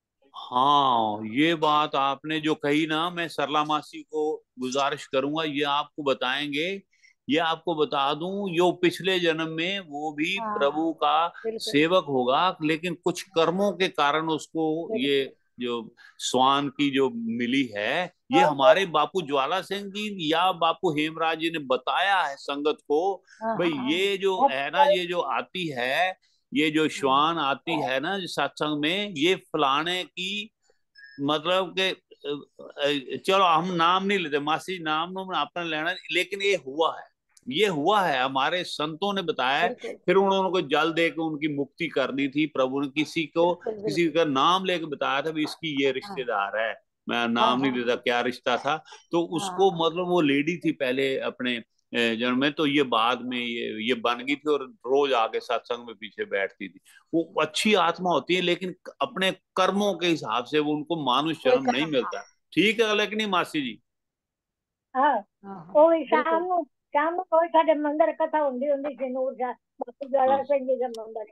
हाँ ये बात आपने जो कही ना, मैं सरला मासी को गुजारिश करूंगा, ये आपको बताएंगे। ये आपको बता दूं, यो पिछले जन्म में वो भी हाँ प्रभु का बिल्कुल सेवक होगा, लेकिन कुछ कर्मों के कारण उसको ये बिल्कुल। जो स्वान की जो मिली है, ये हाँ हमारे बापू ज्वाला सिंह जी या बापू हेमराज जी ने बताया है संगत को। हाँ भाई हाँ ये जो हाँ है ना, ये जो आती है, ये जो श्वान आती है ना सत्संग में, ये फलाने की मतलब के अ, चलो हम नाम नहीं लेते मासी, नाम नो अपना लेना, लेकिन ये हुआ है, ये हुआ है, हमारे संतों ने बताया है। बिल्कुल फिर उन्होंने को जल दे के उनकी मुक्ति कर दी थी प्रभु ने, किसी को बिल्कुल किसी बिल्कुल। का नाम लेके बताया था भी इसकी ये हाँ रिश्तेदार है, मैं हाँ नाम नहीं हाँ लेता क्या रिश्ता था। तो उसको हाँ मतलब वो लेडी थी पहले अपने जन्म में, तो ये बाद में ये ये बन गई थी, और रोज आके सत्संग में पीछे बैठती थी। वो अच्छी आत्मा होती है, लेकिन अपने कर्मों के हिसाब से वो उनको मानुष कोई जन्म नहीं काम। मिलता। ठीक है लेकिन नहीं मासी जी। हाँ हाँ हाँ ਉਹ ਵੀ ਸ਼ਾਮ बिल्कुल ਨੂੰ ਸ਼ਾਮ ਨੂੰ ਕੋਈ ਸਾਡੇ ਮੰਦਿਰ ਕਥਾ ਹੁੰਦੀ ਹੁੰਦੀ ਸੀ, ਨੂਰ ਸਾਹਿਬ ਬਾਪੂ हाँ ਜਵਾਲਾ ਸਿੰਘ ਜੀ ਦਾ ਮੰਦਿਰ।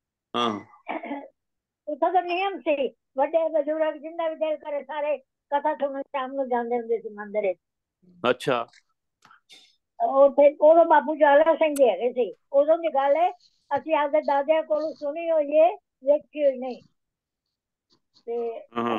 हाँ ਉੱਥੋਂ ਦਾ ਨਿਯਮ ਸੀ, ਵੱਡੇ ਬਜ਼ੁਰਗ ਜਿੰਨਾ ਵੀ ਦਿਲ ਕਰੇ ਸਾਰੇ ਕਥਾ ਸੁਣਨ ਸ਼ਾਮ ਨੂੰ ਜਾਂਦੇ ਹੁੰਦੇ ਸੀ ਮੰਦਿਰ ਵਿੱਚ। अच्छा ਉਹ ਫਿਰ ਉਦੋਂ ਬਾਪੂ ਜਵਾਲਾ ਸਿੰਘ ਜੀ ਹੈਗੇ ਸੀ, ਉਦੋਂ ਦੀ ਗੱਲ ਹੈ। ਅਸੀਂ ਆਪਦੇ ਦਾਦਿਆਂ ਕੋਲੋਂ ਸੁਣੀ ਹੋਈ ਹੈ, ਵੇਖੀ ਹੋਈ ਨਹੀਂ। ਤੇ हाँ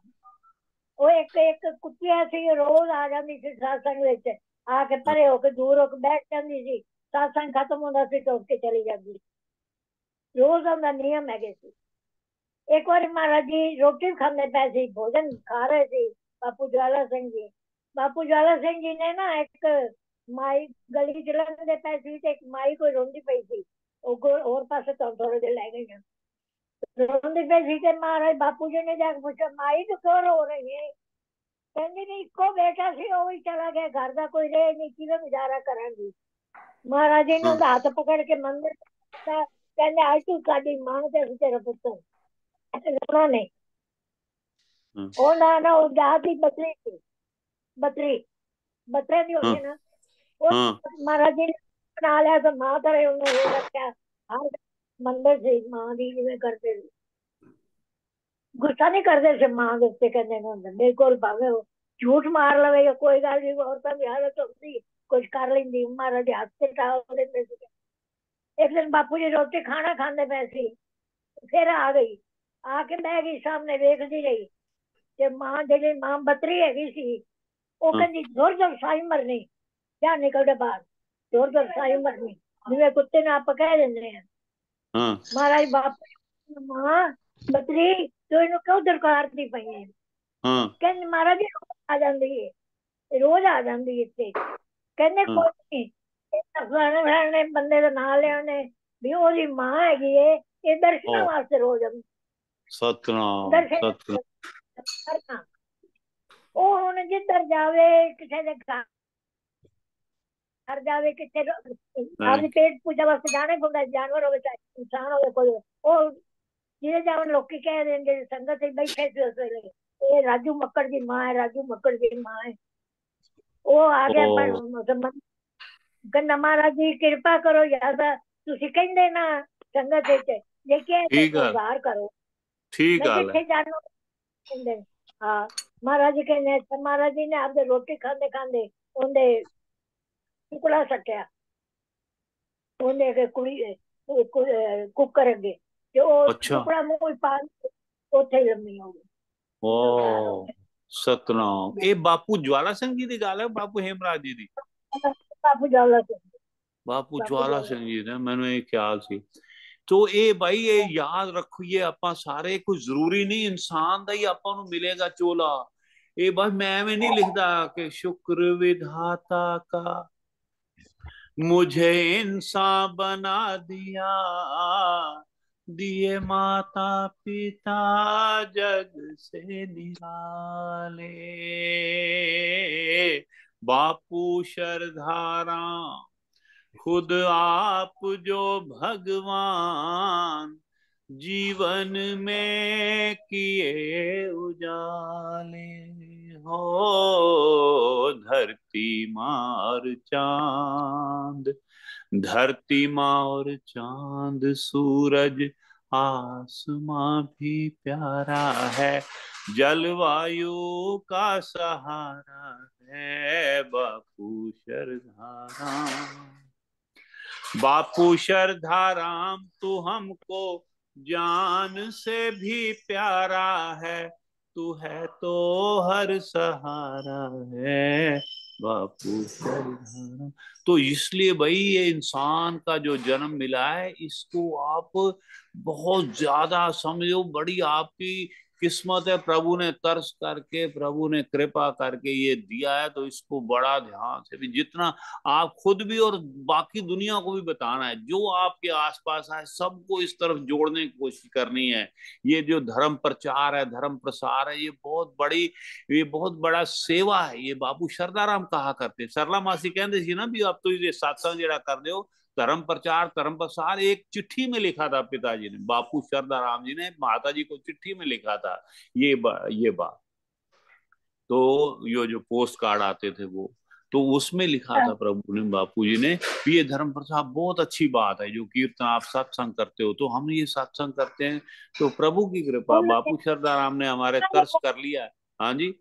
ਉਹ ਇੱਕ ਇੱਕ ਕੁੱਤੀਆਂ ਸੀ, ਰੋਜ਼ ਆ ਜਾਂਦੀ ਸੀ ਸਤਸੰਗ ਵਿੱਚ, ਆ ਕੇ ਪਰੇ ਹੋ ਕੇ ਦੂਰ ਹੋ ਕੇ ਬੈਠ ਜਾਂਦੀ ਸੀ, ਸਤਸੰਗ ਖਤਮ ਹੁੰਦਾ ਸੀ ਤਾਂ ਉੱਠ ਕੇ ਚਲੀ ਜਾਂਦੀ ਸੀ। ਰੋਜ਼ ਦਾ ਨਿਯਮ ਹੈਗੇ ਸੀ। ਇੱਕ ਵਾਰੀ ਮਹਾਰਾਜ ਜੀ ਰੋਟੀ ਖਾਂਦੇ ਪਏ ਸੀ, ਭੋਜਨ ਖਾ ਰਹੇ ਸੀ ਬਾਪੂ ਜਵਾਲਾ ਸਿੰਘ ਜੀ। ਬਾਪੂ ਜਵਾਲਾ ਸਿੰਘ ਜੀ ਨੇ ਨਾ ਇੱਕ ਮਾਈ ਗਲੀ ਚ ਲੰਘਦੇ ਪਏ ਸੀ, ਤੇ ਇੱਕ ਮਾਈ ਕੋਈ ਰੋਂਦੀ ਪਈ ਸੀ, ਉਹ ਹੋਰ ਪਾਸੇ ਤੋਂ ਥੋੜੇ ਜਿਹੇ ਲੈ ਗਈਆਂ, ਰੋਂਦੀ ਪਈ ਸੀ। ਤੇ ਮਹਾਰਾਜ ਬਾਪੂ ਜੀ ਨੇ ਜਾ ਕੇ ਪੁੱਛਿਆ, ਮਾਈ ਤੂੰ ਕਿਉਂ ਰੋ ਰਹੀ ਹੈ? ਕਹਿੰਦੀ ਨਹੀਂ, ਇੱਕੋ ਬੇਟਾ ਸੀ ਉਹ ਵੀ ਚਲਾ ਗਿਆ, ਘਰ ਦਾ ਕੋਈ ਰਹੇ ਨਹੀਂ, ਕਿਵੇਂ ਗੁਜ਼ਾਰਾ ਕਰਾਂਗੀ। महाराज जी ने ਹਾਂ ਉਹਦਾ ਹੱਥ ਪਕੜ ਕੇ ਮੰਦਰ ਦਿੱਤਾ, ਕਹਿੰਦੇ ਅੱਜ ਤੂੰ ਸਾਡੀ ਮਾਂ ਤੇ ਅਸੀਂ ਤੇਰਾ ਪੁੱਤਰ। ਉਹਨਾਂ ਨੇ ਹਾਂ ਉਹਨਾਂ ਨਾ ਉਹ ਜਾਤ ਦੀ ਬਤਰੀ ਸੀ, ਬਤਰੀ ਬਤਰੇ ਦੀ ਹਾਂ ਹੁੰਦੀ ਨਾ, ਉਹ ਹਾਂ ਮਹਾਰਾਜ ਜੀ ਨੇ ਬਣਾ ਲਿਆ ਤਾਂ ਮਾਂ ਕਰੇ ਉਹਨੂੰ ਉਹ ਰੱਖਿਆ। ਹਰ ਮੰਦਰ ਸੀ ਮਾਂ ਦੀ, ਜਿਵੇਂ ਕਰਦੇ ਸੀ, ਗੁੱਸਾ ਨਹੀਂ ਕਰਦੇ ਸੀ ਮਾਂ ਦੇ ਉੱਤੇ। ਕਹਿੰਦੇ ਨੇ ਹੁੰਦਾ ਬਿਲਕੁਲ, ਭਾਵੇਂ ਉਹ ਝੂਠ ਮਾਰ ਲਵੇ ਕੋਈ ਗੱਲ ਨਹੀਂ, ਔਰਤਾਂ ਦੀ ਹਾਲਤ ਹੁੰਦੀ ਕੁਝ ਕਰ ਲੈਂਦੀ। ਮਹਾਰਾਜ ਹੱਥ ਤੇ ਟਾਲ ਦਿੰਦੇ ਸੀ। ਇੱਕ ਦਿਨ ਬਾਪੂ ਜੀ ਰੋਟੀ ਖਾਣਾ ਖਾਂਦੇ ਪਏ ਸੀ, ਫਿਰ ਆ ਗਈ, ਆ ਕੇ ਬਹਿ ਗਈ ਸਾਹਮਣੇ ਵੇਖਦੀ ਰਹੀ। ਤੇ ਮਾਂ ਜਿਹੜੀ ਮਾਂ ਬਤਰੀ ਹੈਗੀ ਸੀ, ਉਹ ਹਾਂ ਕਹਿੰਦੀ ਜ਼ੋਰ ਜ਼ੋਰ ਸਾਈ ਮਰਨੀ, ਜਾਂ ਨਿਕਲਦੇ ਬਾਹਰ, ਜ਼ੋਰ ਜ਼ੋਰ ਸਾਈ ਮਰਨੀ, ਜਿਵੇਂ ਕੁੱਤੇ ਨੂੰ ਆਪਾਂ ਕਹਿ ਦਿੰਦੇ ਆ। ਹਾਂ ਮਹਾਰਾਜ ਬਾਪੂ ਮਾਂ ਬਤਰੀ ਤੂੰ ਇਹਨੂੰ ਕਿਉਂ ਦਰਕਾਰਦੀ ਪਈ ਹੈ? ਹਾਂ ਕਹਿੰਦੀ ਮਹਾਰਾਜ ਜੀ ਰੋਜ਼ ਆ ਜਾਂਦੀ ਹੈ, ਰੋਜ਼ ਆ ਜਾਂਦੀ ਇੱਥੇ। ਕਹਿੰਦੇ ਹਾਂ ਕੋਈ ਨਹੀਂ, ਫਲਾਣੇ ਫਲਾਣੇ ਬੰਦੇ ਦਾ ਨਾਂ ਲਿਆ ਉਹਨੇ ਵੀ ਉਹਦੀ ਮਾਂ ਹੈਗੀ ਏ, ਇਹ ਦਰਸ਼ਨਾਂ ਓ ਵਾਸਤੇ ਰੋਜ਼ ਆਉਂਦੀ। ਸਤਨਾਮ ਦਰਸ਼ਨ ਸਤਨਾਮ ਕਰਨਾ, ਉਹ ਹੁਣ ਜਿੱਧਰ ਜਾਵੇ, ਕਿਸੇ ਦੇ ਘਰ ਜਾਵੇ, ਕਿਤੇ ਆਪਣੀ ਪੇਟ ਪੂਜਾ ਵਾਸਤੇ ਜਾਣਾ ਪੈਂਦਾ, ਜਾਨਵਰ ਹੋਵੇ ਚਾਹੇ ਇਨਸਾਨ ਹੋਵੇ ਕੋਈ, ਉਹ ਜਿਹਦੇ ਜਾਵਣ ਲੋਕੀ ਕਹਿ ਦਿੰਦੇ ਸੰਗਤ ਵਿੱਚ ਬੈਠੇ ਸੀ ਉਸ ਵੇਲੇ, ਇਹ ਰਾਜੂ ਮੱਕੜ ਦੀ ਮਾਂ ਹੈ, ਰਾਜੂ ਮੱਕੜ ਦੀ ਮਾਂ ਹੈ। ਉਹ ਆ ਗਿਆ ਪਰ ਓ ਕਹਿੰਦਾ ਮਹਾਰਾਜ ਜੀ ਕਿਰਪਾ ਕਰੋ, ਜਿਆਦਾ ਤੁਸੀਂ ਕਹਿੰਦੇ ਨਾ ਸੰਗਤ ਵਿੱਚ ਜੇ ਕਿਹਾ ਤੇ ਠੀਕ ਗੱਲ ਉਧਾਰ ਕਰੋ, ਠੀਕ ਮੈਂ ਗੱਲ ਹੈ। ਜਿੱਥੇ ਜਾਣਾ ਕਹਿੰਦੇ। ਹਾਂ ਮਹਾਰਾਜ ਜੀ ਕਹਿੰਦੇ, ਮਹਾਰਾਜ ਜੀ ਨੇ ਆਪਦੇ ਰੋਟੀ ਖਾਂਦੇ ਖਾਂਦੇ ਉਹਦੇ ਟੁਕੜਾ ਸੱਟਿਆ, ਉਹਨੇ ਅੱਗੇ ਕੁੜੀ ਕੁੱਕਰ ਅੱਗੇ, ਤੇ ਉਹ ਅੱਛਾ ਟੁਕੜਾ ਮੂੰਹ ਪਾ ਉੱਥੇ ਹੀ ਲੰਮੀ ਹੋ ਗਈ। ਓ ਸਤਨਾਮ। ਇਹ ਬਾਪੂ ਜਵਾਲਾ ਸਿੰਘ ਜੀ ਦੀ ਗੱਲ ਹੈ, ਬਾਪੂ ਹੇਮਰਾਜ ਜੀ ਦੀ? ਬਾਪੂ ਜਵਾਲਾ ਸਿੰਘ, ਬਾਪੂ ਬਾਪੂ ਜਵਾਲਾ ਜਵਾਲਾ ਸਿੰਘ ਜੀ ਦਾ ਮੈਨੂੰ ਇਹ ਖਿਆਲ ਸੀ। ਤੋ ਇਹ ਬਾਈ ਇਹ ਯਾਦ ਰੱਖੀਏ ਆਪਾਂ ਸਾਰੇ, ਕੋਈ ਜ਼ਰੂਰੀ ਨਹੀਂ ਇਨਸਾਨ ਦਾ ਹੀ ਆਪਾਂ ਨੂੰ ਮਿਲੇਗਾ ਚੋਲਾ। ਇਹ ਬਸ ਮੈਂ ਐਵੇਂ ਨਹੀਂ ਲਿਖਦਾ ਕਿ ਸ਼ੁਕਰ विधाता का मुझे इंसान बना दिया, दिए माता पिता जग से निराले, बापू शरधाराम खुद आप जो भगवान, जीवन में किए उजाले, हो धरती मार चांद, धरती मार चांद सूरज आसमां भी प्यारा है, जलवायु का सहारा है, बापू शरधाराम। बापू शरधाराम तू हमको जान से भी प्यारा है, तू है तो हर सहारा है, बापू शरधाराम। तो इसलिए भाई ये इंसान का जो जन्म मिला है, इसको आप बहुत ज्यादा समझो, बड़ी आपकी किस्मत है, प्रभु ने तरस करके, प्रभु ने कृपा करके ये दिया है, तो इसको बड़ा ध्यान से भी, जितना आप खुद भी और बाकी दुनिया को भी बताना है, जो आपके आसपास है सबको इस तरफ जोड़ने की कोशिश करनी है। ये जो धर्म प्रचार है, धर्म प्रसार है, ये बहुत बड़ी, ये बहुत बड़ा सेवा है। ये बापू शरदाराम कहा करते, सरला मासी कहते सी ना भी अब तो ये सत्संग जेड़ा कर दे हो, धर्म प्रचार धर्म प्रसार, एक चिट्ठी में लिखा था पिताजी ने, बापू शरदाराम जी ने माता जी को चिट्ठी में लिखा था ये बा, ये बात। तो ये जो पोस्ट कार्ड आते थे वो, तो उसमें लिखा था प्रभु ने, बापू जी ने, ये धर्म प्रसार बहुत अच्छी बात है, जो कीर्तन आप सत्संग करते हो, तो हम ये सत्संग करते हैं, तो प्रभु की कृपा, बापू शरदाराम ने हमारे तरस कर लिया। हाँ जी,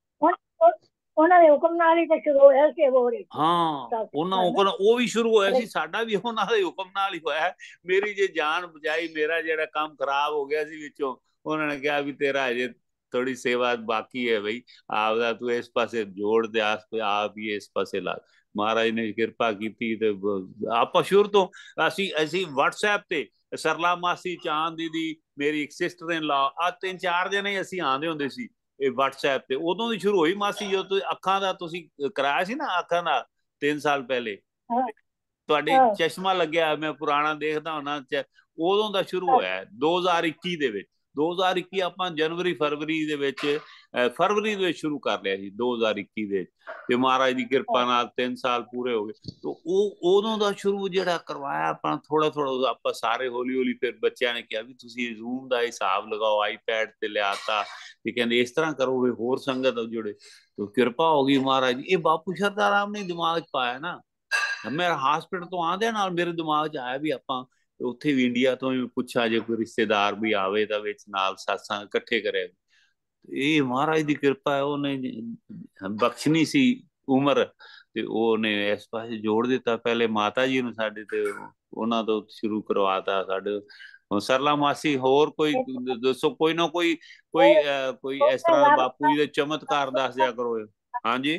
ਉਹਨਾਂ ਦੇ ਹੁਕਮ ਨਾਲ ਹੀ ਤਾਂ ਸ਼ੁਰੂ ਹੋਇਆ ਸੀ ਉਹ। ਹਾਂ ਉਹਨਾਂ ਹੁਕਮ ਉਹ ਵੀ ਸ਼ੁਰੂ ਹੋਇਆ ਸੀ, ਸਾਡਾ ਵੀ ਉਹਨਾਂ ਦੇ ਹੁਕਮ ਨਾਲ ਹੀ ਹੋਇਆ। ਮੇਰੀ ਜੇ ਜਾਨ ਬਚਾਈ, ਮੇਰਾ ਜਿਹੜਾ ਕੰਮ ਖਰਾਬ ਹੋ ਗਿਆ ਸੀ ਵਿੱਚੋਂ, ਉਹਨਾਂ ਨੇ ਕਿਹਾ ਵੀ ਤੇਰਾ ਅਜੇ ਥੋੜੀ ਸੇਵਾ ਬਾਕੀ ਹੈ ਬਈ, ਆਪਦਾ ਤੂੰ ਇਸ ਪਾਸੇ ਜੋੜ ਦੇ, ਆਸ ਆਪ ਹੀ ਇਸ ਪਾਸੇ ਲਾ। ਮਹਾਰਾਜ ਨੇ ਕਿਰਪਾ ਕੀਤੀ ਤੇ ਆਪਾਂ ਸ਼ੁਰੂ ਤੋਂ ਅਸੀਂ ਅਸੀਂ WhatsApp ਤੇ ਸਰਲਾ ਮਾਸੀ, ਚਾਂਦ ਦੀਦੀ, ਮੇਰੀ ਇੱਕ ਸਿਸਟਰ ਇਨ ਲਾ, ਆ ਤਿੰਨ ਚਾਰ ਜਣੇ ਅਸੀਂ ਆਉਂਦੇ ਹੁੰਦੇ ਸੀ ਇਹ WhatsApp ਤੇ। ਉਦੋਂ ਦੀ ਸ਼ੁਰੂ ਹੋਈ ਮਾਸੀ, ਜਦੋਂ ਤੁਸੀਂ ਅੱਖਾਂ ਦਾ ਤੁਸੀਂ ਕਰਾਇਆ ਸੀ ਨਾ ਅੱਖਾਂ ਦਾ ਤਿੰਨ ਸਾਲ ਪਹਿਲੇ, ਤੁਹਾਡੇ ਚਸ਼ਮਾ ਲੱਗਿਆ, ਮੈਂ ਪੁਰਾਣਾ ਦੇਖਦਾ ਹੁੰਨਾ, ਉਦੋਂ ਦਾ ਸ਼ੁਰੂ ਹੋਇਆ ਦੋ ਹਜ਼ਾਰ ਇੱਕੀ ਦੇ ਵਿੱਚ। ਦੋ ਹਜ਼ਾਰ ਇੱਕੀ ਆਪਾਂ ਜਨਵਰੀ ਫਰਵਰੀ ਦੇ ਵਿੱਚ ਫਰਵਰੀ ਦੇ ਵਿੱਚ ਸ਼ੁਰੂ ਕਰ ਲਿਆ ਸੀ ਦੋ ਹਜ਼ਾਰ ਇੱਕੀ ਦੇ, ਤੇ ਮਹਾਰਾਜ ਦੀ ਕਿਰਪਾ ਨਾਲ ਤਿੰਨ ਸਾਲ ਪੂਰੇ ਹੋ ਗਏ। ਤੇ ਉਹ ਉਦੋਂ ਦਾ ਸ਼ੁਰੂ ਜਿਹੜਾ ਕਰਵਾਇਆ ਆਪਾਂ ਥੋੜਾ ਥੋੜਾ, ਆਪਾਂ ਸਾਰੇ ਹੌਲੀ ਹੌਲੀ, ਫਿਰ ਬੱਚਿਆਂ ਨੇ ਕਿਹਾ ਵੀ ਤੁਸੀਂ ਜ਼ੂਮ ਦਾ ਹਿਸਾਬ ਲਗਾਓ, ਆਈਪੈਡ ਤੇ ਲਿਆਤਾ, ਤੇ ਕਹਿੰਦੇ ਇਸ ਤਰ੍ਹਾਂ ਕਰੋਗੇ ਹੋਰ ਸੰਗਤ ਜੁੜੇ, ਤੇ ਕਿਰਪਾ ਹੋ ਗਈ ਮਹਾਰਾਜ ਦੀ। ਇਹ ਬਾਪੂ ਸ਼ਰਧਾ ਰਾਮ ਨੇ ਦਿਮਾਗ 'ਚ ਪਾਇਆ ਨਾ। ਮੈਂ ਹਸਪੀਟਲ ਤੋਂ ਆਉਂਦਿਆਂ ਨਾਲ ਮੇਰੇ ਦਿਮਾਗ 'ਚ ਆਇਆ ਵੀ ਆਪਾਂ ਉੱਥੇ ਵੀ ਇੰਡੀਆ ਤੋਂ ਵੀ ਪੁੱਛਾ, ਜੇ ਕੋਈ ਰਿਸ਼ਤੇਦਾਰ ਵੀ ਆਵੇ ਤਾਂ ਵਿੱਚ ਨਾਲ ਸਾਸਾਂ ਇਕੱਠੇ ਕਰੇ। ਇਹ ਮਹਾਰਾਜ ਦੀ ਕਿਰਪਾ ਹੈ, ਉਹਨੇ ਬਖਸ਼ਣੀ ਸੀ ਉਮਰ, ਤੇ ਉਹਨੇ ਇਸ ਪਾਸੇ ਜੋੜ ਦਿੱਤਾ। ਪਹਿਲੇ ਮਾਤਾ ਜੀ ਨੂੰ ਸਾਡੇ, ਤੇ ਉਹਨਾਂ ਤੋਂ ਸ਼ੁਰੂ ਕਰਵਾਤਾ ਸਾਡੇ। ਸਰਲਾ ਮਾਸੀ, ਹੋਰ ਕੋਈ ਦੱਸੋ, ਕੋਈ ਨਾ ਕੋਈ ਕੋਈ ਕੋਈ ਇਸ ਤਰ੍ਹਾਂ ਦਾ ਬਾਪੂ ਜੀ ਦੇ ਚਮਤਕਾਰ ਦੱਸ ਦਿਆ ਕਰੋ। ਹਾਂਜੀ,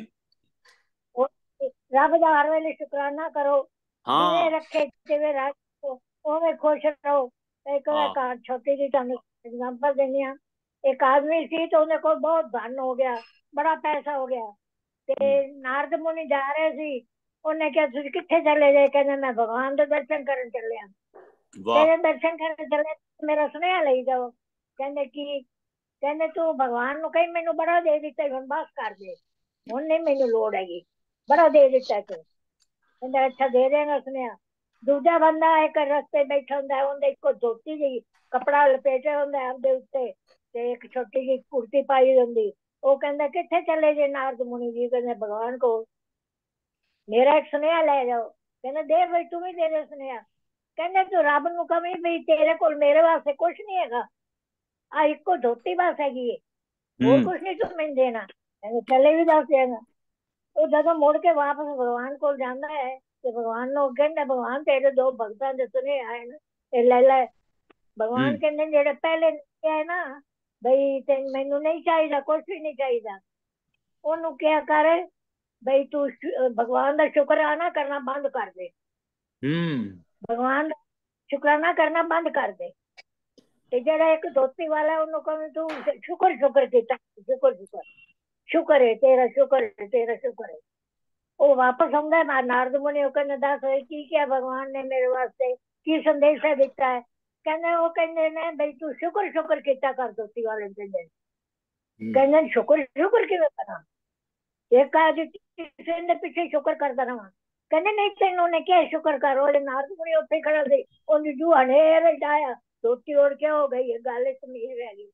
ਰੱਬ ਦਾ ਹਰ ਵੇਲੇ ਸ਼ੁਕਰਾਨਾ ਕਰੋ, ਜਿਵੇਂ ਰੱਖੇ ਜਿਵੇਂ ਰੱਖੋ ਉਵੇਂ ਖੁਸ਼ ਰਹੋ। ਇੱਕ ਘਰ ਛੋਟੀ ਜਿਹੀ ਤੁਹਾਨੂੰ ਐਗਜ਼ਾਮਪਲ ਦਿੰਦੀ ਹਾਂ। ਇੱਕ ਆਦਮੀ ਸੀ ਤੇ ਉਹਦੇ ਕੋਲ ਬਹੁਤ ਧਨ ਹੋ ਗਿਆ, ਬੜਾ ਪੈਸਾ ਹੋ ਗਿਆ, ਤੇ ਨਾਰਦ ਮੁਨੀ ਜਾ ਰਹੇ ਸੀ। ਉਹਨੇ ਕਿਹਾ ਤੁਸੀਂ ਕਿੱਥੇ ਚਲੇ ਗਏ? ਕਹਿੰਦੇ ਮੈਂ ਭਗਵਾਨ ਦੇ ਦਰਸ਼ਨ ਕਰਨ ਚੱਲਿਆ। ਕਹਿੰਦੇ ਦਰਸ਼ਨ ਕਰਨ ਚੱਲੇ, ਮੇਰਾ ਸੁਨੇਹਾ ਲਈ ਜਾਓ। ਕਹਿੰਦੇ ਕੀ? ਕਹਿੰਦੇ ਤੂੰ ਭਗਵਾਨ ਨੂੰ ਕਹੀ ਮੈਨੂੰ ਬੜਾ ਦੇ ਦਿੱਤਾ, ਹੁਣ ਬਸ ਕਰ ਦੇ, ਹੁਣ ਨਹੀਂ ਮੈਨੂੰ ਲੋੜ ਹੈਗੀ, ਬੜਾ ਦੇ ਦਿੱਤਾ ਤੂੰ। ਕਹਿੰਦਾ ਅੱਛਾ ਦੇ ਦੇਗਾ ਸੁਨੇਹਾ। ਦੂਜਾ ਬੰਦਾ ਇੱਕ ਰਸਤੇ ਬੈਠਾ ਹੁੰਦਾ, ਉਹਦੇ ਇੱਕੋ ਧੋਤੀ ਜਿਹੀ ਕੱਪੜਾ ਲਪੇਟਿਆ ਹੁੰਦਾ ਉਹਦੇ ਉੱਤੇ, ਤੇ ਇੱਕ ਛੋਟੀ ਜਿਹੀ ਕੁੜਤੀ ਪਾਈ ਹੁੰਦੀ। ਉਹ ਕਹਿੰਦਾ ਕਿੱਥੇ ਚਲੇ ਜੇ ਨਾਰਦ ਮੁਨੀ ਜੀ? ਕਹਿੰਦੇ ਭਗਵਾਨ ਕੋਲ, ਮੇਰਾ ਇੱਕ ਸੁਨੇਹਾ ਲੈ ਜਾਓ। ਕਹਿੰਦਾ ਦੇ ਬਈ, ਤੂੰ ਵੀ ਦੇ ਦੇ ਸੁਨੇਹਾ। ਕਹਿੰਦੇ ਤੂੰ ਰੱਬ ਨੂੰ ਕਵੀ ਵੀ ਤੇਰੇ ਕੋਲ ਮੇਰੇ ਵਾਸਤੇ ਕੁਛ ਨੀ ਹੈਗਾ, ਆ ਇੱਕੋ ਧੋਤੀ ਬਸ ਹੈਗੀ ਏ, ਹੋਰ ਕੁਛ ਨੀ ਤੂੰ ਮੈਨੂੰ ਦੇਣਾ। ਕਹਿੰਦੇ ਚਲੇ ਵੀ ਦੱਸ ਦੇਗਾ। ਉਹ ਜਦੋਂ ਮੁੜ ਕੇ ਵਾਪਸ ਭਗਵਾਨ ਕੋਲ ਜਾਂਦਾ ਹੈ, ਤੇ ਭਗਵਾਨ ਨੂੰ ਕਹਿੰਦਾ ਭਗਵਾਨ ਤੇਰੇ ਦੋ ਭਗਤਾਂ ਦੇ ਸੁਨੇਹੇ ਆਏ ਨੇ, ਇਹ ਲੈ ਲੈ। ਭਗਵਾਨ ਕਹਿੰਦੇ ਜਿਹੜੇ ਪਹਿਲੇ ਕਿਹਾ ਨਾ ਬਈ ਤੇ ਮੈਨੂੰ ਨਹੀਂ ਚਾਹੀਦਾ, ਕੁਛ ਵੀ ਨਹੀਂ ਚਾਹੀਦਾ, ਉਹਨੂੰ ਕਿਹਾ ਕਰ ਬਈ ਤੂੰ ਭਗਵਾਨ ਦਾ ਸ਼ੁਕਰਾਨਾ ਕਰਨਾ ਬੰਦ ਕਰ ਦੇ। ਭਗਵਾਨ ਦਾ ਸ਼ੁਕਰਾਨਾ ਕਰਨਾ ਬੰਦ ਕਰ ਦੇ। ਤੇ ਜਿਹੜਾ ਇੱਕ ਧੋਤੀ ਵਾਲਾ ਉਹਨੂੰ ਕਹੇ ਤੂੰ ਸ਼ੁਕਰ ਸ਼ੁਕਰ ਕੀਤਾ, ਸ਼ੁਕਰ ਸ਼ੁਕਰ ਸ਼ੁਕਰ ਹੈ ਤੇਰਾ, ਸ਼ੁਕਰ ਹੈ ਤੇਰਾ, ਸ਼ੁਕਰ ਹੈ। ਉਹ ਵਾਪਸ ਆਉਂਦਾ ਨਾ ਨਾਰਦ ਮੁਨੀ, ਉਹ ਕਹਿੰਦੇ ਦੱਸ ਹੋਏ ਕੀ ਕਿਹਾ ਭਗਵਾਨ ਨੇ ਮੇਰੇ ਵਾਸਤੇ, ਕੀ ਸੰਦੇਸ਼ਾ ਦਿੱਤਾ ਹੈ? ਕਹਿੰਦੇ ਉਹ ਕਹਿੰਦੇ ਨੇ ਬਈ ਤੂੰ ਸ਼ੁਕਰ ਸ਼ੁਕਰ ਕੀਤਾ ਕਰ ਧੋਤੀ ਵਾਲੇ ਕਹਿੰਦੇ। ਕਹਿੰਦੇ ਸ਼ੁਕਰ ਸ਼ੁਕਰ ਕਿਵੇਂ ਕਰਾਂ? ਇੱਕ ਅੱਜ ਕਿਸੇ ਦੇ ਪਿੱਛੇ ਸ਼ੁਕਰ ਕਰਦਾ ਰਹਾਂ। ਕਹਿੰਦੇ ਨਹੀਂ ਤੈਨੂੰ ਉਹਨੇ ਕਿਹਾ ਸ਼ੁਕਰ ਕਰ। ਉਹਦੇ ਨਾਰਦ ਮੁਨੀ ਉੱਥੇ ਖੜਾ ਸੀ, ਉਹਨੂੰ ਜੂਹਾ ਨੇ ਡਾਇਆ, ਧੋਤੀ ਉੜ ਕੇ ਹੋ ਗਈ, ਗੱਲ ਚ ਮੀਰ ਰਹਿ ਗਈ,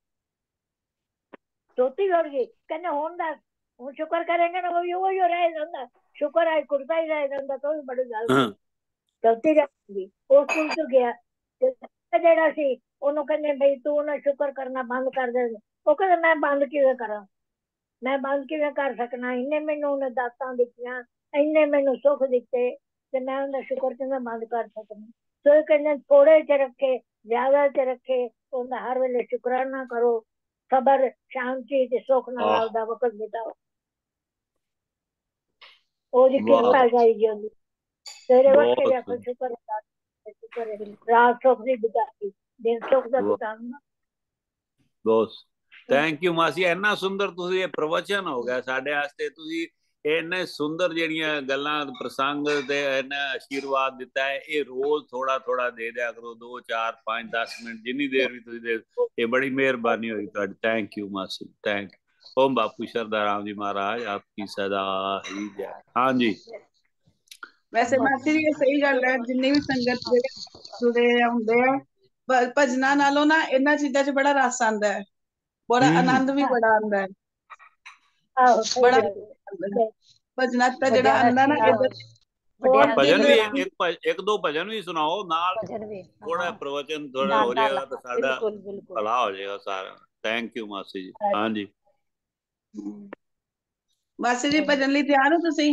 ਧੋਤੀ ਉੜ ਗਈ। ਕਹਿੰਦੇ ਹੁਣ ਦੱਸ, ਹੁਣ ਸ਼ੁਕਰ ਕਰੇਗਾ ਨਾ? ਉਹ ਵੀ ਉਹੀ ਰਹਿ ਜਾਂਦਾ, ਸ਼ੁਕਰ ਹੈ ਕੁੜਤਾ ਹੀ ਰਹਿ ਜਾਂਦਾ, ਤਾਂ ਵੀ ਬੜੀ ਗੱਲ ਧੋਤੀ ਜਾਂਦੀ। ਉਹ ਸਕੂਲ ਚ ਗਿਆ, ਜਿਹੜਾ ਸੀ ਉਹਨੂੰ ਕਹਿੰਦੇ ਬਈ ਤੂੰ ਨਾ ਸ਼ੁਕਰ ਕਰਨਾ ਬੰਦ ਕਰ ਦੇ। ਉਹ ਕਹਿੰਦਾ ਮੈਂ ਬੰਦ ਕਿਵੇਂ ਕਰਾਂ, ਮੈਂ ਬੰਦ ਕਿਵੇਂ ਕਰ ਸਕਣਾ? ਇੰਨੇ ਮੈਨੂੰ ਉਹਨੇ ਦਾਤਾਂ ਦਿੱਤੀਆਂ, ਇੰਨੇ ਮੈਨੂੰ ਸੁੱਖ ਦਿੱਤੇ, ਤੇ ਮੈਂ ਉਹਦਾ ਸ਼ੁਕਰ ਕਿਵੇਂ ਬੰਦ ਕਰ ਸਕਣਾ? ਸੋ ਕਹਿੰਦੇ ਥੋੜੇ ਚ ਰੱਖੇ ਜ਼ਿਆਦਾ ਚ ਰੱਖੇ, ਉਹਦਾ ਹਰ ਵੇਲੇ ਸ਼ੁਕਰਾਨਾ ਕਰੋ, ਸਬਰ ਸ਼ਾਂਤੀ ਤੇ ਸੁੱਖ ਨਾਲ ਆਪਦਾ ਵਕਤ ਬਿਤਾਓ। ਉਹਦੀ ਕਿਰਪਾ ਚਾਹੀਦੀ ਹੁੰਦੀ। ਸਵੇਰੇ ਉੱਠ ਕੇ ਆਪਾਂ ਸ਼ੁਕਰ ਸ਼ੁਕਰ ਹੈ, ਰਾਤ ਸੁੱਖ ਦੀ ਬਿਤਾਈ, ਦਿਨ ਸੁੱਖ ਦਾ ਬਿਤਾਉਣਾ। ਬਹੁਤ ਥੈਂਕ ਯੂ ਮਾਸੀ, ਇੰਨਾ ਸੁੰਦਰ ਤੁਸੀਂ ਇਹ ਪ੍ਰਵਚਨ ਹੋ ਗਿਆ ਸਾਡੇ ਵਾਸਤੇ। ਤੁਸੀਂ ਇੰਨੇ ਸੁੰਦਰ ਜਿਹੜੀਆਂ ਗੱਲਾਂ ਪ੍ਰਸੰਗ ਤੇ ਇੰਨਾ ਆਸ਼ੀਰਵਾਦ ਦਿੱਤਾ ਹੈ। ਇਹ ਰੋਜ਼ ਥੋੜਾ ਥੋੜਾ ਦੇ ਦਿਆ ਕਰੋ, ਦੋ ਚਾਰ ਪੰਜ ਦਸ ਮਿੰਟ ਜਿੰਨੀ ਦੇਰ ਵੀ ਤੁਸੀਂ ਦੇ, ਇਹ ਬੜੀ ਮਿਹਰਬਾਨੀ ਹੋਈ ਤੁਹਾਡੀ। ਥੈਂਕ ਯੂ ਮਾਸੀ, ਥੈਂਕ ਯੂ। ਓਮ ਬਾਪੂ ਸ਼ਰਧਾ ਰਾਮ ਜੀ महाराज आपकी सदा ही जय। हाँ जी, ਵੈਸੇ ਮਾਸੀ ਜੀ ਇਹ ਸਹੀ ਗੱਲ ਹੈ, ਜਿੰਨੀ ਵੀ ਸੰਗਤ ਦੇ ਜੁੜੇ ਹੁੰਦੇ ਆ, ਭਜਨਾਂ ਨਾਲੋਂ ਨਾ ਇਹਨਾਂ ਚੀਜ਼ਾਂ 'ਚ ਬੜਾ ਰਸ ਆਉਂਦਾ ਹੈ, ਬੜਾ ਆਨੰਦ ਵੀ ਬੜਾ ਆਉਂਦਾ ਹੈ, ਬੜਾ ਭਜਨਾਂ ਦਾ ਜਿਹੜਾ ਆਉਂਦਾ ਨਾ ਭਜਨ ਵੀ ਇੱਕ ਇੱਕ ਦੋ ਭਜਨ ਵੀ ਸੁਣਾਓ ਨਾਲ, ਥੋੜਾ ਪ੍ਰਵਚਨ ਥੋੜਾ ਹੋ ਜਾਏਗਾ ਤਾਂ ਸਾਡਾ ਭਲਾ ਹੋ ਜਾਏਗਾ ਸਾਰਾ। ਥੈਂਕ ਯੂ ਮਾਸੀ ਜੀ। ਹਾਂਜੀ ਮਾਸੀ ਜੀ ਭਜਨ ਲਈ ਤਿਆਰ ਹੋ ਤੁਸੀਂ?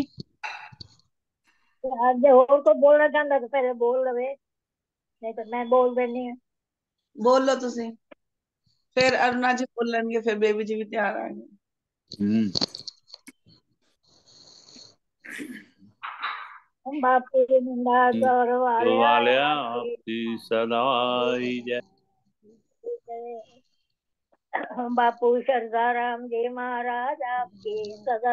ਜੇ ਹੋਰ ਕੋਈ ਬੋਲਣਾ ਚਾਹੁੰਦਾ ਤਾਂ ਪਹਿਲੇ ਬੋਲ ਲਵੇ, ਨਹੀਂ ਤਾਂ ਮੈਂ ਬੋਲ ਦੇਣੀ ਆ। ਬੋਲ ਲਓ ਤੁਸੀਂ, ਫਿਰ ਅਰੁਣਾ ਜੀ ਬੋਲਣਗੇ, ਫਿਰ ਬੇਬੀ ਜੀ ਵੀ ਤਿਆਰ ਆਣਗੇ। ਬਾਪੂ ਨੰਦਾ ਚੌਰ ਵਾਲਿਆ ਆਪਕੀ ਸਦਾ ਹੀ ਜੈ। ਬਾਪੂ ਸ਼ਰਧਾ ਰਾਮ ਜੀ महाराज आपकी सदा।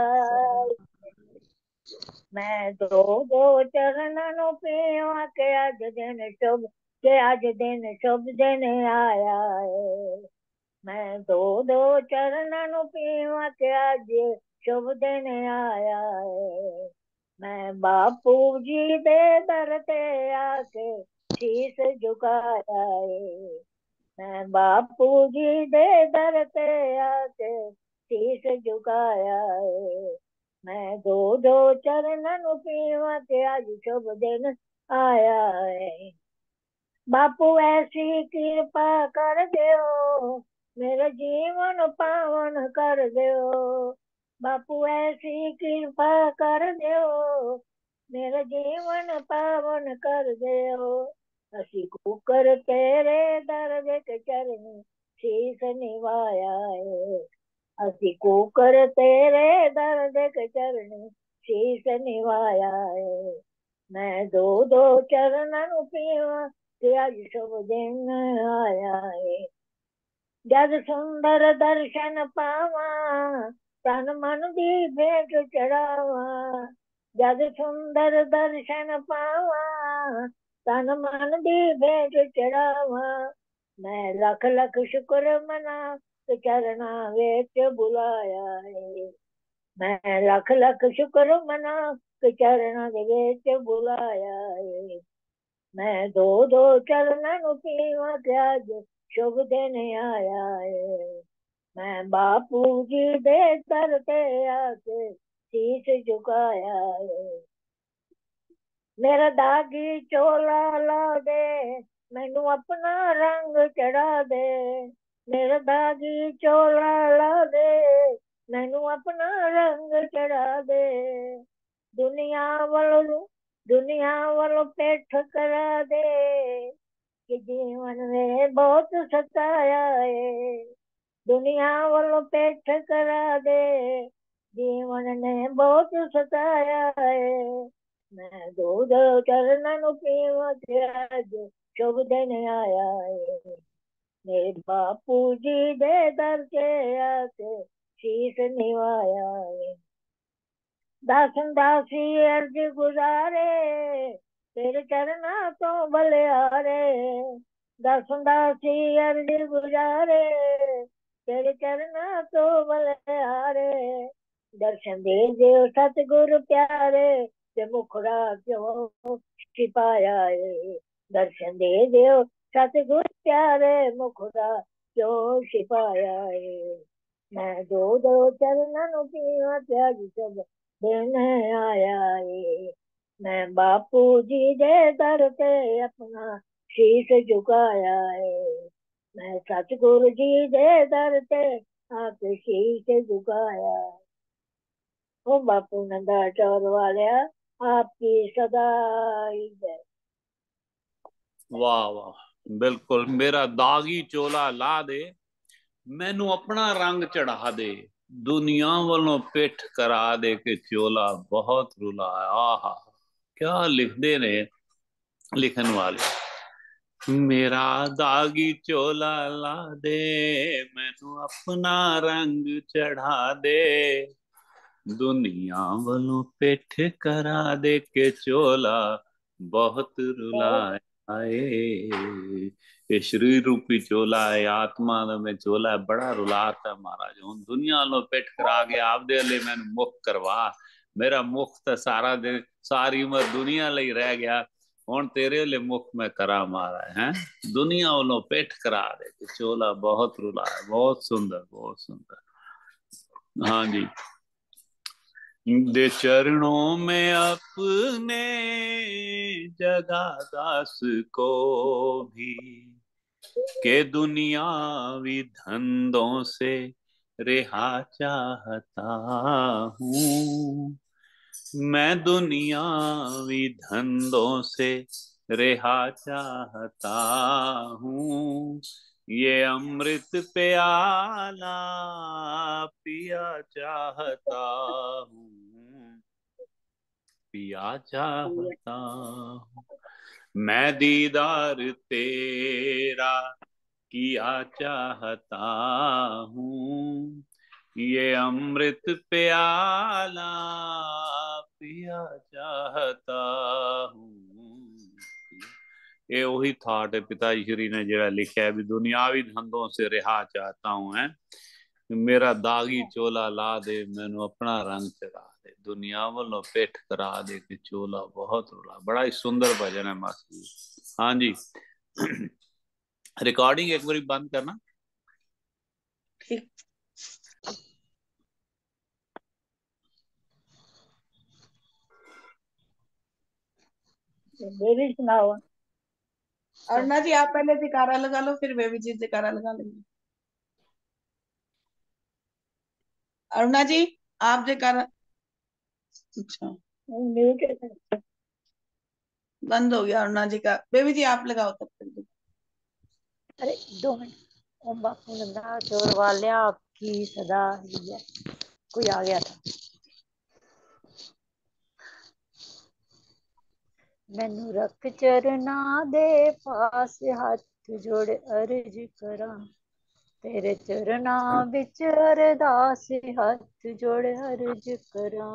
मैं दो दो चरणों ਨੂੰ ਪੀਵਾ ਕੇ ਅੱਜ ਦਿਨ ਸ਼ੁਭ, ਕਿ ਅੱਜ ਦਿਨ ਸ਼ੁਭ ਦਿਨ ਆਇਆ ਏ। मैं दो दो चरणों नु पीवा ते अज शुभ दिन आया है। मैं बापू जी दे दर ते आके शीस झुकाया है। मैं बापू जी दे दर ते आके शीस झुकाया है। मैं दो दो चरणों नु पीवा ते अज शुभ दिन आया है। बापू ऐसी कृपा कर दो मेरा जीवन पावन कर दो। बापू ऐसी कृपा कर दो मेरा जीवन पावन कर दो। असी कुकर तेरे दर के चरणी शीस निवाया है। असी कुकर तेरे दर के चरणी शीस निवाया है। मैं दो दो चरणों पीवा ते अज शुभ दिन आया है। जद सुंदर दर्शन पावा तन मन दी भेंट चढ़ावा। जद सुंदर दर्शन पावा तन मन दी भेंट चढ़ावा। मैं लख लख शुक्र मना ते चरना विच बुलाया है। मैं लख लख शुक्र मना ते चरना दे विच बुलाया है। मैं दो दो चरणों नु पीवा ते अज शुभ दिन आया है। मैं बापू जी दे दर ते आके शीस झुकाया है। मेरा दागी चोला ला दे मैनू अपना रंग चढ़ा दे। मेरा दागी चोला ला दे मैनू अपना रंग चढ़ा दे। दुनिया वालों दुनिया वालों पेठ करा दे कि जीवन में बहुत सताया है। दुनिया वालों पेठ करा दे जीवन ने बहुत सताया है। मैं दो दो चरणों पीवा ते अज शुभ दिन आया है। मेरे बापू जी दे दर के आके शीस निवाया है। दासन दासी अर्ज गुजारे तेरे चरना तो बलिहारे। दासन दासी अर्ज गुजारे तेरे चरना तो बलिहारे। दर्शन दे दियो सतगुरु प्यारे ते मुखड़ा क्यों छिपाया है। दर्शन दे दियो सतगुरु प्यारे मुखड़ा क्यों छिपाया है। मैं दो दो चरणों पीवा ते अज शुभ दिन आया है। मैं बापू जी दे दर पे अपना शीश झुकाया है। मैं सतगुरु जी दे दर पे आके शीश झुकाया है। ओ बापू नंदा चौर वालिया आपकी सदा जय। वाह वाह, बिल्कुल। मेरा दागी चोला ला दे मैनू अपना रंग चढ़ा दे। दुनिया वालों पिठ करा दे के चोला बहुत रुलाया। आहा, क्या लिखते ने लिखन वाले। मेरा दागी चोला ला दे मैनू अपना रंग चढ़ा दे। दुनिया वालों पिठ करा दे के चोला बहुत रुलाया है। ये शरीर रूपी चोला है, आत्मा में चोला है, बड़ा रुलाता है महाराज। हूं दुनिया वालों पिठ करा के आप दे ले मैंने मुख करवा। मेरा मुख तो सारा दिन सारी उम्र दुनिया ਲਈ रह गया, ਹੁਣ तेरे लिए मुख में करा मारा है। दुनिया वालों पेट करा दे कि चोला बहुत रुला है। बहुत सुंदर, बहुत सुंदर। हाँ जी। दे चरणों में अपने जगा दास को भी के दुनियावी धंधों से रिहा चाहता हूँ। मैं दुनियावी धंधों से रिहा चाहता हूँ। ये अमृत प्याला पिया चाहता हूँ, पिया चाहता हूँ। मैं दीदार तेरा किया चाहता हूँ। ये अमृत प्याला पिया चाहता हूँ। ये वही थाट है पिता श्री ने जरा लिखा है भी दुनियावी धंधों से रिहा चाहता हूं है मेरा दागी चोला ला दे मैनू अपना रंग चढ़ा दे दुनिया वालों पेठ करा दे कि चोला बहुत रुला बड़ा ही सुंदर भजन है मास्टर जी हाँ जी रिकॉर्डिंग एक बार बंद करना ठीक बेबी सुनाओ। अरुणा जी आप पहले जयकारा लगा लो फिर बेबी जी जयकारा लगा लेंगे। अरुणा जी आप जयकारा अच्छा म्यूट है। बंद हो गया अरुणा जी का। बेबी जी आप लगाओ तब तक। अरे दो मिनट। ओम बापू नंदा चोर वालिया आपकी सदा ही है। कोई आ गया था। मैनू रख चरना दे पास हथ जोड़ अर्ज करा तेरे चरना बिच अरदास हथ जोड़ अर्ज करा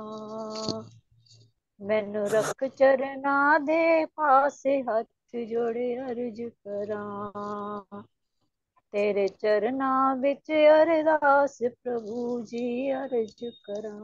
मैनू रख चरना दे पास हथ जोड़ अर्ज करा तेरे चरना बिच अरदास प्रभु जी अर्ज करा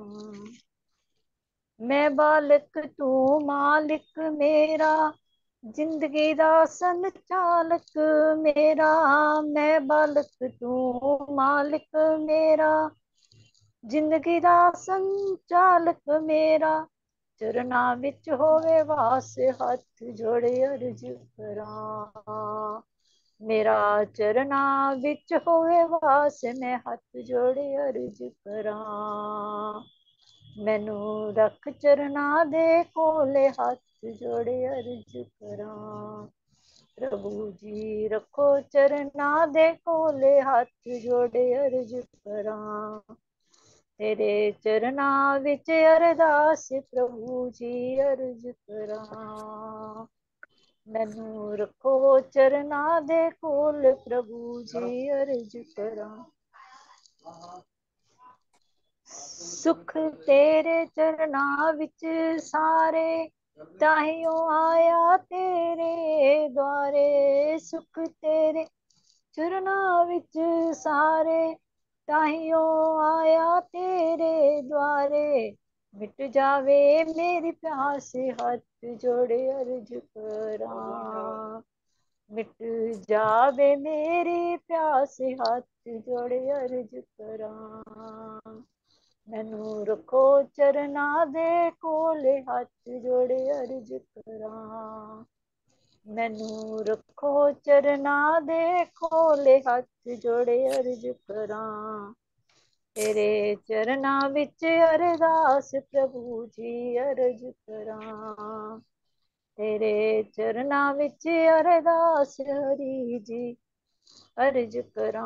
मैं बालक तू मालिक मेरा जिंदगी दा संचालक मेरा मैं बालक तू मालिक मेरा जिंदगी दा संचालक मेरा चरना विच होवे वास हथ जोड़े अर्ज करा मेरा चरना विच होवे वास मैं हथ जोड़े अर्ज करा मैनू रख चरना दे कोले हथ जोड़े अर्ज करा प्रभु जी रखो चरना दे कोले हथ जोड़े अर्ज करा तेरे चरना विच अरदास प्रभु जी अर्ज करा मैनू रखो चरना दे कोल प्रभु जी अर्ज करा सुख तेरे चरना विच सारे ताहियों आया तेरे द्वारे सुख तेरे चरना विच सारे ताहियों आया तेरे द्वारे मिट जावे मेरी प्यास हथ जोड़े अर्ज करा मिट जावे मेरी प्यास हथ जोड़े अर्ज करा मैनू रखो चरना दे कोले हथ जोड़े अर्ज करा मैनू रखो चरना दे कोले हथ जोड़े अर्ज करा तेरे चरना विच अरदास प्रभु जी अर्ज करा तेरे चरना विच अरदास हरि जी अर्ज करा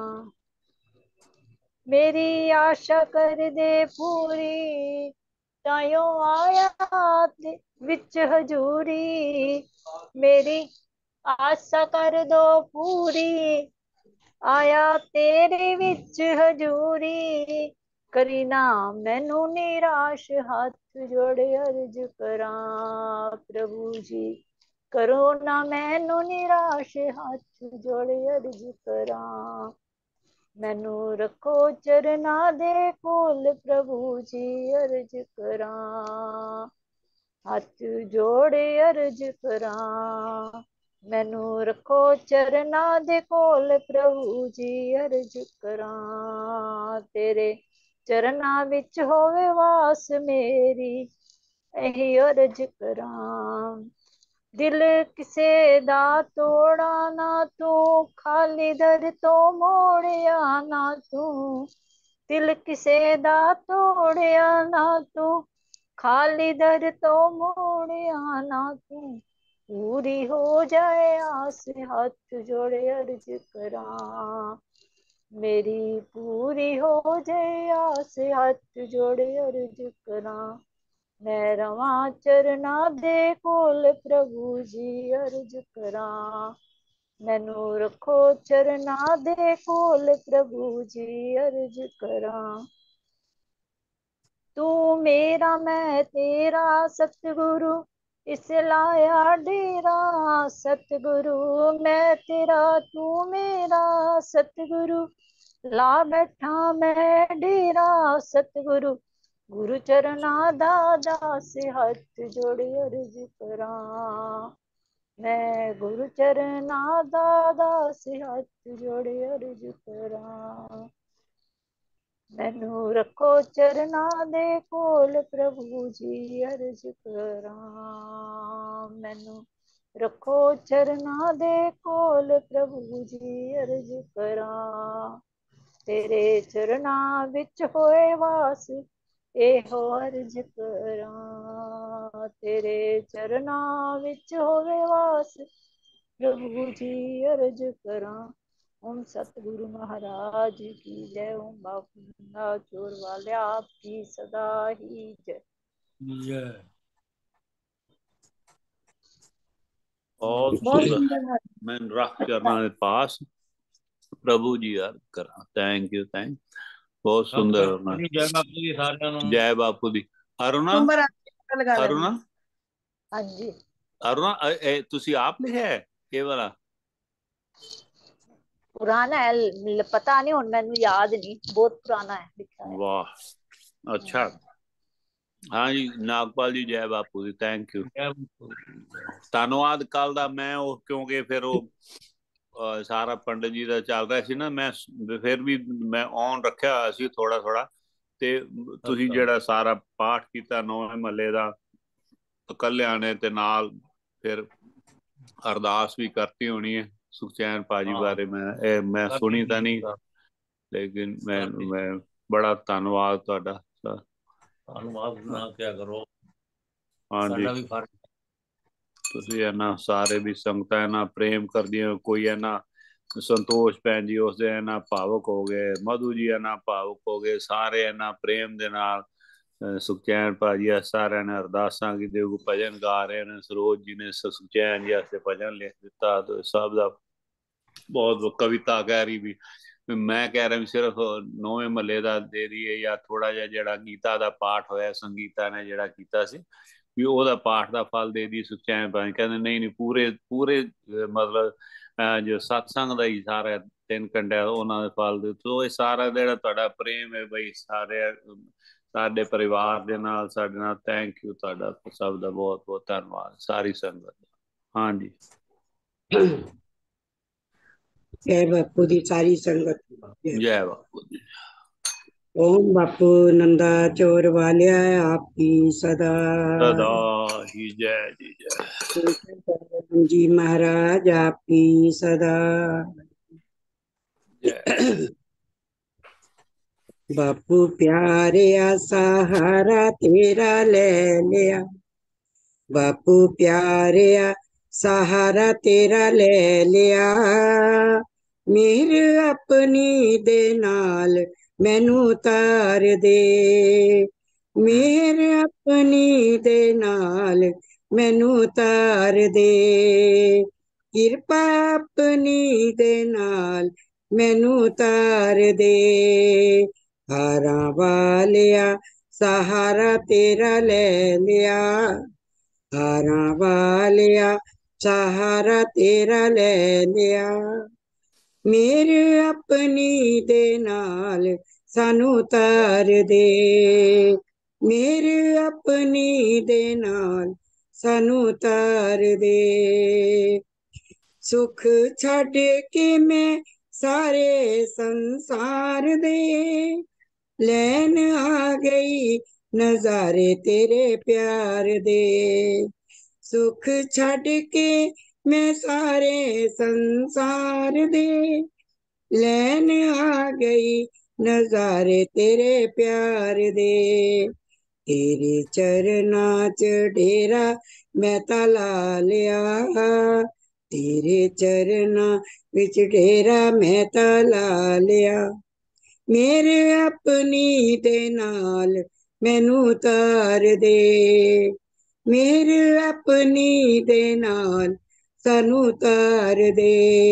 मेरी आशा कर दे पूरी तायो आया विच हजूरी मेरी आशा कर दो पूरी आया तेरे विच हजूरी करी ना मैनू निराश हथ जोड़े अर्ज करा प्रभु जी करो ना मैनू निराश हथ जोड़े अर्ज करा मैनू रखो चरना दे कोल प्रभु जी अर्ज करा हथ जोड़े अर्ज करा मैनू रखो चरना दे कोल प्रभु जी अर्ज करा तेरे चरना विच होवे वास मेरी यही अर्ज करा दिल किसे दा तोड़ा ना तू खाली दर तो मोड़िया ना तू दिल किसे दा तोड़िया ना तू खाली दर तो मोड़िया ना तू पूरी हो जाए आस हथ जोड़े अर्ज करा मेरी पूरी हो जाए आस हथ जोड़े अर्ज करा मैं रवा चरना दे कोल प्रभु जी अर्ज करा मैनू रखो चरना दे कोल प्रभु जी अर्ज करा तू मेरा मैं तेरा सतगुरु इस लाया डेरा सतगुरु, मैं तेरा तू मेरा सतगुरु, ला बैठा मैं डेरा सतगुरु, गुरु चरना दा दास हथ जोड़े अर्ज करा, मैं गुरु चरना दा दास हथ जोड़े अर्ज करा, मैनू रखो चरना दे कोल प्रभु जी अर्ज करा, मैनू रखो चरना दे कोल प्रभु जी अर्ज करा, तेरे चरना विच होए वास एहो अर्ज करा, तेरे चरना विच होए वास प्रभु जी अर्ज करा। ओम सतगुरु महाराज की जय। ओम बापू चोर वाले आपकी सदा ही जय। जय। बहुत बहुत सुंदर। सुंदर है। मैं रख चरणा के पास प्रभु जी अर्ज करा। थैंक यू थैंक बहुत सब सुंदर कर होना। जय बापू जी साਰਿਆਂ ਨੂੰ। जय बापू दी। अरुणा नंबर आपके पता लगा लेना। अरुणा हाँ जी अरुणा ए- ए, तुसी आप लिखा है ये वाला? पुराना है, ल- पता नहीं हुन मैनू याद नहीं, बहुत पुराना है लिखा है। वाह अच्छा। हाँ जी नागपाल जी जय बापू दी थैंक यू ਜੈ ਬਾਪੂ ਜੀ। ਧੰਨਵਾਦ। ਕੱਲ ਦਾ ਮੈਂ ਉਹ ਕਿਉਂਕਿ ਫਿਰ ਉਹ ਅਹ, ਸਾਰਾ ਪੰਡਤ ਜੀ ਦਾ ਚੱਲ ਰਿਹਾ ਸੀ ਨਾ, ਮੈਂ ਸ- ਫਿਰ ਵੀ ਮੈਂ ਔਨ ਰੱਖਿਆ ਹੋਇਆ ਸੀ ਥੋੜਾ ਥੋੜਾ। ਤੇ ਤੁਸੀਂ ਅੱਛਾ ਜਿਹੜਾ ਸਾਰਾ ਪਾਠ ਕੀਤਾ ਨੌਵੇਂ ਮਹੱਲੇ ਦਾ ਇਕੱਲਿਆਂ ਨੇ, ਤੇ ਨਾਲ ਫਿਰ ਅਰਦਾਸ ਵੀ ਕਰਤੀ ਹੋਣੀ ਹੈ ਸੁਖਚੈਨ ਭਾਜੀ ਹਾਂ ਬਾਰੇ। ਮੈਂ ਇਹ ਮੈਂ ਕਰਤੀ ਸੁਣੀ ਤਾਂ ਸੀ ਨਹੀਂ, ਲੇਕਿਨ ਮੈਂ ਮੈਂ ਬੜਾ ਧੰਨਵਾਦ ਤੁਹਾਡਾ ਸਰ। ਧੰਨਵਾਦ ਨਾ ਕਿਆ ਕਰੋ, ਹਾਂਜੀ ਸਾਡਾ ਵੀ ਫਰਜ਼। ਤੁਸੀਂ ਇਹਨਾਂ ਸਾਰੇ ਵੀ ਸੰਗਤਾਂ ਇਹਨਾਂ ਪ੍ਰੇਮ ਕਰਦੀਆਂ, ਕੋਈ ਇਹਨਾਂ ਸੰਤੋਸ਼ ਭੈਣ ਜੀ ਉਸ ਦੇ ਇਹਨਾਂ ਭਾਵੁਕ ਹੋ ਗਏ, ਮਧੂ ਜੀ ਇਹਨਾਂ ਭਾਵੁਕ ਹੋ ਗਏ, ਸਾਰੇ ਇਹਨਾਂ ਪ੍ਰੇਮ ਦੇ ਨਾਲ ਅਹ ਸੁਖਚੈਨ ਭਾਜੀ ਆ ਸਾਰਿਆਂ ਨੇ ਅਰਦਾਸਾਂ ਕੀਤੇ, ਕੋਈ ਭਜਨ ਗਾ ਰਹੇ ਨੇ, ਸਰੋਜ ਜੀ ਨੇ ਸ- ਸੁਖਚੈਨ ਜੀ ਵਾਸਤੇ ਭਜਨ ਲਿਖ ਦਿੱਤਾ, ਤੇ ਸਭ ਦਾ ਬਹੁਤ ਕਵਿਤਾ ਕਹਿ ਰਹੀ ਵੀ ਵੀ ਮੈਂ ਕਹਿ ਰਿਹਾ ਵੀ ਸਿਰਫ ਨੌਵੇਂ ਮਹੱਲੇ ਦਾ ਦੇ ਦਈਏ, ਜਾਂ ਥੋੜਾ ਜਿਹਾ ਜਿਹੜਾ ਗੀਤਾ ਦਾ ਪਾਠ ਹੋਇਆ ਸੰਗੀਤਾ ਨੇ ਜਿਹੜਾ ਕੀਤਾ ਸੀ ਵੀ ਉਹਦਾ ਪਾਠ ਦਾ ਫਲ ਦੇ ਦੀ ਸੁਖਚੈਨ ਭਾਜੀ। ਕਹਿੰਦੇ ਨਹੀਂ ਨਹੀਂ ਪੂਰੇ ਪੂਰੇ ਅਹ ਮਤਲਬ ਅਹ ਜੋ ਸਤਸੰਗ ਦਾ ਹੀ ਸਾਰਾ ਤਿੰਨ ਘੰਟੇ ਉਹਨਾਂ ਦੇ ਫਲ ਦੇ। ਸੋ ਇਹ ਸਾਰਾ ਜਿਹੜਾ ਤੁਹਾਡਾ ਪ੍ਰੇਮ ਹੈ ਬਈ ਸਾਰੇ ਸਾਡੇ ਪਰਿਵਾਰ ਦੇ ਨਾਲ ਸਾਡੇ ਨਾਲ, ਥੈਂਕ ਯੂ ਤੁਹਾਡਾ ਸਭ ਦਾ ਬਹੁਤ ਬਹੁਤ ਧੰਨਵਾਦ ਸਾਰੀ ਸੰਗਤ ਦਾ। ਹਾਂਜੀ जय बापू दी सारी संगत। जय। जय बापू जी। ओम बापू नंदा चोर वालिया आपकी सदा सदा ही जय जी जय। जी महाराज आपकी सदा जय। बापू प्यारे सहारा तेरा ले लिया, बापू प्यारे सहारा तेरा ले लिया, मेरे अपनी दे नाल मैनू तार दे, मेरे अपनी दे नाल मैनू तार दे, किरपा अपनी दे नाल मैनू तार दे, हारा वालिया सहारा तेरा ले लिया, हारा वालिया सहारा तेरा ले लिया, मेरे अपनी दे नाल सानू तार दे, मेरे अपनी दे नाल सानू तार दे, सुख छड़ के मैं सारे संसार दे लैन आ गई नजारे तेरे प्यार दे, सुख छड़ के मैं सारे संसार दे लैन आ गई नजारे तेरे प्यार दे, तेरे चरना च डेरा मैं ताला लिया, तेरे चरना विच डेरा मैं ताला लिया, मेरे अपनी दे नाल मैनू तार दे, मेरे अपनी दे नाल सानू तार दे,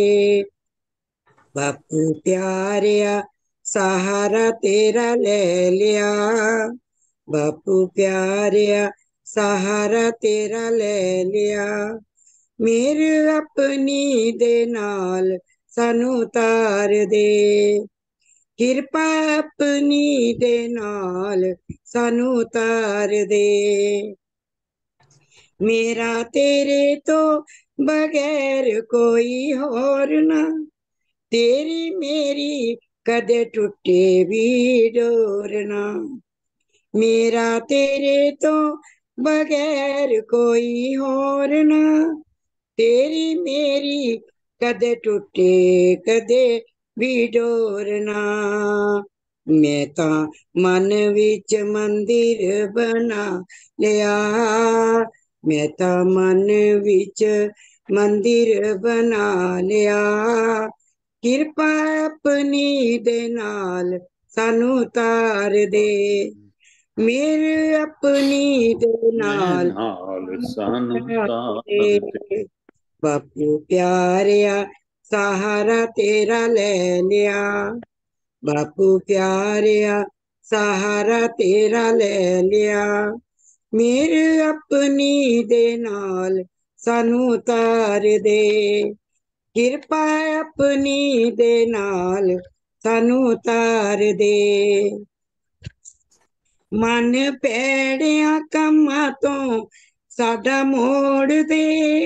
बापू प्यारिया सहारा तेरा ले लिया, बापू प्यारिया सहारा तेरा ले लिया। मेरे अपनी दे नाल सानू तार दे, किरपा अपनी दे नाल सानू तार दे। मेरा तेरे तो बगैर कोई होर ना, तेरी मेरी कदे टुटे भी डोर ना। मेरा तेरे तो बगैर कोई होर ना, तेरी मेरी कदे टुटे कदे भी डोर ना। मैं ता मन विच मंदिर बना लिया, मैं ता मन विच मंदिर बना लिया। किरपा अपनी दे नाल सानू तार दे, मेरे अपनी दे नाल नाल सानू सानू तार तार दे। दे। बापू प्यारिया सहारा तेरा ले लिया, बापू प्यारिया सहारा तेरा ले लिया। मेरे अपनी दे नाल सानू तार दे, किरपा अपनी दे नाल सानू तार दे। मन पैड़िया कमां तो साडा मोड़ दे,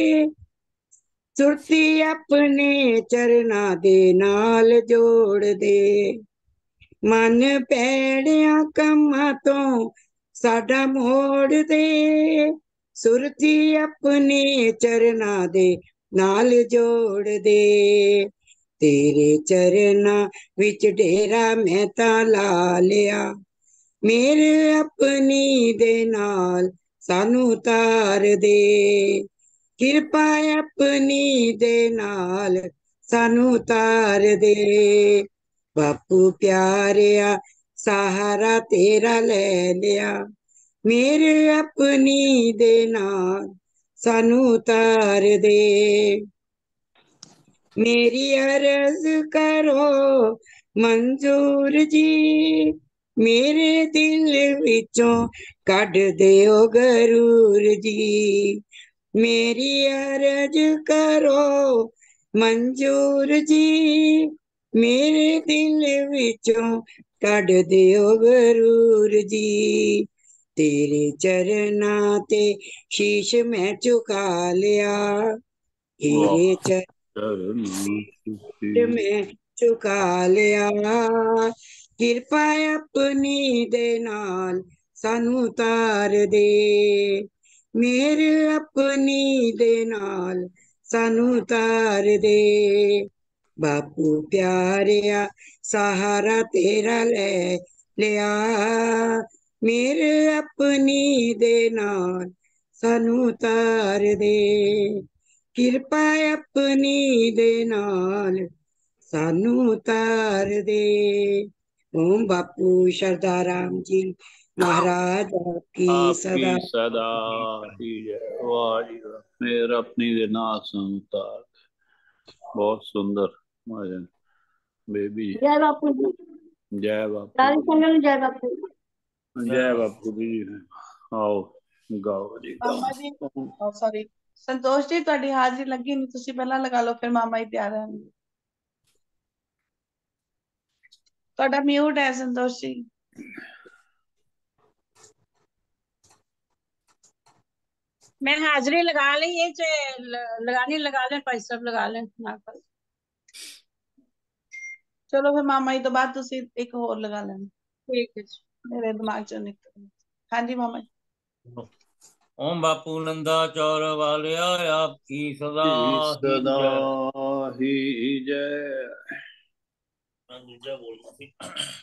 सुरती अपने चरना दे नाल जोड़ दे। मन पैड़िया कमां तो साडा मोड़ दे, सुरती अपने चरना दे नाल जोड़ दे। तेरे चरना विच डेरा मैं ता ला लिया, मेरे अपनी दे नाल सानू तार दे, किरपा अपनी दे नाल सानू तार दे। बापू प्यारिया सहारा तेरा ले लिया, मेरे अपनी दे नाल सानू तार दे। मेरी अर्ज करो मंजूर जी, मेरे दिल विचों कढ दिओ गरूर जी। मेरी अर्ज करो मंजूर जी, मेरे दिल विचों कढ दिओ गरूर जी। तेरे चरना ते शीश मैं झुका लिया, तेरे चर चरण मैं झुका लिया। किरपा अपनी दे नाल सानू तार दे, मेरे अपनी दे नाल सानू तार दे। बापू प्यारिया सहारा तेरा ले लिया, मेरे अपनी दे नाल सानू तार दे, किरपा अपनी दे नाल सानू तार दे। ओम बापू श्रद्धा राम जी महाराज आपकी आपकी सदा सदा ही जय। वाह जी वाह। मेरा अपनी दे नाल सानू तार दे। बहुत सुंदर भजन बेबी जी। जय बापू जी, जय बापू सारी जी, संगत ਨੂੰ जय बापू जी। जय बापू जी। आओ गाओ जी मामा जी गाओ। सॉरी संतोष जी ਤੁਹਾਡੀ ਹਾਜ਼ਰੀ ਲੱਗੀ ਨਹੀਂ, ਤੁਸੀਂ ਪਹਿਲਾਂ ਲਗਾ ਲਓ ਫਿਰ ਮਾਮਾ ਹੀ ਤਿਆਰ ਰਹਿਣਗੇ। ਤੁਹਾਡਾ ਮਿਊਟ ਹੈ ਸੰਤੋष जी। मैं हाजिरी लगा ली, ये च- ल- लगानी लगा लें, भाई सब लगा लें ना कर। ਚਲੋ ਫਿਰ ਮਾਮਾ ਜੀ ਤੋਂ ਬਾਅਦ ਤੁਸੀਂ ਇੱਕ ਹੋਰ ਲਗਾ ਲੈਣਾ, ठीक है जी। ਮੇਰੇ ਦਿਮਾਗ ਚੋਂ ਨਿਕਲ। ਹਾਂਜੀ ਮਾਮਾ जी। ओम बापू नंदा चौर वालिया आपकी सदा ही सदा जय। ही जय। दूजा बोलना थी।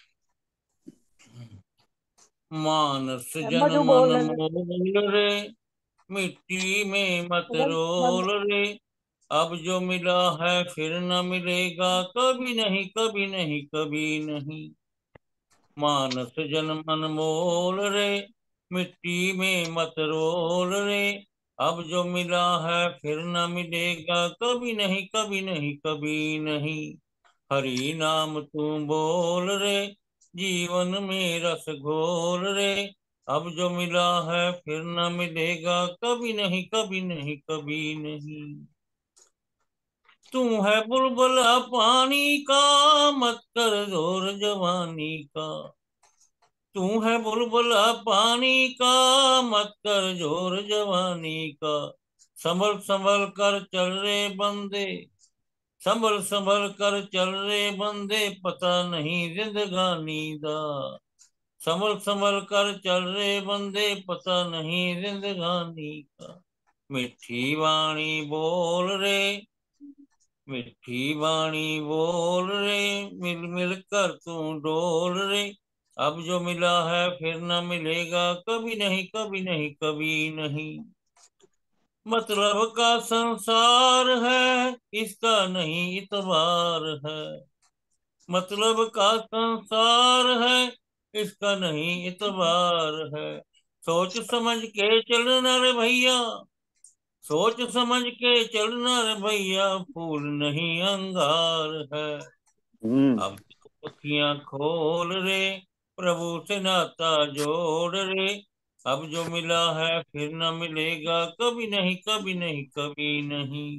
मानस जन मधु मन बोल मोल रे, मिट्टी में मत रोल रे। अब जो मिला है फिर न मिलेगा, कभी नहीं कभी नहीं कभी नहीं। मानस जन मन मोल रे, मिट्टी में मत रोल रे। अब जो मिला है फिर न मिलेगा, कभी नहीं कभी नहीं कभी नहीं। हरि नाम तू बोल रे, जीवन में रस घोल रे। अब जो मिला है फिर न मिलेगा कभी नहीं कभी नहीं कभी नहीं। तू है बुलबुला पानी का मत कर जोर जवानी का। तू है बुलबुला पानी का मत कर जोर जवानी का। संभल संभल कर चल रे बंदे, संभल संभल कर चल रे बंदे, पता नहीं जिंदगानी दा। संभल संभल कर चल रे बंदे, पता नहीं जिंदगानी का। मिठी वाणी बोल रे, मिठी वाणी बोल रे, मिल मिल कर तू डोल रे। अब जो मिला है फिर न मिलेगा कभी नहीं कभी नहीं कभी नहीं। मतलब का संसार है इसका नहीं इतबार है। मतलब का संसार है इसका नहीं इतबार है। सोच समझ के चलना रे भैया, सोच समझ के चलना रे भैया, फूल नहीं अंगार है। हम्म अब तो अखियां खोल रे, प्रभु से नाता जोड़ रे। अब जो मिला है फिर न मिलेगा कभी नहीं कभी नहीं कभी नहीं।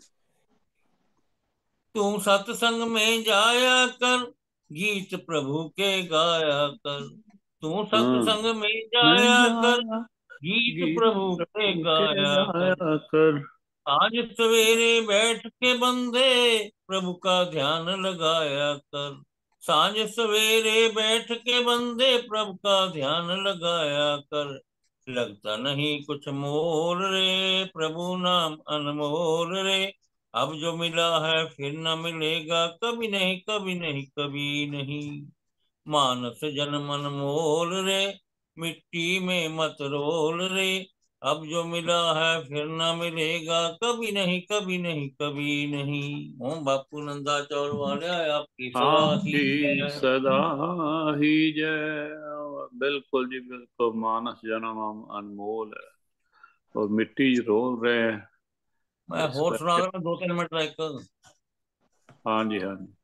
तू सत्संग में जाया कर, गीत प्रभु के गाया कर। तू हम्म सत्संग में मैं जाया कर, जाया गीत गीत प्रभु के प्रभु के गाया कर। गाया कर। आज सवेरे बैठ के बंदे प्रभु का ध्यान लगाया कर। सांझ सवेरे बैठ के बंदे प्रभु का ध्यान लगाया कर। लगता नहीं कुछ मोल रे, प्रभु नाम अनमोल रे। अब जो मिला है फिर न मिलेगा कभी नहीं कभी नहीं कभी नहीं। मानस जन मन मोल रे, मिट्टी में मत रोल रे। अब जो मिला है फिर न मिलेगा कभी नहीं कभी नहीं कभी नहीं। ओम बापू नंदा चौर वाले आपकी सदा ही आपकी जय। सदा ही जय। बिल्कुल जी बिल्कुल, मानस जन्म हम अनमोल है और मिट्टी रोल रहे हैं मैं इस होर सुना करके। रहा दो तीन मिनट रह कर। हाँ जी हाँ जी,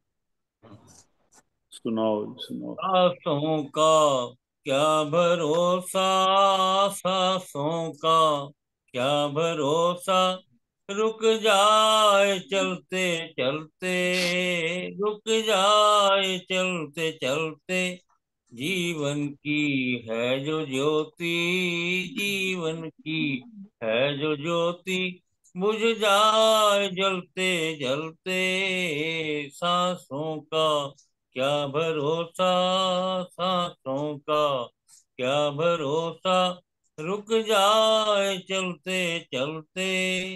सुनाओ सुनाओ। सांसों का क्या भरोसा, सांसों का क्या भरोसा, रुक जाए चलते चलते, रुक जाए चलते चलते। जीवन की है जो ज्योति, जीवन की है जो ज्योति, बुझ जाए जलते जलते। सांसों का क्या भरोसा, सांसों का क्या भरोसा, रुक जाए चलते चलते।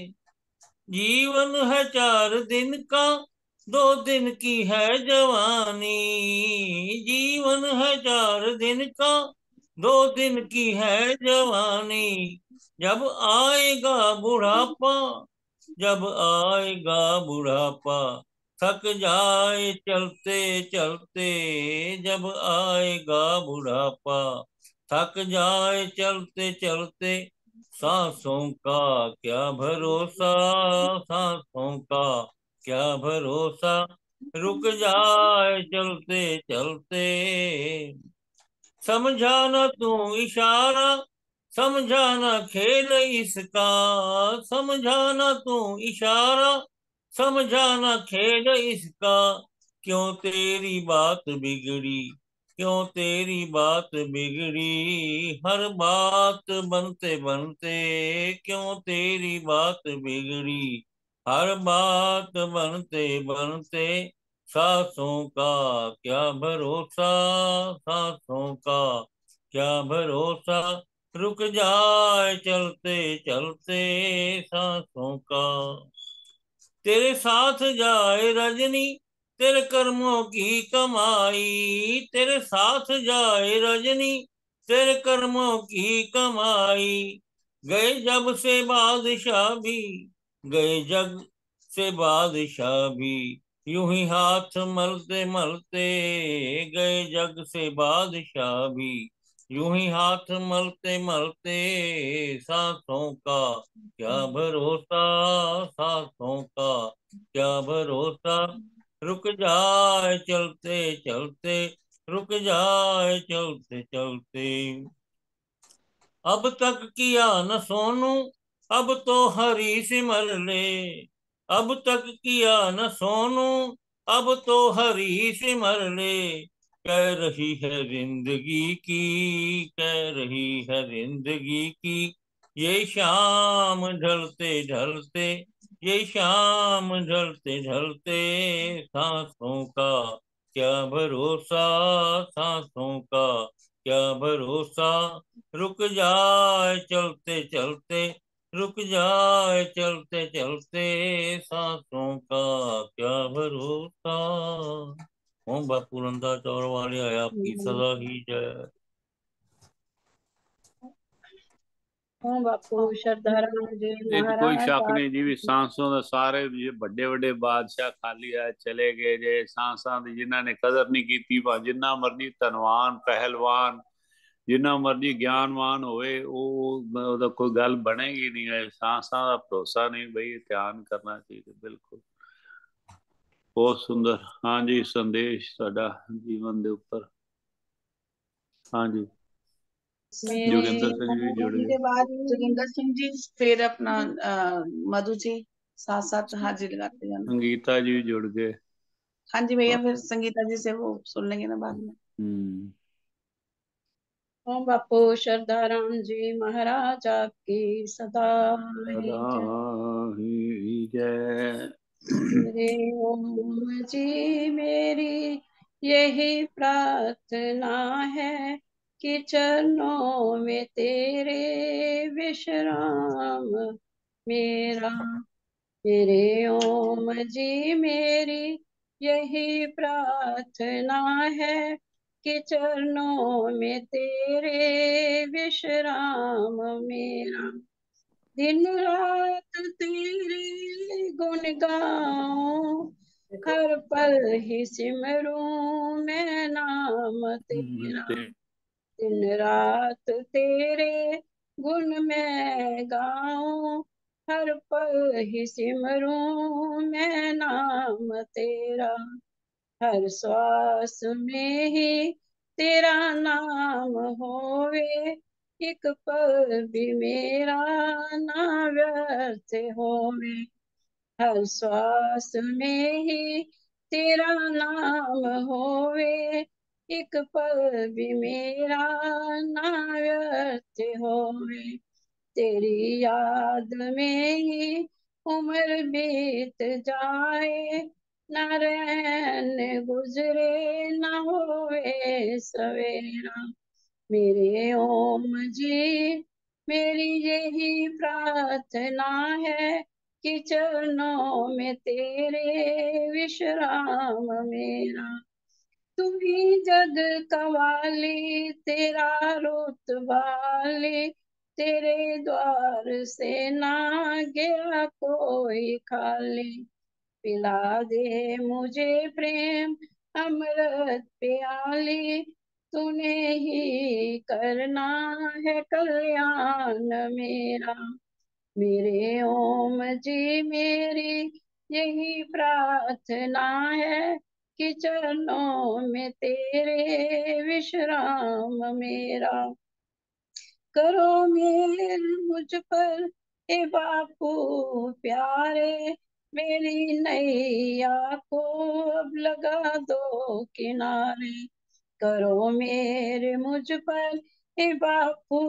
जीवन है चार दिन का, दो दिन की है जवानी। जीवन है चार दिन का, दो दिन की है जवानी। जब आएगा बुढ़ापा, जब आएगा बुढ़ापा, थक जाए चलते चलते। जब आएगा बुढ़ापा, थक जाए चलते चलते। सांसों का क्या भरोसा, सांसों का क्या भरोसा, रुक जाए चलते चलते। समझा न तू इशारा, समझा न खेल इसका, समझा न तू इशारा, समझा न खेल इसका। क्यों तेरी बात बिगड़ी, क्यों तेरी बात बिगड़ी, हर बात बनते बनते। क्यों तेरी बात बिगड़ी, हर बात बनते बनते। सांसों का क्या भरोसा, सांसों का क्या भरोसा, रुक जाए चलते चलते। सांसों का तेरे साथ जाए रजनी, तेरे कर्मों की कमाई, तेरे साथ जाए रजनी, तेरे कर्मों की कमाई। गए जब से बादशाह भी, गए जग से बादशाह भी, यूं ही हाथ मलते मलते। गए जग से बादशाह भी, यूं ही हाथ मलते मलते। सांसों का क्या भरोसा, सांसों का क्या भरोसा, रुक जाए चलते चलते, रुक जाए चलते चलते। अब तक किया न सोनू, अब तो हरी सिमर ले। अब तक किया न सोनू, अब तो हरी सिमर ले। कह रही है जिंदगी की, कह रही है जिंदगी की, ये शाम ढलते ढलते, ये शाम ढलते ढलते, सांसों का क्या भरोसा, सांसों का क्या भरोसा, रुक जाए चलते चलते, रुक जाए चलते चलते, सांसों का क्या भरोसा। ओम बापू नंदा चौर वाले आए, आपकी सदा ही जय। ओम बापू श्रद्धाराम जी ਇਹ 'ਚ ਕੋਈ महाराज ਸ਼ੱਕ ਨਹੀਂ ਜੀ ਵੀ आपकी ਸਾਂਸੋਂ ਦਾ ਸਾਰੇ ਜੇ ਵੱਡੇ ਵੱਡੇ ਬਾਦਸ਼ਾਹ ਖਾਲੀ ਆ ਚਲੇ ਗਏ ਜੇ ਸਾਂਸਾਂ ਦੀ ਜਿਨ੍ਹਾਂ ਨੇ ਕਦਰ ਨਹੀਂ ਕੀਤੀ ਭਾ ਜਿੰਨਾ ਮਰਜੀ ਧਨਵਾਨ ਪਹਿਲਵਾਨ ਜਿੰਨਾ ਮਰਜੀ ਗਿਆਨਵਾਨ ਹੋਵੇ ਉਹ ਉਹਦਾ ਕੋਈ ਗੱਲ ਬਣੇਗੀ ਨਹੀਂ ਹੈ ਸਾਂਸਾਂ ਦਾ ਭਰੋਸਾ ਨਹੀਂ ਬਈ ਧਿਆਨ ਕਰਨਾ ਚਾਹੀਦਾ ਬਿਲਕੁਲ ਬਹੁਤ ਸੁੰਦਰ ਹਾਂਜੀ ਸੰਦੇਸ਼ ਸਾਡਾ ਜੀਵਨ ਦੇ ਉੱਪਰ ਹਾਂਜੀ जोगिंदर सिंह जी जुड़ गए उनके बाद जोगिंदर सिंह जी, फिर अपना अ, मधु जी, साथ साथ हाजिरी लगाते जाना। संगीता जी भी जुड़ गए। हाँ जी भैया, फिर संगीता जी से वो सुन लेंगे ना बाद में। हम्म ओम बापू श्रद्धाराम जी महाराज आपकी सदा ही सदा जय। ही जय। मेरे ओम जी मेरी यही प्रार्थना है कि चरणों में तेरे विश्राम मेरा। मेरे ओम जी मेरी यही प्रार्थना है कि चरणों में तेरे विश्राम मेरा। दिन रात तेरे गुण गाऊं, हर पल ही सिमरूं मैं नाम तेरा। दिन रात तेरे गुण मैं गाऊं, हर पल ही सिमरूं मैं नाम तेरा। हर श्वास में ही तेरा नाम होवे, एक पल भी मेरा ना व्यर्थ होवे। हर श्वास में ही तेरा नाम होवे, एक पल भी मेरा ना व्यर्थ होवे। तेरी याद में ही उम्र बीत जाए, न रैन गुजरे न होवे सवेरा। मेरे ओम जी मेरी यही प्रार्थना है कि चरणों में तेरे विश्राम मेरा। तू ही जग कवाली तेरा रुतबाली, तेरे द्वार से ना गया कोई खाली। पिला दे मुझे प्रेम अमृत प्याली, तूने ही करना है कल्याण मेरा। मेरे ओम जी मेरी यही प्रार्थना है कि चरणों में तेरे विश्राम मेरा। करो मेर मुझ पर ए बापू प्यारे, मेरी नैया को अब लगा दो किनारे। करो मेरे मुझ पर ए बापू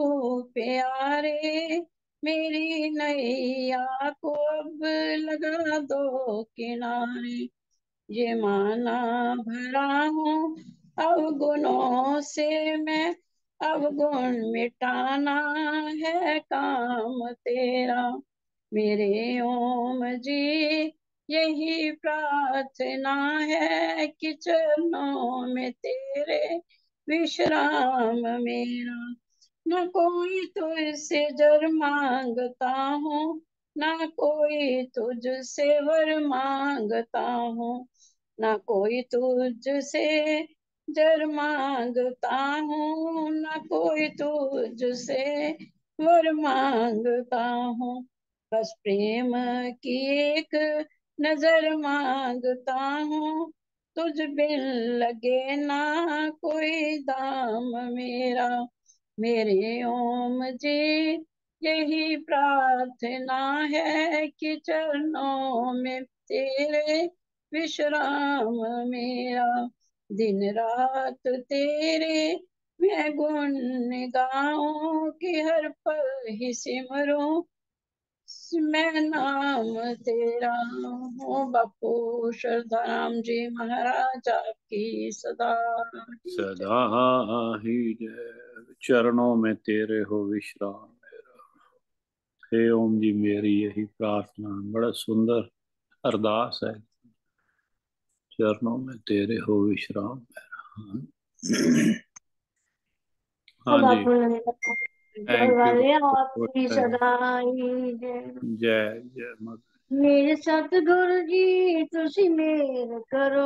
प्यारे, मेरी नैया को अब लगा दो किनारे। ये माना भरा हूँ अवगुणों से मैं, अवगुण मिटाना है काम तेरा। मेरे ओम जी यही प्रार्थना है कि चरणों में तेरे विश्राम मेरा। न कोई तुझसे जर मांगता हूँ, ना कोई तुझसे वर मांगता हूँ, ना कोई तुझसे जर मांगता हूँ, ना कोई तुझसे वर मांगता हूँ। बस प्रेम की एक नजर मांगता हूँ, तुझ बिन लगे ना कोई दाम मेरा। मेरे ओम जी यही प्रार्थना है कि चरणों में तेरे विश्राम मेरा, दिन रात तेरे मैं गुण गाऊं कि हर पल ही सिमरूं मैं नाम तेरा। हो बापू श्रद्धाराम जी महाराज आपकी सदा ही जय। सदा ही जय। चरणों में तेरे हो विश्राम मेरा। हे ओम जी मेरी यही प्रार्थना। बड़ा सुंदर अरदास है। चरणों में तेरे हो विश्राम मेरा। ओ हाँ जी, बापू नंदा चौर थैंक यू। वाले आपकी सदा ही जय। जय जय मत। मेरे सतगुरु जी तुसी मेर करो,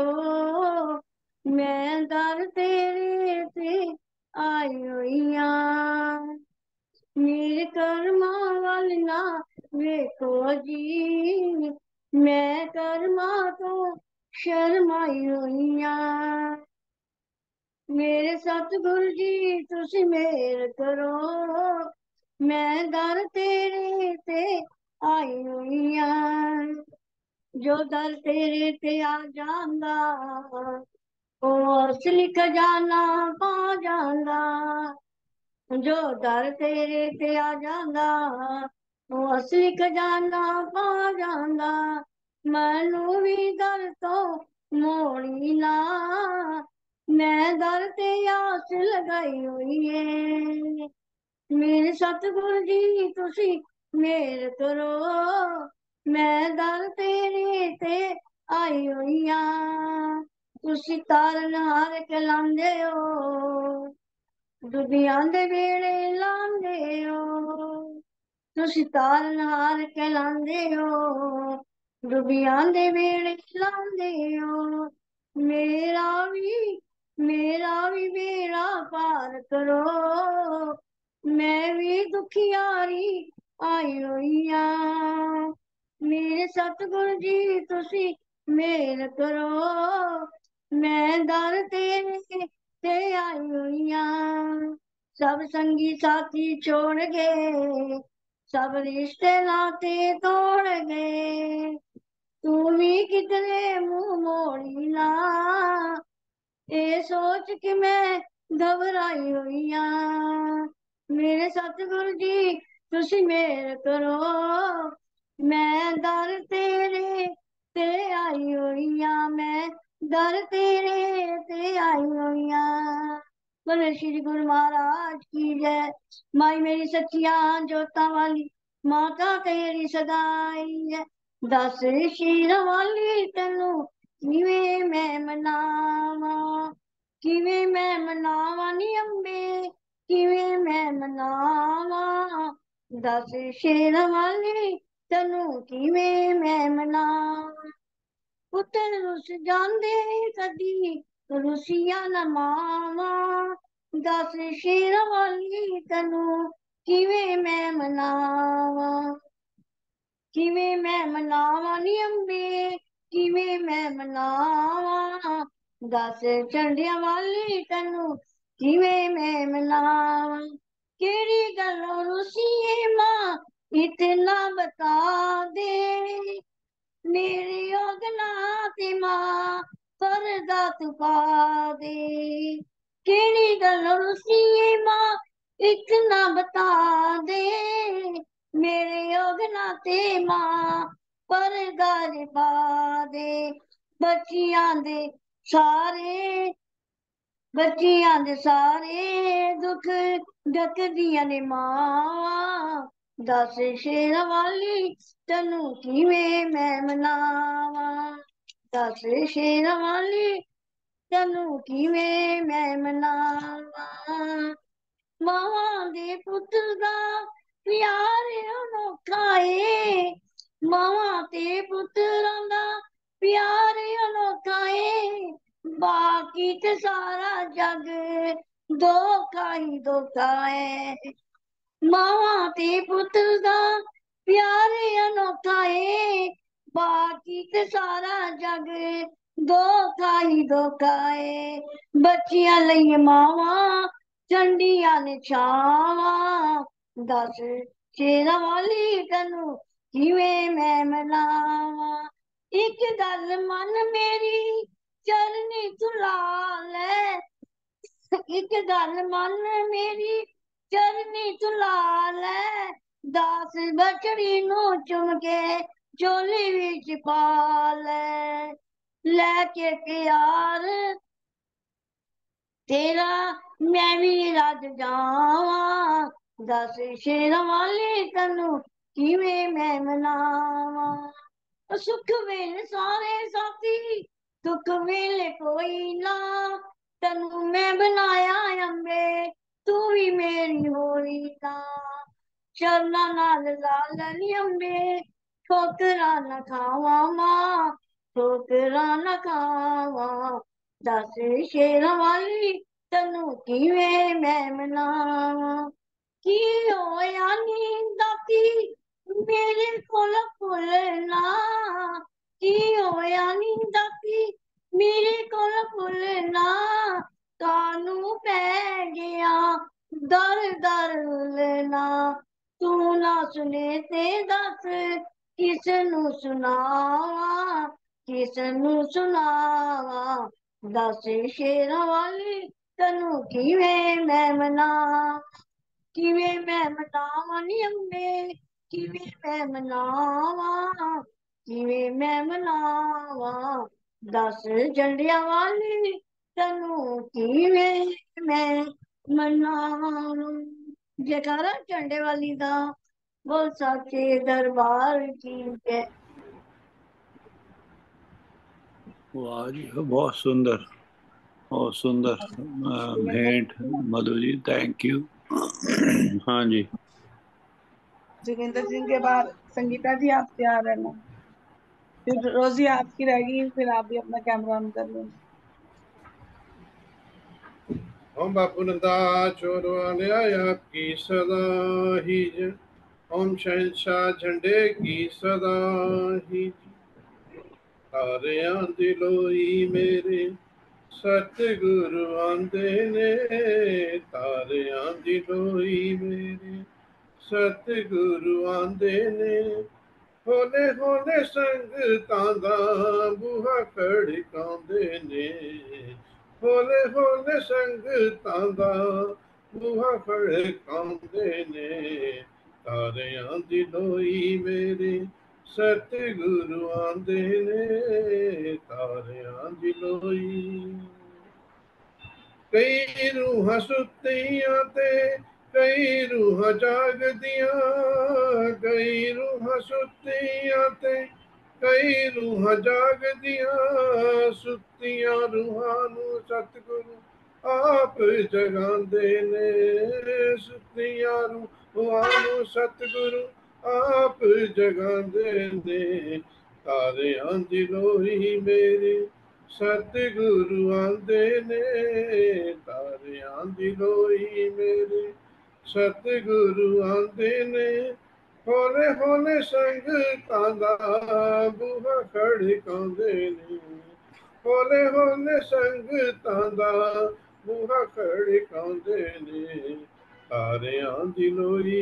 मैं दर तेरे ते आई होई आं। मेरे कर्मां वल ना वेखो जी, मैं कर्मां तो शर्माई होई आं। मेरे सतगुरु जी तुसी मेर करो, मैं दर तेरे ते आई होई आं। जो दर तेरे ते आ जांदा ओ असली खजाना पा जांदा। जो दर तेरे ते आ जांदा ओ असली खजाना पा जांदा। मैनू भी दर तो मोड़ी ना, मैं दर ते आस लगाई हुई है। मेरे सतगुरु जी तुसी मेर करो, मैं दर तेरे ते आई हुई आं। तुसी तारन हार के लांदे हो, डुबियां दे वेले लांदे हो। तुसी तारन हार के लांदे हो, डुबियां दे वेले लांदे हो। मेरा भी मेरा भी बेड़ा पार करो, मैं भी दुखियारी आई होई आं। मेरे सतगुरु जी तुसी मेर करो, मैं दर तेरे ते आई होई आं। सब संगी साथी छोड़ गए, सब रिश्ते नाते तोड़ गए। तू भी किधरे मुंह मोड़ी ना, ये सोच के मैं घबराई हुई आं। मेरे सतगुरु जी तुसी मेर करो, मैं दर तेरे ते आई हुई आं। मैं दर तेरे ते आई हुई आं। बोले श्री गुरु महाराज की जय। माई मेरी सच्चियां जोतां वाली माता तेरी सदाई है। दस शीर वाली तैनू किवें मैं मनावां, किवें मैं मनावां नी अम्बे, किवें मैं मनावां। दस शेर वाली तैनू किवें मैं मनावां। पुत्तर रुस जांदे कदी रुसिया न मावां। दस शेर वाली तैनू किवें मैं मनावां, किवें मैं मनावां नी अम्बे, किवें मैं मनावां। दस झंडियां वाली तैनू किवें मैं मनावां। केड़ी गल्लों रुसीए मां इतना बता दे, मेरे ओगना ते मां पर्दा तू पा दे। केड़ी गल्लों रुसीए मां इतना बता दे, मेरे ओगना ते मां पर्दा रे पा दे। बच्चियां दे सारे बच्चियां दे सारे दुख ढकदियां ने मावां। दस शेरां वाली तैनू किवें मैं मनावां, दस शेरां वाली तैनू किवें मैं मनावां। मावां दे पुत्तर दा प्यार अनोखा ऐ, मावां ते पुत्तरां दा प्यार अनोखा ऐ। बाकी ते सारा जग धोखा ही धोखा ऐ। मावां ते पुत्तर दा प्यार अनोखा ऐ, बाकी ते सारा जग धोखा ही धोखा ऐ। बच्चियां लई मावां ਚੰਡੀਆਂ ਨੇ ਛਾਵਾਂ ਦੱਸ ਸ਼ੇਰਾਂ ਵਾਲੀ ਤੈਨੂੰ ਕਿਵੇਂ ਮੈਂ ਮਨਾਵਾਂ। ਇੱਕ ਗੱਲ ਮਨ ਮੇਰੀ ਚਰਨੀ ਤੂੰ ਲਾ ਲੈ, ਇੱਕ ਗੱਲ ਮਨ ਮੇਰੀ ਚਰਨੀ ਤੂੰ ਲਾ ਲੈ, ਦਾਸ ਬਛੜੀ ਨੂੰ ਚੁੰਮ ਕੇ ਝੋਲੀ ਵਿੱਚ ਪਾ ਲੈ। ਲੈ ਕੇ ਪਿਆਰ ਤੇਰਾ ਮੈਂ ਵੀ ਰੱਜ ਜਾਵਾਂ, ਦੱਸ ਸ਼ੇਰਾਂ ਵਾਲੀ ਤੈਨੂੰ ਕਿਵੇਂ ਮੈਂ ਮਨਾਵਾਂ। ਸੁੱਖ ਵੇਲੇ ਸਾਰੇ ਸਾਥੀ ਦੁੱਖ ਵੇਲੇ ਕੋਈ ਨਾ, ਤੈਨੂੰ ਮੈਂ ਬਣਾਇਆ ਅੰਬੇ ਤੂੰ ਵੀ ਮੇਰੀ ਹੋਈ ਨਾ। ਚਰਨਾਂ ਨਾਲ ਲਾ ਲੈਣੀ ਅੰਬੇ ਠੋਕਰਾਂ ਨਾ ਖਾਵਾਂ ਮਾਂ, ਠੋਕਰਾਂ ਨਾ ਖਾਵਾਂ, ਦੱਸ ਸ਼ੇਰਾਂ ਵਾਲੀ ਤੈਨੂੰ ਕਿਵੇਂ ਮੈਂ ਮਨਾਵਾਂ। ਕੀ ਹੋਇਆ ਨੀ ਦਾਤੀ ਮੇਰੇ ਕੋਲ ਫੁੱਲ ਨਾ, ਕੀ ਹੋਇਆ ਨੀ ਦਾਤੀ ਮੇਰੇ ਕੋਲ ਫੁੱਲ ਨਾ, ਕਾਨੂੰ ਪੈ ਗਿਆ ਦਰ ਦਰ ਨਾ। ਤੂੰ ਨਾ ਸੁਣੇ ਤੇ ਦੱਸ ਕਿਸ ਨੂੰ ਸੁਣਾਵਾਂ, ਕਿਸ ਨੂੰ ਸੁਣਾਵਾਂ, ਦੱਸ ਸ਼ੇਰਾਂ ਵਾਲੀ ਤੈਨੂੰ ਕਿਵੇਂ ਮੈਂ ਮਨਾਵਾਂ। ਕਿਵੇਂ ਮੈਂ ਮਨਾਵਾਂ ਨੀ ਅੰਬੇ ਕਿਵੇਂ ਮੈਂ ਮਨਾਵਾਂ, ਕਿਵੇਂ ਮੈਂ ਮਨਾਵਾਂ, ਦੱਸ ਜੰਡਿਆਂ ਵਾਲੀ ਤੈਨੂੰ ਕਿਵੇਂ ਮੈਂ ਮਨਾਵਾਂ। ਜੈਕਾਰਾ ਝੰਡੇ ਵਾਲੀ ਦਾ, ਬੋਲ ਸੱਚੇ ਦਰਬਾਰ ਕੀ ਜੈ। वाह जी बहुत सुंदर, बहुत सुंदर अ, भेंट मधु जी, थैंक यू। हाँ जी जोगिंदर सिंह के बाद संगीता जी आप तैयार है ना, फिर रोजी आपकी रहेगी, फिर आप भी अपना कैमरा ऑन कर लेना। ओम बापू नंदा चोर वाले आपकी सदा ही जय, ओम शहंशाह झंडे की सदा ही जय। तारियां दिलोई मेरे सतगुरु आंदे ने, तारियां दिलोई मेरे सतगुरु आंदे ने, होले होले संगतां दा बूहा खड़कांदे ने, होले होले संगतां दा बूहा खड़कांदे ने, तारियां दी लोई मेरे सतगुरु आंदे ने, तारियां दी लोई। कई रूहां सुत्तियां ते कई रूहां जागदियां, कई रूहां सुत्तियां ते कई रूहां जागदियां, सुत्तियां रूहां नू सतगुरु आप जगांदे ने, सुत्तियां रूहां नू सतगुरु आप जगांदे ने, तारियां दी लोई मेरी सतगुरु आंदे ने, तारियां दी लोई मेरे सतगुरु आंदे ने, होले होले संगतां दा बूहा खड़कांदे ने, होले होले संगतां दा बूहा खड़कांदे ने, तारियां दी लोई।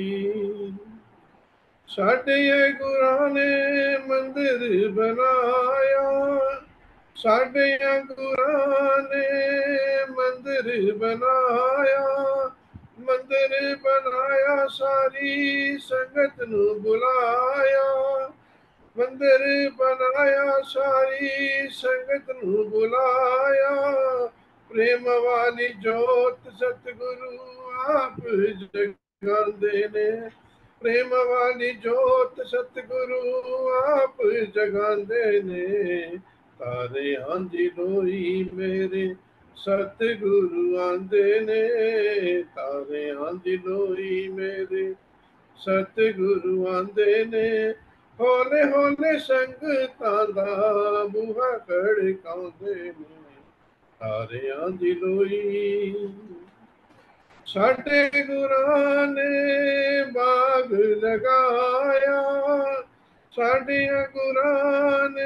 साडे गुरां ने मंदिर बनाया, साडे गुरां ने मंदिर बनाया, मंदिर बनाया सारी संगत नू बुलाया, मंदिर बनाया सारी संगत नू बुलाया, प्रेम वाली जोत सतगुरु आप जगांदे ने, प्रेम वाली जोत सतगुरु आप जगांदे ने, तारियां दी लोई मेरे सतगुरु आंदे ने, तारियां दी लोई मेरे सतगुरु आंदे ने, होले होले संगतां दा बूहा खड़कांदे ने, तारियां दी लोई। साडे गुरां ने बाग लगाया, साडियां गुरां ने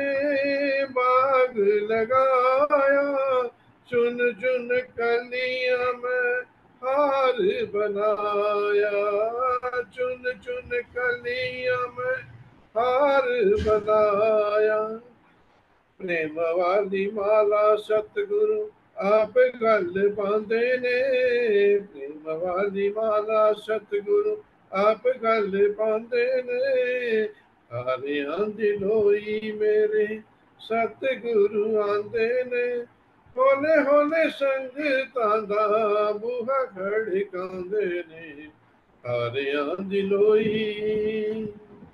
बाग लगाया, चुन चुन कलियां मैं हार बनाया, चुन चुन कलियां में हार बनाया। प्रेम वाली माला सतगुरु आप गल पांदे ने, प्रेम वाली माला सतगुरु आप गल पांदे ने। हारियां दी लोई मेरे सतगुरु आंदे ने, होले होले संगतां दा बूहा खड़कांदे ने। हारियां दी लोई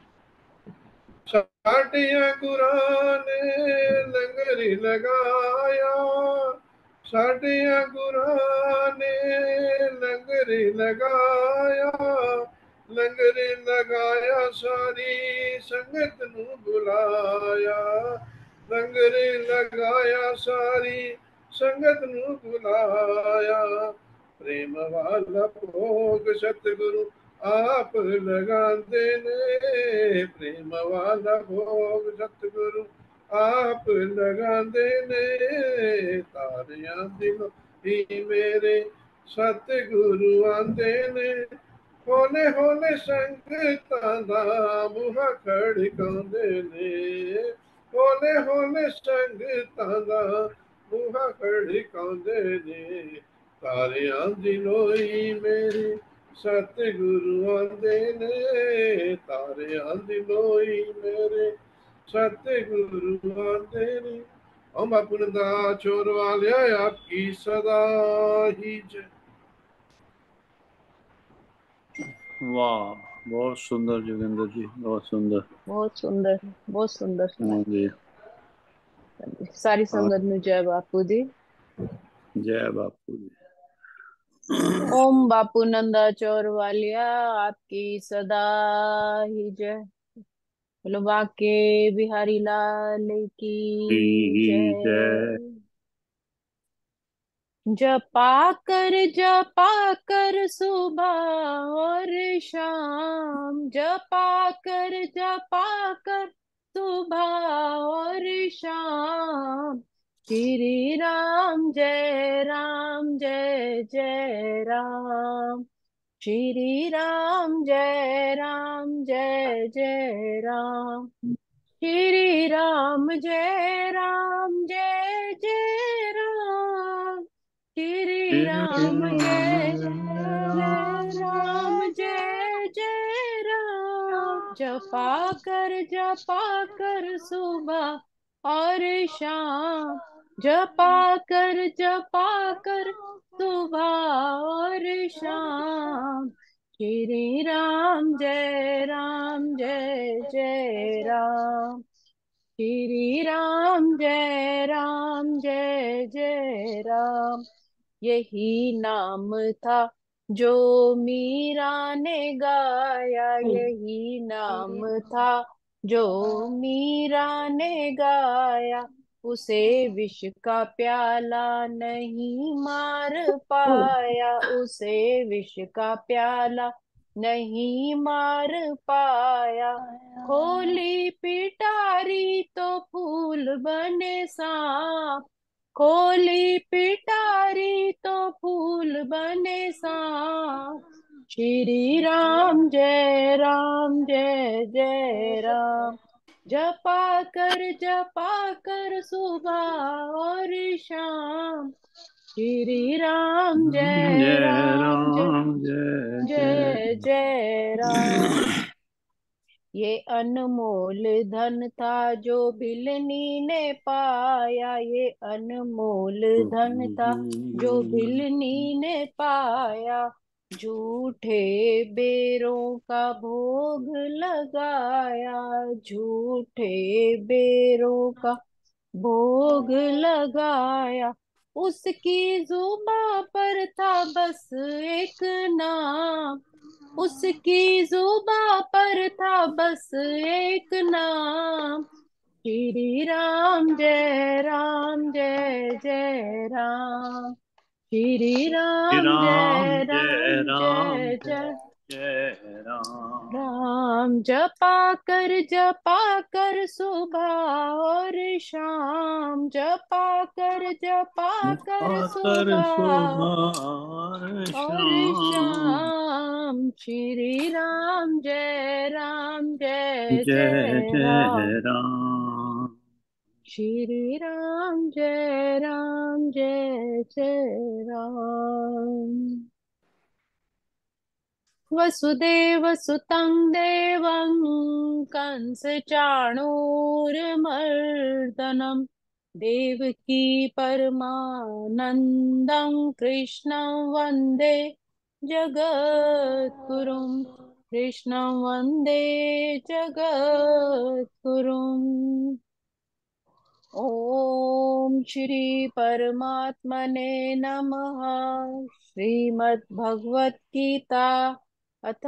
साडियां गुरां ने लंगर लगाया, साडियां गुरां ने लंगर लगाया, लंगर लगाया सारी संगत नू बुलाया, लंगर लगाया सारी संगत नू बुलाया। प्रेम वाला भोग सतगुरु आप लगांदे ने, प्रेम वाला भोग सतगुरु आप लगांदे ने। तारियां दिलों ही मेरे सतगुरु आंदे ने, होले होले संगतां दा बूहा खड़कांदे ने, होले होले संगतां दा बूहा खड़कांदे ने। तारियां दी लोई मेरे सतगुरु आंदे ने, तारियां दी लोई मेरे सतगुरु आंदे ने। ओम बापू नंदा चोर वालिया आपकी सदा ही जय। वाह, बहुत सुंदर जोगिंदर जी, बहुत सुंदर। बहुत सुंदर, बहुत सुंदर सुना। हाँ जी, सारी हाँ, संगत नु जय बापू दी। जय बापू जी। ओम बापू नंदा चोर वालिया आपकी सदा ही जय। बोलो बांके बिहारी लाल की जय। जय। जपा कर जपा कर सुबह और शाम, जपा कर जपा कर सुबह और शाम। श्री राम जय राम जय जय राम, श्री राम जय राम जय जय राम, श्री राम जय राम जय जय राम, श्री राम जय जय राम जय जय राम। जपा कर जपा कर सुबह और शाम, जपा कर जपा कर सुबह और शाम। श्री राम जय राम जय जय राम, श्री राम जय राम जय जय राम। यही नाम था जो मीरा ने गाया, यही नाम था जो मीरा ने गाया। उसे विष का प्याला नहीं मार पाया, उसे विष का प्याला नहीं मार पाया। खोली पिटारी तो फूल बने सांप, खोली पिटारी तो फूल बने सांप। श्री राम जय राम जय जय राम, जपा कर जपा कर सुबह और शाम। श्री राम जय राम जय जय जय राम। ये अनमोल धन था जो बिलनी ने पाया, ये अनमोल धन था जो बिलनी ने पाया। झूठे बेरों का भोग लगाया, झूठे बेरों का भोग लगाया। उसकी जुबां पर था बस एक नाम, उसकी जुबां पर था बस एक नाम। श्री राम जय राम जय जय राम, श्री राम जय राम जय जय जय राम। राम। जपा कर जपा कर सुबह और शाम, जपा कर जपा कर कर सुबह सुबह और और श्याम श्याम श्री राम जय राम जय जय जय राम जय राम। श्री राम जय राम जय जय राम। वसुदेव सुतं देवं कंस चाणूरमर्दनं देवकी परमानन्दं कृष्णं वन्दे जगद्गुरुं कृष्णं वन्दे जगद्गुरुम्। ॐ श्री परमात्मने नमः। श्रीमद्भगवद्गीता अथ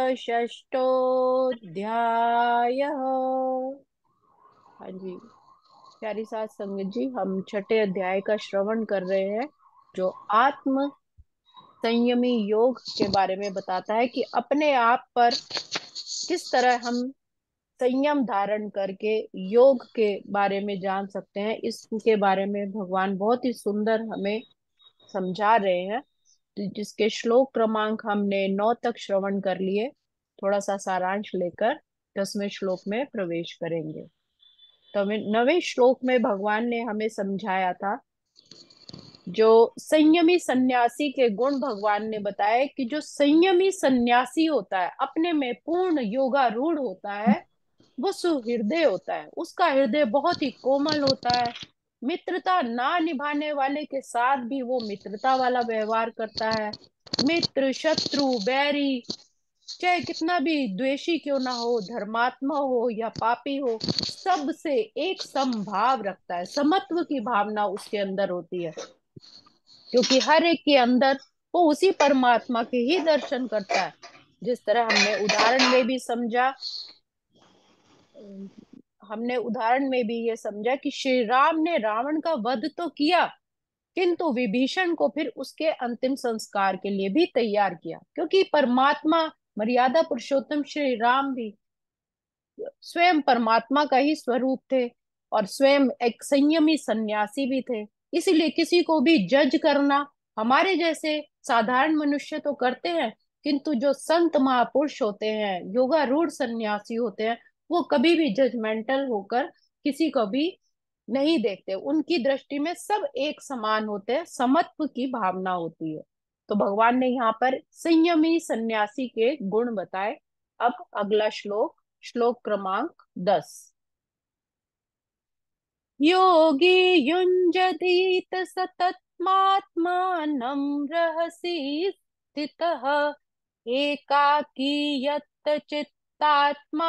षष्ठोऽध्यायः। हाँ जी प्यारी साथ संगत जी, हम छठे अध्याय का श्रवण कर रहे हैं जो आत्म संयमी योग के बारे में बताता है कि अपने आप पर किस तरह हम संयम धारण करके योग के बारे में जान सकते हैं। इसके बारे में भगवान बहुत ही सुंदर हमें समझा रहे हैं, जिसके श्लोक क्रमांक हमने नौ तक श्रवण कर लिए। थोड़ा सा सारांश लेकर दसवें श्लोक में प्रवेश करेंगे। तो हमें नवें श्लोक में भगवान ने हमें समझाया था जो संयमी सन्यासी के गुण भगवान ने बताया कि जो संयमी सन्यासी होता है, अपने में पूर्ण योगारूढ़ होता है, वो सुहृदय होता है। उसका हृदय बहुत ही कोमल होता है। मित्रता ना निभाने वाले के साथ भी वो मित्रता वाला व्यवहार करता है। मित्र शत्रु बैरी चाहे कितना भी द्वेषी क्यों ना हो, धर्मात्मा हो या पापी हो, सबसे एक समभाव रखता है। समत्व की भावना उसके अंदर होती है, क्योंकि हर एक के अंदर वो उसी परमात्मा के ही दर्शन करता है। जिस तरह हमने उदाहरण में भी समझा हमने उदाहरण में भी ये समझा कि श्री राम ने रावण का वध तो किया, किंतु विभीषण को फिर उसके अंतिम संस्कार के लिए भी तैयार किया, क्योंकि परमात्मा मर्यादा पुरुषोत्तम श्री राम भी स्वयं परमात्मा का ही स्वरूप थे और स्वयं एक संयमी सन्यासी भी थे। इसीलिए किसी को भी जज करना हमारे जैसे साधारण मनुष्य तो करते हैं, किंतु जो संत महापुरुष होते हैं, योगारूढ़ सन्यासी होते हैं, वो कभी भी जजमेंटल होकर किसी को भी नहीं देखते। उनकी दृष्टि में सब एक समान होते हैं, समत्व की भावना होती है। तो भगवान ने यहाँ पर संयमी सन्यासी के गुण बताए। अब अगला श्लोक, श्लोक क्रमांक दस। योगी युञ्जधीत सततमात्मानं रहसि स्थितः एकाकी यत चित्तात्मा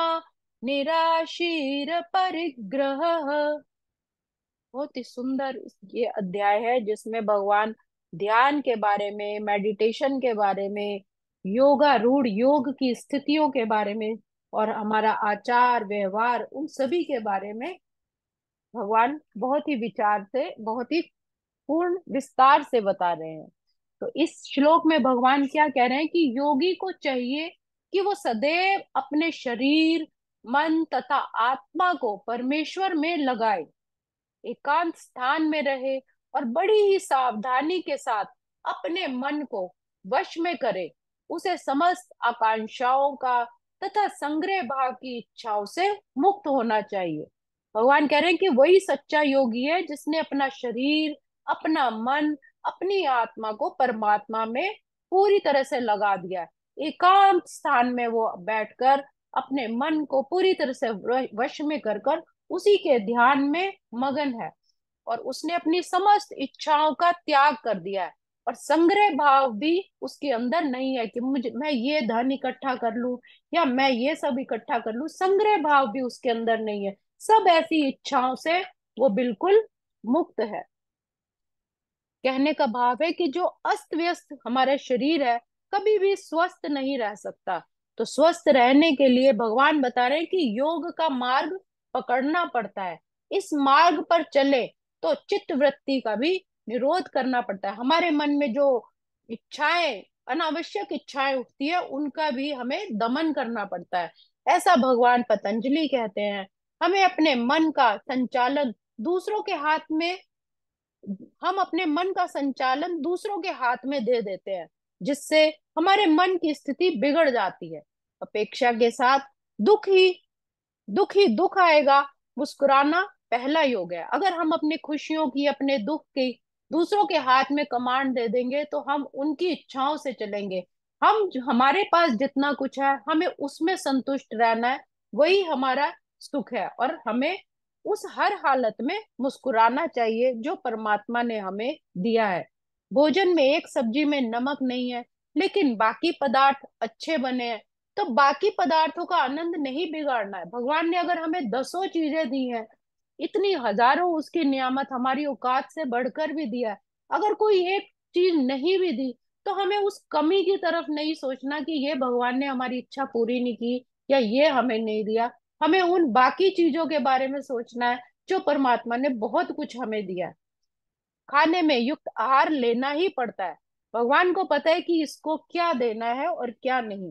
निराशीर परिग्रहः। बहुत ही सुंदर ये अध्याय है जिसमें भगवान ध्यान के बारे में, मेडिटेशन के बारे में, योगारूढ़ योग की स्थितियों के बारे में और हमारा आचार व्यवहार, उन सभी के बारे में भगवान बहुत ही विचार से, बहुत ही पूर्ण विस्तार से बता रहे हैं। तो इस श्लोक में भगवान क्या कह रहे हैं कि योगी को चाहिए कि वो सदैव अपने शरीर, मन तथा आत्मा को परमेश्वर में लगाए, एकांत स्थान में रहे और बड़ी ही सावधानी के साथ अपने मन को वश में करे। उसे समस्त आकांक्षाओं का तथा संग्रह भाव की इच्छाओं से मुक्त होना चाहिए। भगवान कह रहे हैं कि वही सच्चा योगी है जिसने अपना शरीर, अपना मन, अपनी आत्मा को परमात्मा में पूरी तरह से लगा दिया है। एकांत स्थान में वो बैठकर अपने मन को पूरी तरह से वश में कर कर उसी के ध्यान में मगन है और उसने अपनी समस्त इच्छाओं का त्याग कर दिया है। और संग्रह भाव भी उसके अंदर नहीं है कि मुझे मैं ये धन इकट्ठा कर लूं या मैं ये सब इकट्ठा कर लूं। संग्रह भाव भी उसके अंदर नहीं है। सब ऐसी इच्छाओं से वो बिल्कुल मुक्त है। कहने का भाव है कि जो अस्त व्यस्त हमारा शरीर है कभी भी स्वस्थ नहीं रह सकता। तो स्वस्थ रहने के लिए भगवान बता रहे हैं कि योग का मार्ग पकड़ना पड़ता है। इस मार्ग पर चले तो चित्त वृत्ति का भी निरोध करना पड़ता है। हमारे मन में जो इच्छाएं, अनावश्यक इच्छाएं उठती है, उनका भी हमें दमन करना पड़ता है। ऐसा भगवान पतंजलि कहते हैं। हमें अपने मन का संचालन दूसरों के हाथ में हम अपने मन का संचालन दूसरों के हाथ में दे देते हैं, जिससे हमारे मन की स्थिति बिगड़ जाती है। अपेक्षा के साथ दुख ही दुख ही दुख आएगा। मुस्कुराना पहला योग है। अगर हम अपनी खुशियों की, अपने दुख की दूसरों के हाथ में कमांड दे देंगे तो हम उनकी इच्छाओं से चलेंगे। हम हमारे पास जितना कुछ है हमें उसमें संतुष्ट रहना है, वही हमारा सुख है। और हमें उस हर हालत में मुस्कुराना चाहिए जो परमात्मा ने हमें दिया है। भोजन में एक सब्जी में नमक नहीं है लेकिन बाकी पदार्थ अच्छे बने हैं, तो बाकी पदार्थों का आनंद नहीं बिगाड़ना है। भगवान ने अगर हमें दसों चीजें दी हैं, इतनी हजारों उसकी नियामत हमारी औकात से बढ़कर भी दिया है, अगर कोई एक चीज नहीं भी दी तो हमें उस कमी की तरफ नहीं सोचना कि ये भगवान ने हमारी इच्छा पूरी नहीं की या ये हमें नहीं दिया। हमें उन बाकी चीजों के बारे में सोचना है जो परमात्मा ने बहुत कुछ हमें दिया है। खाने में युक्त आहार लेना ही पड़ता है। भगवान को पता है कि इसको क्या देना है और क्या नहीं।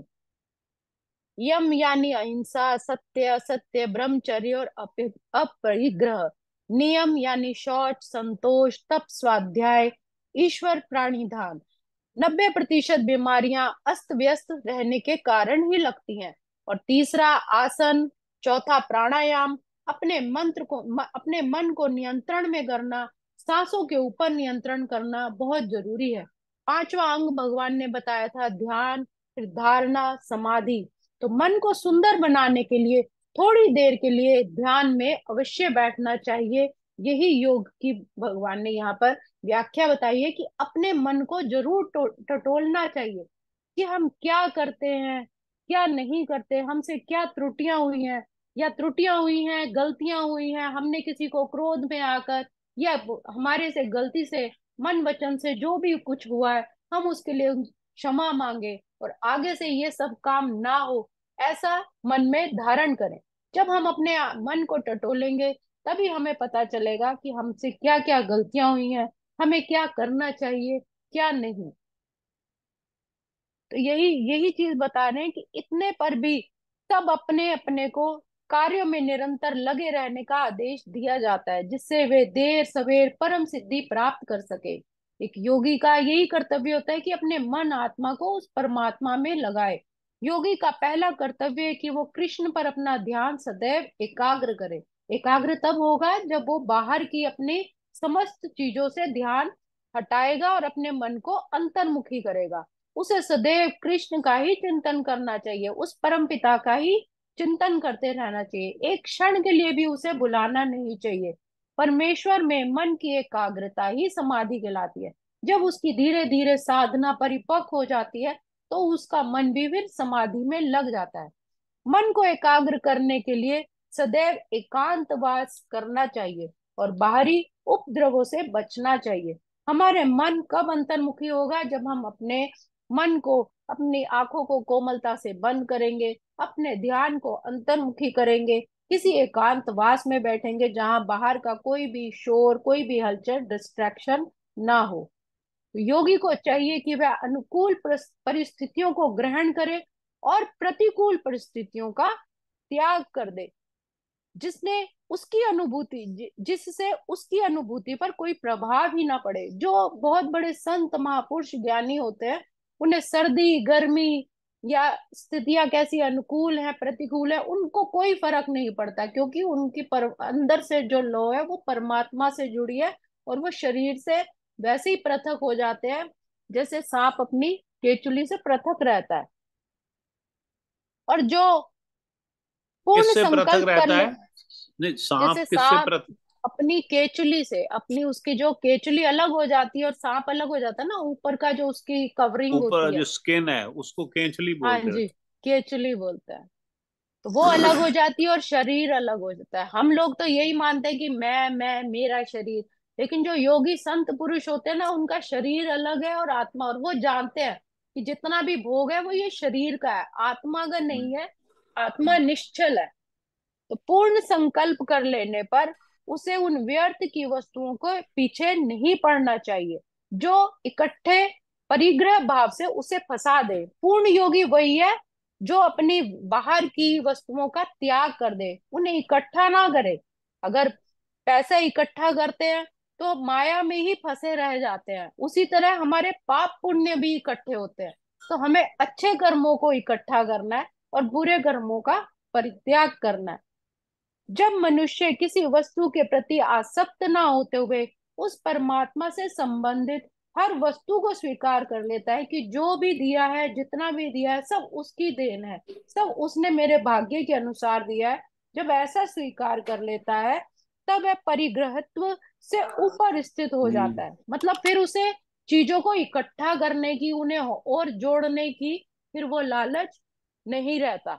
यम यानी अहिंसा, सत्य, असत्य, ब्रह्मचर्य और अपि- अपरिग्रह। नियम यानी शौच, संतोष, तप, स्वाध्याय, ईश्वर प्राणिधान। नब्बे प्रतिशत बीमारियां अस्त व्यस्त रहने के कारण ही लगती हैं। और तीसरा आसन, चौथा प्राणायाम, अपने मंत्र को म, अपने मन को नियंत्रण में करना, सांसों के ऊपर नियंत्रण करना बहुत जरूरी है। पांचवा अंग भगवान ने बताया था ध्यान, फिर धारणा, समाधि। तो मन को सुंदर बनाने के लिए थोड़ी देर के लिए ध्यान में अवश्य बैठना चाहिए। यही योग की भगवान ने यहाँ पर व्याख्या बताई है कि अपने मन को जरूर टो- टटोलना चाहिए कि हम क्या करते हैं, क्या नहीं करते, हमसे क्या त्रुटियां हुई हैं, या त्रुटियां हुई हैं, गलतियां हुई हैं, हमने किसी को क्रोध में आकर या हमारे से गलती से मन वचन से जो भी कुछ हुआ है हम उसके लिए क्षमा मांगे और आगे से ये सब काम ना हो, ऐसा मन में धारण करें। जब हम अपने मन को टटोलेंगे तभी हमें पता चलेगा कि हमसे क्या क्या गलतियां हुई हैं, हमें क्या करना चाहिए, क्या नहीं। तो यही यही चीज बता रहे हैं कि इतने पर भी सब अपने अपने को कार्यों में निरंतर लगे रहने का आदेश दिया जाता है, जिससे वे देर सवेर परम सिद्धि प्राप्त कर सके। एक योगी का यही कर्तव्य होता है कि अपने मन आत्मा को उस परमात्मा में लगाए। योगी का पहला कर्तव्य है कि वो कृष्ण पर अपना ध्यान सदैव एकाग्र करे। एकाग्र तब होगा जब वो बाहर की अपनी समस्त चीजों से ध्यान हटाएगा और अपने मन को अंतर्मुखी करेगा। उसे सदैव कृष्ण का ही चिंतन करना चाहिए, उस परम पिता का ही चिंतन करते रहना चाहिए। एक क्षण के लिए भी उसे बुलाना नहीं चाहिए। परमेश्वर में मन की एकाग्रता ही समाधि कहलाती है। जब उसकी धीरे धीरे साधना परिपक्व हो जाती है तो उसका मन भी फिर समाधि में लग जाता है। मन को एकाग्र करने के लिए सदैव एकांतवास करना चाहिए और बाहरी उपद्रवों से बचना चाहिए। हमारे मन कब अंतर्मुखी होगा? जब हम अपने मन को, अपनी आंखों को कोमलता से बंद करेंगे, अपने ध्यान को अंतर्मुखी करेंगे, किसी एकांतवास में बैठेंगे जहां बाहर का कोई भी शोर, कोई भी हलचल, डिस्ट्रैक्शन ना हो। तो योगी को चाहिए कि वह अनुकूल परिस- परिस्थितियों को ग्रहण करे और प्रतिकूल परिस्थितियों का त्याग कर दे, जिसने उसकी अनुभूति जि- जिससे उसकी अनुभूति पर कोई प्रभाव ही ना पड़े। जो बहुत बड़े संत महापुरुष ज्ञानी होते हैं उन्हें सर्दी गर्मी या स्थितियां कैसी अनुकूल है प्रतिकूल है उनको कोई फर्क नहीं पड़ता, क्योंकि उनकी पर, अंदर से जो लो है वो परमात्मा से जुड़ी है और वो शरीर से वैसे ही पृथक हो जाते हैं जैसे सांप अपनी केचुली से पृथक रहता है। और जो पूर्ण किससे पृथक संकल्प कर रहता ले, है? नहीं, सांप जैसे किससे सांप पृथक? अपनी केचुली से, अपनी उसकी जो केचुली अलग हो जाती है और सांप अलग हो जाता है ना, ऊपर का जो उसकी कवरिंग ऊपर होती जो है, स्किन है उसको केंचली हाँ बोलते हैं। जी, केचुली बोलते हैं। तो वो अलग हो जाती है और शरीर अलग हो जाता है। हम लोग तो यही मानते हैं कि मैं मैं मेरा शरीर, लेकिन जो योगी संत पुरुष होते हैं ना उनका शरीर अलग है और आत्मा, और वो जानते हैं कि जितना भी भोग है वो ये शरीर का है, आत्मा का नहीं है। आत्मा निश्चल है। तो पूर्ण संकल्प कर लेने पर उसे उन व्यर्थ की वस्तुओं को पीछे नहीं पड़ना चाहिए जो इकट्ठे परिग्रह भाव से उसे फंसा दे। पूर्ण योगी वही है जो अपनी बाहर की वस्तुओं का त्याग कर दे, उन्हें इकट्ठा ना करे। अगर पैसा इकट्ठा करते हैं तो माया में ही फंसे रह जाते हैं। उसी तरह हमारे पाप पुण्य भी इकट्ठे होते हैं। तो हमें अच्छे कर्मों को इकट्ठा करना है और बुरे कर्मों का परित्याग करना है। जब मनुष्य किसी वस्तु के प्रति आसक्त ना होते हुए उस परमात्मा से संबंधित हर वस्तु को स्वीकार कर लेता है कि जो भी दिया है, जितना भी दिया है, सब उसकी देन है, सब उसने मेरे भाग्य के अनुसार दिया है, जब ऐसा स्वीकार कर लेता है तब वह परिग्रहत्व से ऊपर स्थित हो जाता है। मतलब फिर उसे चीजों को इकट्ठा करने की, उन्हें और जोड़ने की फिर वो लालच नहीं रहता।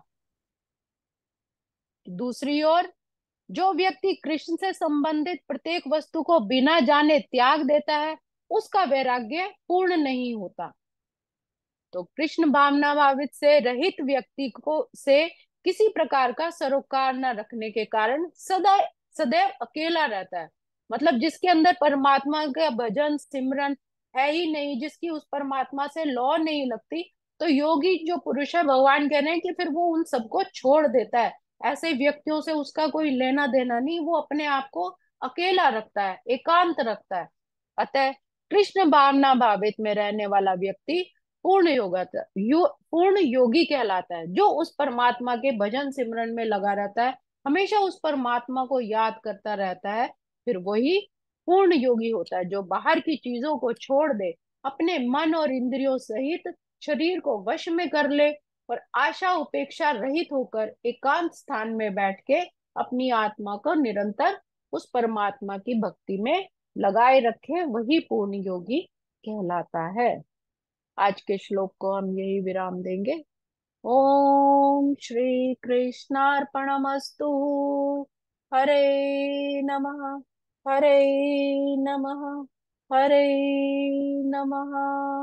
दूसरी ओर जो व्यक्ति कृष्ण से संबंधित प्रत्येक वस्तु को बिना जाने त्याग देता है उसका वैराग्य पूर्ण नहीं होता। तो कृष्ण भावना भावित से रहित व्यक्ति को से किसी प्रकार का सरोकार न रखने के कारण सदा सदैव अकेला रहता है। मतलब जिसके अंदर परमात्मा का भजन सिमरन है ही नहीं, जिसकी उस परमात्मा से लौ नहीं लगती, तो योगी जो पुरुष है, भगवान कह रहे हैं कि फिर वो उन सबको छोड़ देता है। ऐसे व्यक्तियों से उसका कोई लेना देना नहीं, वो अपने आप को अकेला रखता है, एकांत रखता है। अतः कृष्ण भावना भावित में रहने वाला व्यक्ति पूर्ण योगा यो, पूर्ण योगी कहलाता है, जो उस परमात्मा के भजन सिमरन में लगा रहता है, हमेशा उस परमात्मा को याद करता रहता है, फिर वही पूर्ण योगी होता है। जो बाहर की चीजों को छोड़ दे, अपने मन और इंद्रियों सहित शरीर को वश में कर ले और आशा उपेक्षा रहित होकर एकांत स्थान में बैठ के अपनी आत्मा को निरंतर उस परमात्मा की भक्ति में लगाए रखे, वही पूर्ण योगी कहलाता है। आज के श्लोक को हम यही विराम देंगे। ओम श्री कृष्णार्पणमस्तु। हरे नमः, हरे नमः, हरे नमः।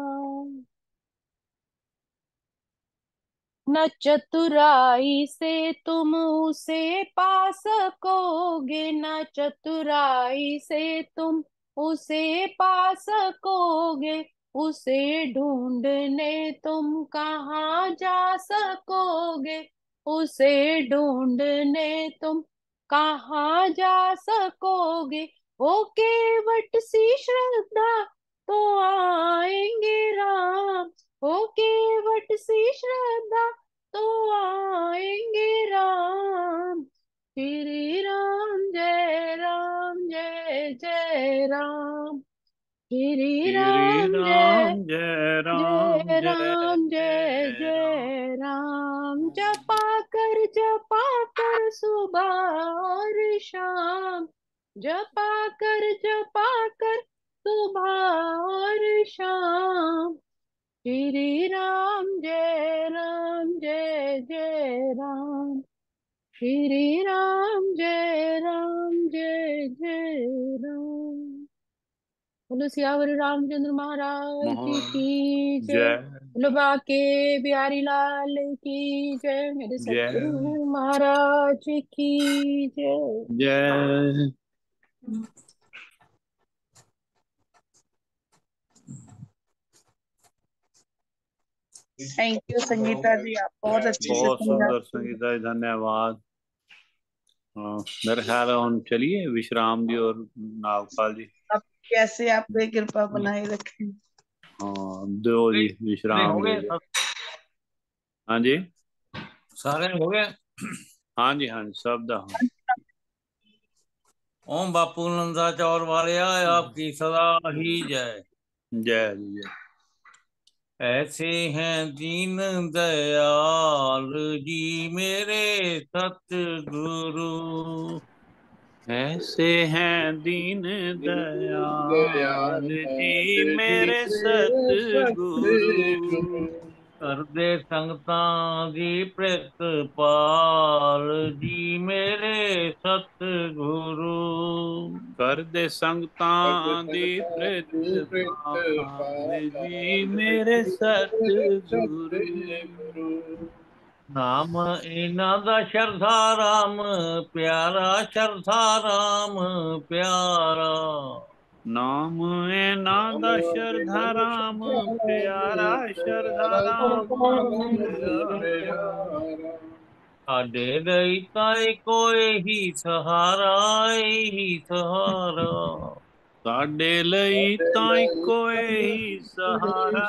न चतुराई से तुम उसे पा सकोगे, न चतुराई से तुम उसे पा सकोगे, उसे ढूंढने तुम कहाँ जा सकोगे, उसे ढूंढने तुम कहाँ जा सकोगे। वो केवट सी श्रद्धा तो आएंगे राम, हो केवट सी श्रद्धा तो आएंगे राम। श्री राम जय राम जय जय राम, श्री राम जय जय राम जय जय राम जय जय राम। जपा कर जपा कर सुबह और शाम, जपा कर जपा कर सुबह और शाम। श्री राम जय राम जय जय राम, श्री राम जय राम जय जय राम। बोलो सियावर रामचंद्र महाराज की की जय। जय बोलो बाके बिहारी लाल की जय। मेरे जय सतगुरु महाराज की जय। जय। थैंक यू संगीता जी, आप बहुत अच्छे से बहुत सुंदर समझाते हैं। संगीता जी, धन्यवाद। हाँ, मेरे ख्याल है हम चलिए विश्राम जी और नागपाल जी। आप कैसे आप पे कृपा बनाए रखें। हाँ दो जी विश्राम हो ले गए ले। सब? हाँ जी, सारे हो गए? हाँ जी, हाँ जी, सब दा हाँ। ओम बापू नंदा चौर वाले आए आपकी सदा ही जय। जय जी जय। ऐसे हैं दीन दयाल जी मेरे सतगुरु, ऐसे हैं दीन दयाल जी मेरे सतगुरु, कर दे संगतां दी प्रितपाल जी मेरे सतगुरु, कर दे संगतां दी प्रितपाल जी मेरे सतगुरु। नाम इन्हां दा शरधा राम प्यारा, शरधा राम प्यारा। नाम इन्हां दा शरधा राम प्यारा, शरधा राम प्यारा। साडे ਲਈ ਤਾਂ ਇੱਕੋ ਹੀ ਸਹਾਰਾ, ਇਹੀ ਸਹਾਰਾ। ਸਾਡੇ ਲਈ ਤਾਂ ਇੱਕੋ ਹੀ ਸਹਾਰਾ,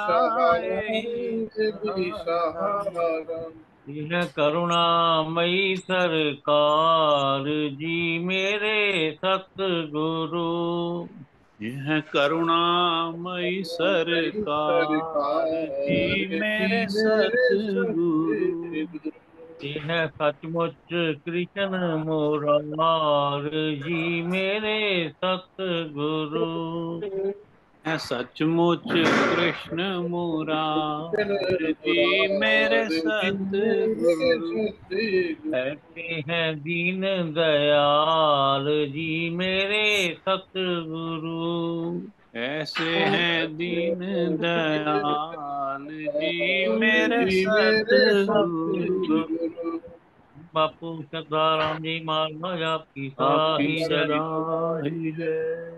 ਇਹੀ ਸਹਾਰਾ। यह करुणामयी सरकार जी मेरे सतगुरु। यह करुणामयी सरकार जी मेरे सतगुरु। यह सचमुच कृष्ण मुरार जी मेरे सतगुरु। है सचमुच कृष्ण मुरार जी मेरे सतगुरु। ऐसे हैं दीन दयाल जी मेरे सतगुरु। ऐसे हैं दीन दयाल जी मेरे सतगुरु। बापू सदाराम जी महाराज आपकी सदा आपकी ही सदा जय। ही जय।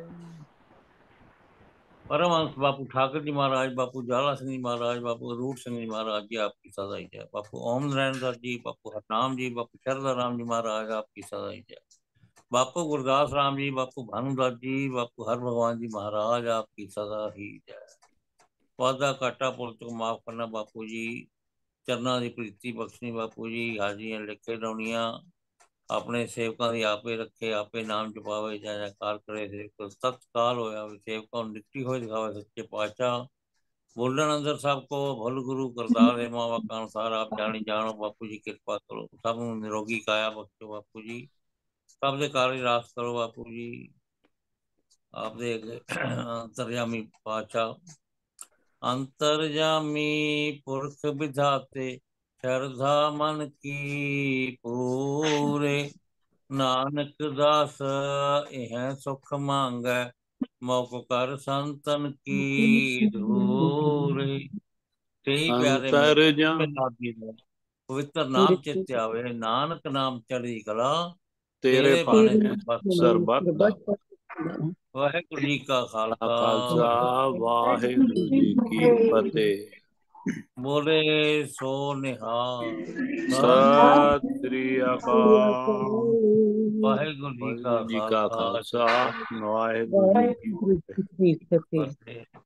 परमहंस बापू ठाकर जी महाराज, बापू जाला सिंह जी महाराज, बापू रूट सिंह जी महाराज जी आपकी सदा ही जय। बापू ओम नारायण दास जी, बापू हरनाम जी, बापू शरदा राम जी महाराज आपकी सदा ही जय। बापू गुरदास राम जी, बापू भानुदास जी, बापू हर भगवान जी महाराज आपकी सदा ही जय। वादा काटा पुल को माफ करना बापू जी, चरना की प्रीति बख्शनी बापू जी, हाजियां लिखे लाउनियां अपने सेवकों की आपे रखे, आपे नाम जपावे, जय जयकार करे। सेवक सत्काल होया सेवकों निकटी हो दिखावे सच्चे पातशाह। बोलन अंदर सबको भल गुरु करतार है मावा का अनुसार आप जानी जानो बापू जी कृपा करो। सब निरोगी काया बख्शो बापू जी, सब दे कार्य रास करो बापू जी। आप दे अंतर्यामी पातशाह, अंतर्यामी पुरख विधाते श्रद्धा मन की पूरे। नानक दास यह सुख मांगै, मौक कर संतन की धूरे। तेई प्यारे अंतर्यामी में पवित्र नाम चित आवे, नानक नाम चढ़ी कला तेरे तेरे पाने बाने सरबत। वाहिगुरू जी का खालसा खालसा वाहिगुरू जी की फतेह। बोले सो निहाल। सत श्री अकाल। वाहिगुरू जी का वाहिगुरू जी का खालसा खालसा वाहिगुरू जी की फतेह।